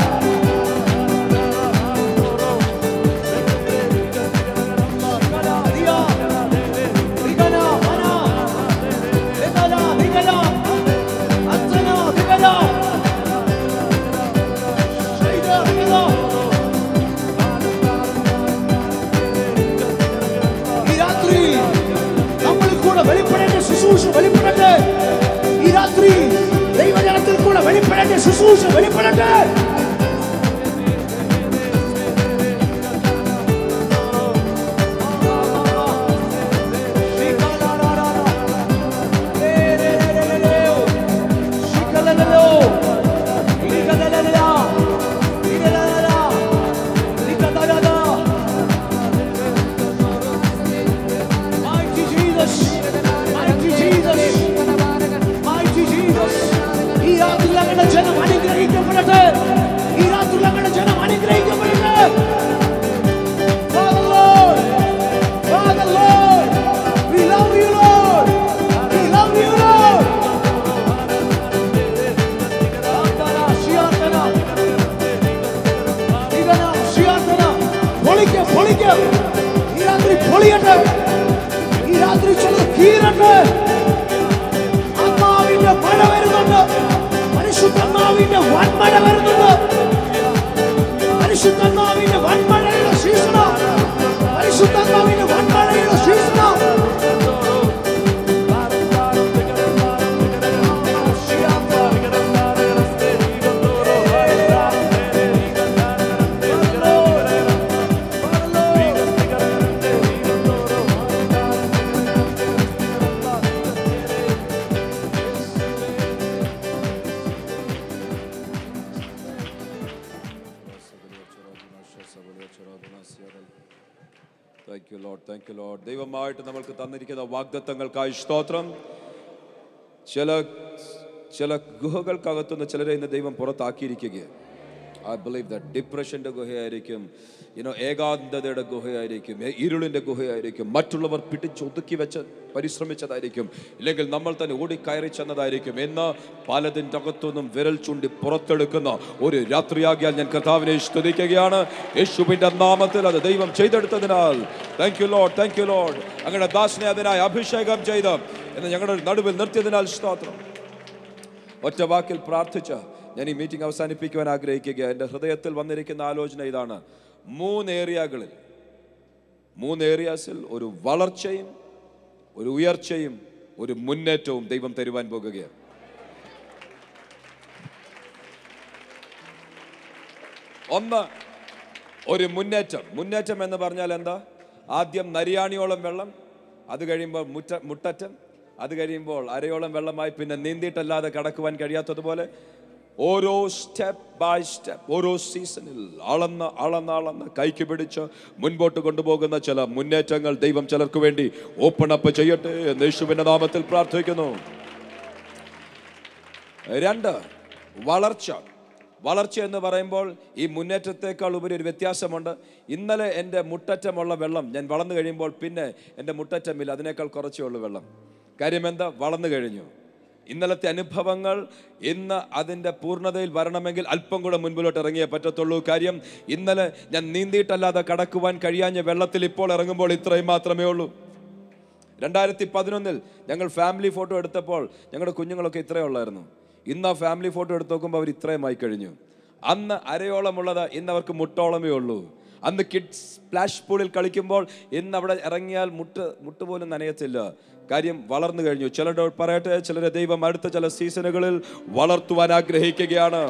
ഈ രാത്രി നമ്മളിൽ കൂടെ വെളിപ്പെടേണ്ട ശുശ്രൂഷ വെളിപ്പെടട്ടെ. ഈ രാത്രി ദൈവജനത്തിൽ കൂടെ വെളിപ്പെടേണ്ട ശുശ്രൂഷ വെളിപ്പെടട്ടെ. ഈ രാത്രി പൊളിയട്ടെ, ഈ രാത്രി ചിലത് കീറട്ടെ. ആത്മാവിന്റെ മഴ വരുന്നുണ്ട്, പരിശുദ്ധാത്മാവിന്റെ വൻമഴ വരുന്നുണ്ട്. പരിശുദ്ധാത്മാവിന്റെ വൻമഴയുടെ സീസണ, പരിശുദ്ധാത്മാവിന്റെ വൻമഴയുടെ സീസണ. Thank you, Lord. Thank you, Lord. ദൈവമായിട്ട് നമ്മൾക്ക് തന്നിരിക്കുന്ന വാഗ്ദത്തങ്ങൾക്കായി സ്തോത്രം. ചില ചില ഗുഹകൾക്കകത്തുനിന്ന് ചിലരെ ഇന്ന് ദൈവം പുറത്താക്കിയിരിക്കുകയാണ്. I believe that ഡിപ്രഷൻ്റെ ഗുഹയായിരിക്കും, യുനോ ഏകാന്തതയുടെ ഗുഹയായിരിക്കും, ഇരുളിൻ്റെ ഗുഹയായിരിക്കും, മറ്റുള്ളവർ പിടിച്ചൊതുക്കി വെച്ച് പരിശ്രമിച്ചതായിരിക്കും, ഇല്ലെങ്കിൽ നമ്മൾ തന്നെ ഓടിക്കയറി ചെന്നതായിരിക്കും. എന്ന് പലതിൻ്റെ അകത്തുനിന്നും വിരൽ ചൂണ്ടി പുറത്തെടുക്കുന്ന ഒരു രാത്രിയാകിയാൽ ഞാൻ കർത്താവിനെ സ്തുതിക്കുകയാണ്. യേശുവിൻ്റെ നാമത്തിൽ അത് ദൈവം ചെയ്തെടുത്തതിനാൽ thank you Lord, thank you Lord. അങ്ങയുടെ ദാസനെ അതിനായി അഭിഷേകം ചെയ്ത് എന്ന് ഞങ്ങളുടെ നടുവിൽ നിർത്തിയതിനാൽ സ്തോത്രം. ഒറ്റ വാക്കിൽ പ്രാർത്ഥിച്ച ഞാൻ ഈ മീറ്റിംഗ് അവസാനിപ്പിക്കുവാൻ ആഗ്രഹിക്കുക. എൻ്റെ ഹൃദയത്തിൽ വന്നിരിക്കുന്ന ആലോചന ഇതാണ്. മൂന്ന് ഏരിയകളിൽ മൂന്ന് ഏരിയാസിൽ ഒരു വളർച്ചയും ഒരു ഉയർച്ചയും ഒരു മുന്നേറ്റവും ദൈവം തരുവാൻ പോകുകയാണ്. ഒന്ന്, ഒരു മുന്നേറ്റം. മുന്നേറ്റം എന്ന് പറഞ്ഞാൽ എന്താ? ആദ്യം നരിയാണിയോളം വെള്ളം, അത് കഴിയുമ്പോൾ മുറ്റ മുട്ടറ്റം അത് കഴിയുമ്പോൾ അരയോളം വെള്ളമായി, പിന്നെ നീന്തിയിട്ടല്ലാതെ കടക്കുവാൻ കഴിയാത്തതുപോലെ ഓരോ സ്റ്റെപ്പ് ബൈ സ്റ്റെപ്പ്, ഓരോ സീസണിൽ അളന്ന് അളന്ന് അളന്ന് കൈക്ക് പിടിച്ച് മുൻപോട്ട് കൊണ്ടുപോകുന്ന ചില മുന്നേറ്റങ്ങൾ ദൈവം ചിലർക്ക് വേണ്ടി ഓപ്പൺ അപ്പ് ചെയ്യട്ടെ എന്ന് യേശുവിന്റെ നാമത്തിൽ പ്രാർത്ഥിക്കുന്നു. രണ്ട്, വളർച്ച. വളർച്ച എന്ന് പറയുമ്പോൾ ഈ മുന്നേറ്റത്തെക്കാൾ ഉപരി ഒരു വ്യത്യാസമുണ്ട്. ഇന്നലെ എൻ്റെ മുട്ടറ്റമുള്ള വെള്ളം ഞാൻ വളർന്നു കഴിയുമ്പോൾ പിന്നെ എൻ്റെ മുട്ടറ്റമില്ല, അതിനേക്കാൾ കുറച്ചേ ഉള്ളൂ വെള്ളം. കാര്യം എന്താ? വളർന്നു കഴിഞ്ഞു. ഇന്നലത്തെ അനുഭവങ്ങൾ ഇന്ന് അതിൻ്റെ പൂർണ്ണതയിൽ വരണമെങ്കിൽ അല്പം കൂടെ മുൻപിലോട്ട് ഇറങ്ങിയേ പറ്റത്തുള്ളൂ. കാര്യം ഇന്നലെ ഞാൻ നീന്തിയിട്ടല്ലാതെ കടക്കുവാൻ കഴിയാഞ്ഞ വെള്ളത്തിൽ ഇപ്പോൾ ഇറങ്ങുമ്പോൾ ഇത്രയും മാത്രമേ ഉള്ളൂ. രണ്ടായിരത്തി പതിനൊന്നിൽ ഞങ്ങൾ ഫാമിലി ഫോട്ടോ എടുത്തപ്പോൾ ഞങ്ങളുടെ കുഞ്ഞുങ്ങളൊക്കെ ഇത്രയേ ഉള്ളായിരുന്നു. ഇന്ന് ആ ഫാമിലി ഫോട്ടോ എടുത്ത് നോക്കുമ്പോൾ അവർ ഇത്രയുമായി കഴിഞ്ഞു. അന്ന് അരയോളമുള്ളത് ഇന്ന് അവർക്ക് മുട്ടോളമേ ഉള്ളൂ. അന്ന് കിഡ്സ് സ്പ്ലാഷ് പൂളിൽ കളിക്കുമ്പോൾ ഇന്ന് അവിടെ ഇറങ്ങിയാൽ മുട്ട് മുട്ട് പോലും നനയത്തില്ല. കാര്യം വളർന്നു കഴിഞ്ഞു. ചിലരോട് പറയട്ടെ, ചിലരെ ദൈവം അടുത്ത ചില സീസണുകളിൽ വളർത്തുവാൻ ആഗ്രഹിക്കുകയാണ്.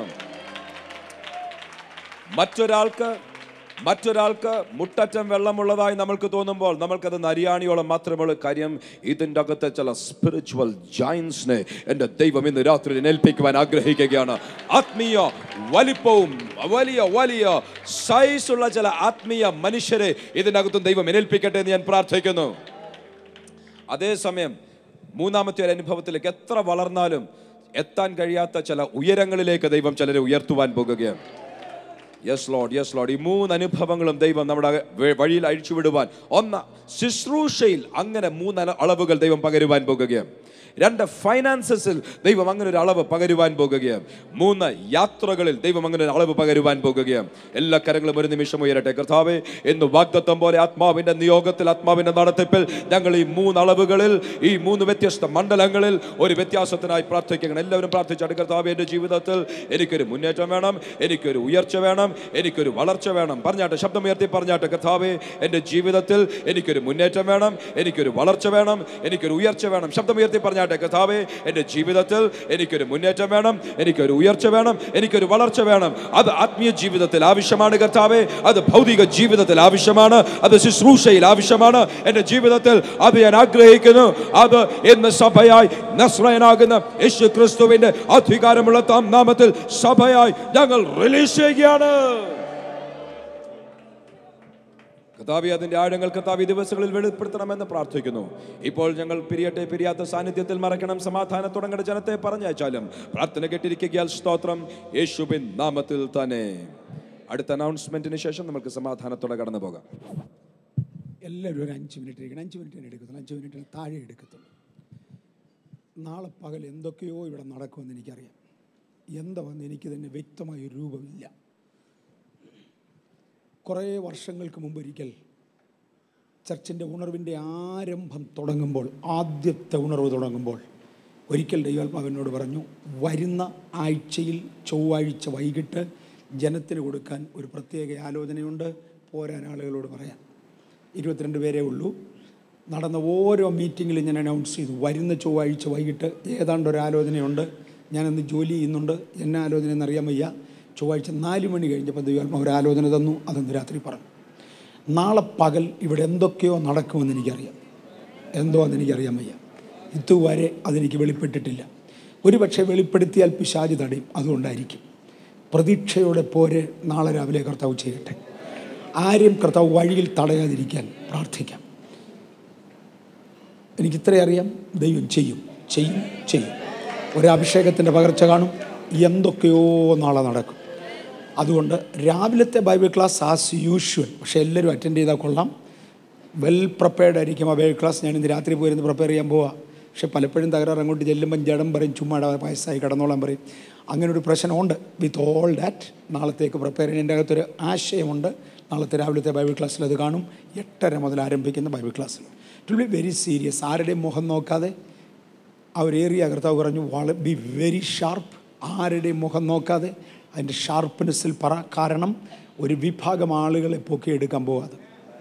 മറ്റൊരാൾക്ക് മറ്റൊരാൾക്ക് മുട്ടറ്റം വെള്ളമുള്ളതായി നമ്മൾക്ക് തോന്നുമ്പോൾ നമ്മൾക്കത് നരിയാണിയോളം മാത്രമുള്ള കാര്യം. ഇതിൻ്റെ അകത്തെ ചില സ്പിരിച്വൽ ജയൻസിനെ എൻ്റെ ദൈവം ഇന്ന് രാത്രി ഏൽപ്പിക്കുവാൻ ആഗ്രഹിക്കുകയാണ്. ആത്മീയ വലിപ്പവും വലിയ വലിയ സൈസുള്ള ചില ആത്മീയ മനുഷ്യരെ ഇതിനകത്തും ദൈവം ഏൽപ്പിക്കട്ടെ എന്ന് ഞാൻ പ്രാർത്ഥിക്കുന്നു. അതേസമയം മൂന്നാമത്തെ ഒരു അനുഭവത്തിലേക്ക് എത്ര വളർന്നാലും എത്താൻ കഴിയാത്ത ചില ഉയരങ്ങളിലേക്ക് ദൈവം ചിലരെ ഉയർത്തുവാൻ പോകുകയാണ്. Yes Lord, yes Lord. ഈ മൂന്ന് അനുഭവങ്ങളും ദൈവം നമ്മുടെ വഴിയിൽ അഴിച്ചുവിടുവാൻ. ഒന്ന്, ശുശ്രൂഷയിൽ അങ്ങനെ മൂന്ന് അളവുകൾ ദൈവം പകരുവാൻ പോകുകയാണ്. രണ്ട്, ഫൈനാൻസസിൽ ദൈവം അങ്ങനെ ഒരു അളവ് പകരുവാൻ പോകുകയാണ്. മൂന്ന്, യാത്രകളിൽ ദൈവം അങ്ങനെ ഒരു അളവ് പകരുവാൻ പോകുകയാണ്. എല്ലാ കരങ്ങളും ഒരു നിമിഷം ഉയരട്ടെ. കർത്താവേ, എന്ന് വാഗ്ദത്തം പോലെ ആത്മാവിന്റെ നിയോഗത്തിൽ, ആത്മാവിന്റെ നടത്തിപ്പിൽ ഞങ്ങൾ ഈ മൂന്ന് അളവുകളിൽ, ഈ മൂന്ന് വ്യത്യസ്ത മണ്ഡലങ്ങളിൽ ഒരു വ്യത്യാസത്തിനായി പ്രാർത്ഥിക്കണം. എല്ലാവരും പ്രാർത്ഥിച്ചാണ്. കർത്താവേ, എൻ്റെ ജീവിതത്തിൽ എനിക്കൊരു മുന്നേറ്റം വേണം, എനിക്കൊരു ഉയർച്ച വേണം, എനിക്കൊരു വളർച്ച വേണം. പറഞ്ഞാട്ടെ, ശബ്ദം ഉയർത്തി പറഞ്ഞാട്ടെ. കർത്താവേ, എൻ്റെ ജീവിതത്തിൽ എനിക്കൊരു മുന്നേറ്റം വേണം, എനിക്കൊരു വളർച്ച വേണം, എനിക്കൊരു ഉയർച്ച വേണം. ശബ്ദം ഉയർത്തി പറഞ്ഞാട്ടെ. കർത്താവേ, എൻ്റെ ജീവിതത്തിൽ എനിക്കൊരു മുന്നേറ്റം വേണം, എനിക്കൊരു ഉയർച്ച വേണം, എനിക്കൊരു വളർച്ച വേണം. അത് ആത്മീയ ജീവിതത്തിൽ ആവശ്യമാണ് കർത്താവേ, അത് ഭൗതിക ജീവിതത്തിൽ ആവശ്യമാണ്, അത് ശുശ്രൂഷയിൽ ആവശ്യമാണ്. എൻ്റെ ജീവിതത്തിൽ അത് ഞാൻ ആഗ്രഹിക്കുന്നു. അത് ഇന്ന് സഭയായി നസ്രയനാകുന്ന യേശു ക്രിസ്തുവിന്റെ അധികാരമുള്ള താം നാമത്തിൽ സഭയായി ഞങ്ങൾ റിലീസ് ചെയ്യുകയാണ്. കർത്താവേ, അതിന്റെ ആഴങ്ങൾ കർത്താവ് ഈ ദിവസങ്ങളിൽ വെളിപ്പെടുത്തണമെന്ന് പ്രാർത്ഥിക്കുന്നു. ഇപ്പോൾ ഞങ്ങൾ പിരിയട്ടെ, പിരിയാത്ത സാന്നിധ്യത്തിൽ മറക്കണം. സമാധാനത്തോടെ ഞങ്ങളുടെ ജനത്തെ പറഞ്ഞയച്ചാലും പ്രാർത്ഥന കേട്ടിരിക്കുകയാൽ സ്തോത്രം, യേശുവിൻ നാമത്തിൽ തന്നെ. അടുത്ത അനൗൺസ്മെന്റിന് ശേഷം നമുക്ക് സമാധാനത്തോടെ കടന്നു പോകാം. എല്ലാവരും ഒരു അഞ്ച് മിനിറ്റ് ഇരിക്കണം. അഞ്ച് മിനിറ്റ് എടുക്കത്തുള്ളൂ, അഞ്ച് മിനിറ്റിന് താഴെ എടുക്കത്തുള്ളൂ. നാളെ പകൽ എന്തൊക്കെയോ ഇവിടെ നടക്കുമെന്ന് എനിക്കറിയാം. എന്താണെന്ന് എനിക്ക് തന്നെ വ്യക്തമായ ഒരു രൂപമില്ല. കുറേ വർഷങ്ങൾക്ക് മുമ്പ് ഒരിക്കൽ ചർച്ചിൻ്റെ ഉണർവിൻ്റെ ആരംഭം തുടങ്ങുമ്പോൾ, ആദ്യത്തെ ഉണർവ് തുടങ്ങുമ്പോൾ ഒരിക്കൽ ദൈവാത്മാവിനോട് പറഞ്ഞു, വരുന്ന ആഴ്ചയിൽ ചൊവ്വാഴ്ച വൈകിട്ട് ജനത്തിന് കൊടുക്കാൻ ഒരു പ്രത്യേക ആലോചനയുണ്ട്, പോരാൻ ആളുകളോട് പറയാൻ. ഇരുപത്തിരണ്ട് പേരേ ഉള്ളൂ. നടന്ന ഓരോ മീറ്റിങ്ങിലും ഞാൻ അനൗൺസ് ചെയ്തു, വരുന്ന ചൊവ്വാഴ്ച വൈകിട്ട് ഏതാണ്ട് ഒരു ആലോചനയുണ്ട്, ഞാനന്ന് ജോലി ചെയ്യുന്നുണ്ട്, എന്നെ ആലോചന എന്നറിയാൻ വയ്യ. ചൊവ്വാഴ്ച നാല് മണി കഴിഞ്ഞപ്പോൾ ദൈവാത്മാവ് ഒരു ആലോചന തന്നു, അതൊന്ന് രാത്രി പറഞ്ഞു. നാളെ പകൽ ഇവിടെ എന്തൊക്കെയോ നടക്കുമെന്ന് എനിക്കറിയാം. എന്തോ അതെനിക്കറിയാൻ വയ്യ. ഇതുവരെ അതെനിക്ക് വെളിപ്പെട്ടിട്ടില്ല. ഒരുപക്ഷെ വെളിപ്പെടുത്തിയാൽ പിശാച് തടയും. അതുകൊണ്ടായിരിക്കും. പ്രതീക്ഷയോടെ പോരെ നാളെ രാവിലെ കർത്താവ് ചെയ്യട്ടെ. ആരെയും കർത്താവ് വഴിയിൽ തടയാതിരിക്കാൻ പ്രാർത്ഥിക്കാം. എനിക്കിത്രയും അറിയാം, ദൈവം ചെയ്യും ചെയ്യും ചെയ്യും. ഒരഭിഷേകത്തിൻ്റെ പകർച്ച കാണും. എന്തൊക്കെയോ നാളെ നടക്കും. അതുകൊണ്ട് രാവിലത്തെ ബൈബിൾ ക്ലാസ് ആസ് യൂഷ്വൽ, പക്ഷേ എല്ലാവരും അറ്റൻഡ് ചെയ്താൽ കൊള്ളാം. വെൽ പ്രിപ്പയർഡ് ആയിരിക്കും ആ ബൈബിൾ ക്ലാസ്. ഞാൻ ഇന്ന് രാത്രി പോയിരുന്ന് പ്രിപ്പയർ ചെയ്യാൻ പോവാം. പക്ഷേ പലപ്പോഴും തകരാറ് അങ്ങോട്ട് ചെല്ലുമ്പം ജഡം പറയും, ചുമ്മാ വയസ്സായി കിടന്നോളാൻ പറയും. അങ്ങനെ ഒരു പ്രശ്നമുണ്ട്. വിത്ത് ഓൾ ദാറ്റ് നാളത്തേക്ക് പ്രിപ്പയർ ചെയ്യാൻ എൻ്റെ അകത്തൊരു ആശയമുണ്ട്. നാളത്തെ രാവിലത്തെ ബൈബിൾ ക്ലാസ്സിൽ അത് കാണും. എട്ടര മുതൽ ആരംഭിക്കുന്ന ബൈബിൾ ക്ലാസ്സിൽ it will be very serious. ആരുടെയും മുഖം നോക്കാതെ ആ ഒരു ഏരിയ കർത്താവ് പറഞ്ഞു, വാള ബി വെരി ഷാർപ്പ്. ആരുടെയും മുഖം നോക്കാതെ അതിൻ്റെ ഷാർപ്പ്നെസ്സിൽ പറ. കാരണം ഒരു വിഭാഗം ആളുകളെ പൊക്കിയെടുക്കാൻ പോകാതെ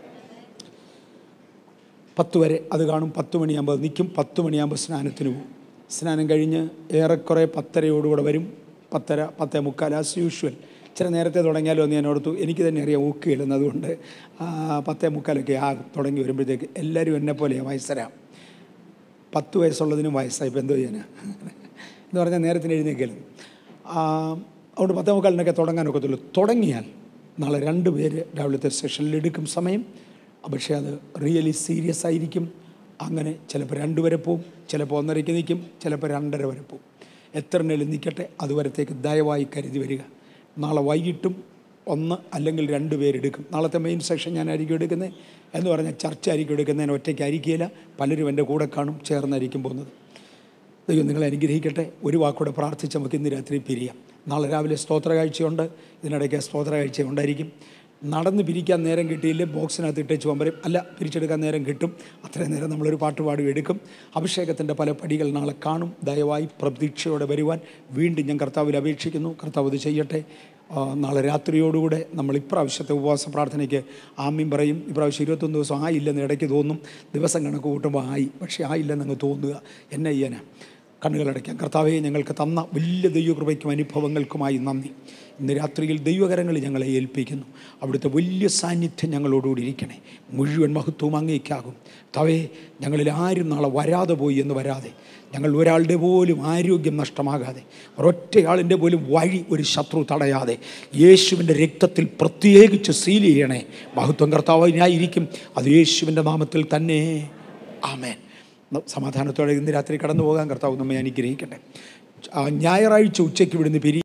പത്ത് വരെ അത് കാണും. പത്ത് മണിയാകുമ്പോൾ അത് നിൽക്കും. പത്ത് മണിയാകുമ്പോൾ സ്നാനത്തിന് പോകും. സ്നാനം കഴിഞ്ഞ് ഏറെക്കുറെ പത്തരയോടുകൂടെ വരും. പത്തര പത്തേ മുക്കാൽ ആസ് യൂഷ്വൽ. ഇച്ചിരി നേരത്തെ തുടങ്ങിയാലോ എന്ന് ഞാൻ ഓർത്തു. എനിക്ക് തന്നെ അറിയാം ഊക്കിയില്ലെന്ന്. അതുകൊണ്ട് പത്തേ മുക്കാലൊക്കെ ആ തുടങ്ങി വരുമ്പോഴത്തേക്ക് എല്ലാവരും എന്നെ പോലെയാണ് വയസ്സരാ. പത്ത് വയസ്സുള്ളതിനും വയസ്സായി. ഇപ്പം എന്തോ ചെയ്യാനാ എന്ന് പറഞ്ഞാൽ നേരത്തിന് എഴുന്നേക്കലും. അതുകൊണ്ട് പത്തേ മുക്കാലിനൊക്കെ തുടങ്ങാനൊക്കത്തുള്ളൂ. തുടങ്ങിയാൽ നാളെ രണ്ട് പേര് രാവിലത്തെ സെഷനിൽ എടുക്കും സമയം. പക്ഷേ അത് റിയലി സീരിയസ് ആയിരിക്കും. അങ്ങനെ ചിലപ്പോൾ രണ്ട് വരെ പോവും, ചിലപ്പോൾ ഒന്നരയ്ക്ക് നിൽക്കും, ചിലപ്പോൾ രണ്ടര വരെ പോവും. എത്ര നേരം നിൽക്കട്ടെ, അതുവരത്തേക്ക് ദയവായി കരുതി വരിക. നാളെ വൈകിട്ടും ഒന്ന് അല്ലെങ്കിൽ രണ്ട് പേരെടുക്കും. നാളത്തെ മെയിൻ സെക്ഷൻ ഞാനായിരിക്കും എടുക്കുന്നത് എന്ന് പറഞ്ഞാൽ ചർച്ച ആയിരിക്കും എടുക്കുന്നത്. ഞാൻ ഒറ്റയ്ക്കായിരിക്കില്ല, പലരും എൻ്റെ കൂടെ കാണും, ചേർന്നായിരിക്കും പോകുന്നത്. ദൈവം നിങ്ങളെ അനുഗ്രഹിക്കട്ടെ. ഒരു വാക്കൂടെ പ്രാർത്ഥിച്ച് നമുക്ക് ഇന്ന് രാത്രി പിരിയാം. നാളെ രാവിലെ സ്തോത്ര കാഴ്ചയുണ്ട്. ഇതിനിടയ്ക്ക് സ്തോത്ര കാഴ്ച ഉണ്ടായിരിക്കും. നടന്ന് പിരിക്കാൻ നേരം കിട്ടിയില്ലേ ബോക്സിനകത്ത് ഇട്ടേച്ച് പോകാൻ പറയും. അല്ല, പിരിച്ചെടുക്കാൻ നേരം കിട്ടും. അത്രയും നേരം നമ്മളൊരു പാട്ട് പാടും എടുക്കും. അഭിഷേകത്തിൻ്റെ പല പടികൾ നാളെ കാണും. ദയവായി പ്രതീക്ഷയോടെ വരുവാൻ വീണ്ടും ഞാൻ കർത്താവിൽ അപേക്ഷിക്കുന്നു. കർത്താവ് ഇത് ചെയ്യട്ടെ. നാളെ രാത്രിയോടുകൂടെ നമ്മൾ ഇപ്രാവശ്യത്തെ ഉപവാസ പ്രാർത്ഥനയ്ക്ക് ആമീൻ പറയും. ഇപ്രാവശ്യം ഇരുപത്തൊന്ന് ദിവസം ആയില്ലെന്ന് ഇടയ്ക്ക് തോന്നും. ദിവസം കണക്ക് കൂട്ടുമ്പോൾ ആയി, പക്ഷേ ആയില്ലെന്ന് അങ്ങ് തോന്നുക. എന്നെ ചെയ്യാനാ കണ്ണുകളടയ്ക്കാം. കർത്താവെ, ഞങ്ങൾക്ക് തന്ന വലിയ ദൈവകൃപയ്ക്കും അനുഭവങ്ങൾക്കുമായി നന്ദി. ഇന്ന് രാത്രിയിൽ ദൈവകരങ്ങളിൽ ഞങ്ങളെ ഏൽപ്പിക്കുന്നു. അവിടുത്തെ വലിയ സാന്നിധ്യം ഞങ്ങളോടുകൂടി ഇരിക്കണേ. മുഴുവൻ മഹത്വവും അങ്ങേക്കാകും. കർത്താവേ, ഞങ്ങളിൽ ആരും നാളെ വരാതെ പോയി എന്ന് വരാതെ, ഞങ്ങൾ ഒരാളുടെ പോലും ആരോഗ്യം നഷ്ടമാകാതെ, ഒരൊറ്റയാളിൻ്റെ പോലും വഴി ഒരു ശത്രു തടയാതെ യേശുവിൻ്റെ രക്തത്തിൽ പ്രത്യേകിച്ച് സീൽ ചെയ്യണേ. മഹത്വം കർത്താവിനായിരിക്കും. അത് യേശുവിൻ്റെ നാമത്തിൽ തന്നെ. ആമേൻ. സമാധാനത്തോടെ ഇന്ന് രാത്രി കടന്നു പോകാൻ കർത്താവ് നമ്മെ അനുഗ്രഹിക്കട്ടെ. ഞായറാഴ്ച ഉച്ചയ്ക്ക് ഇവിടുന്ന് പിരി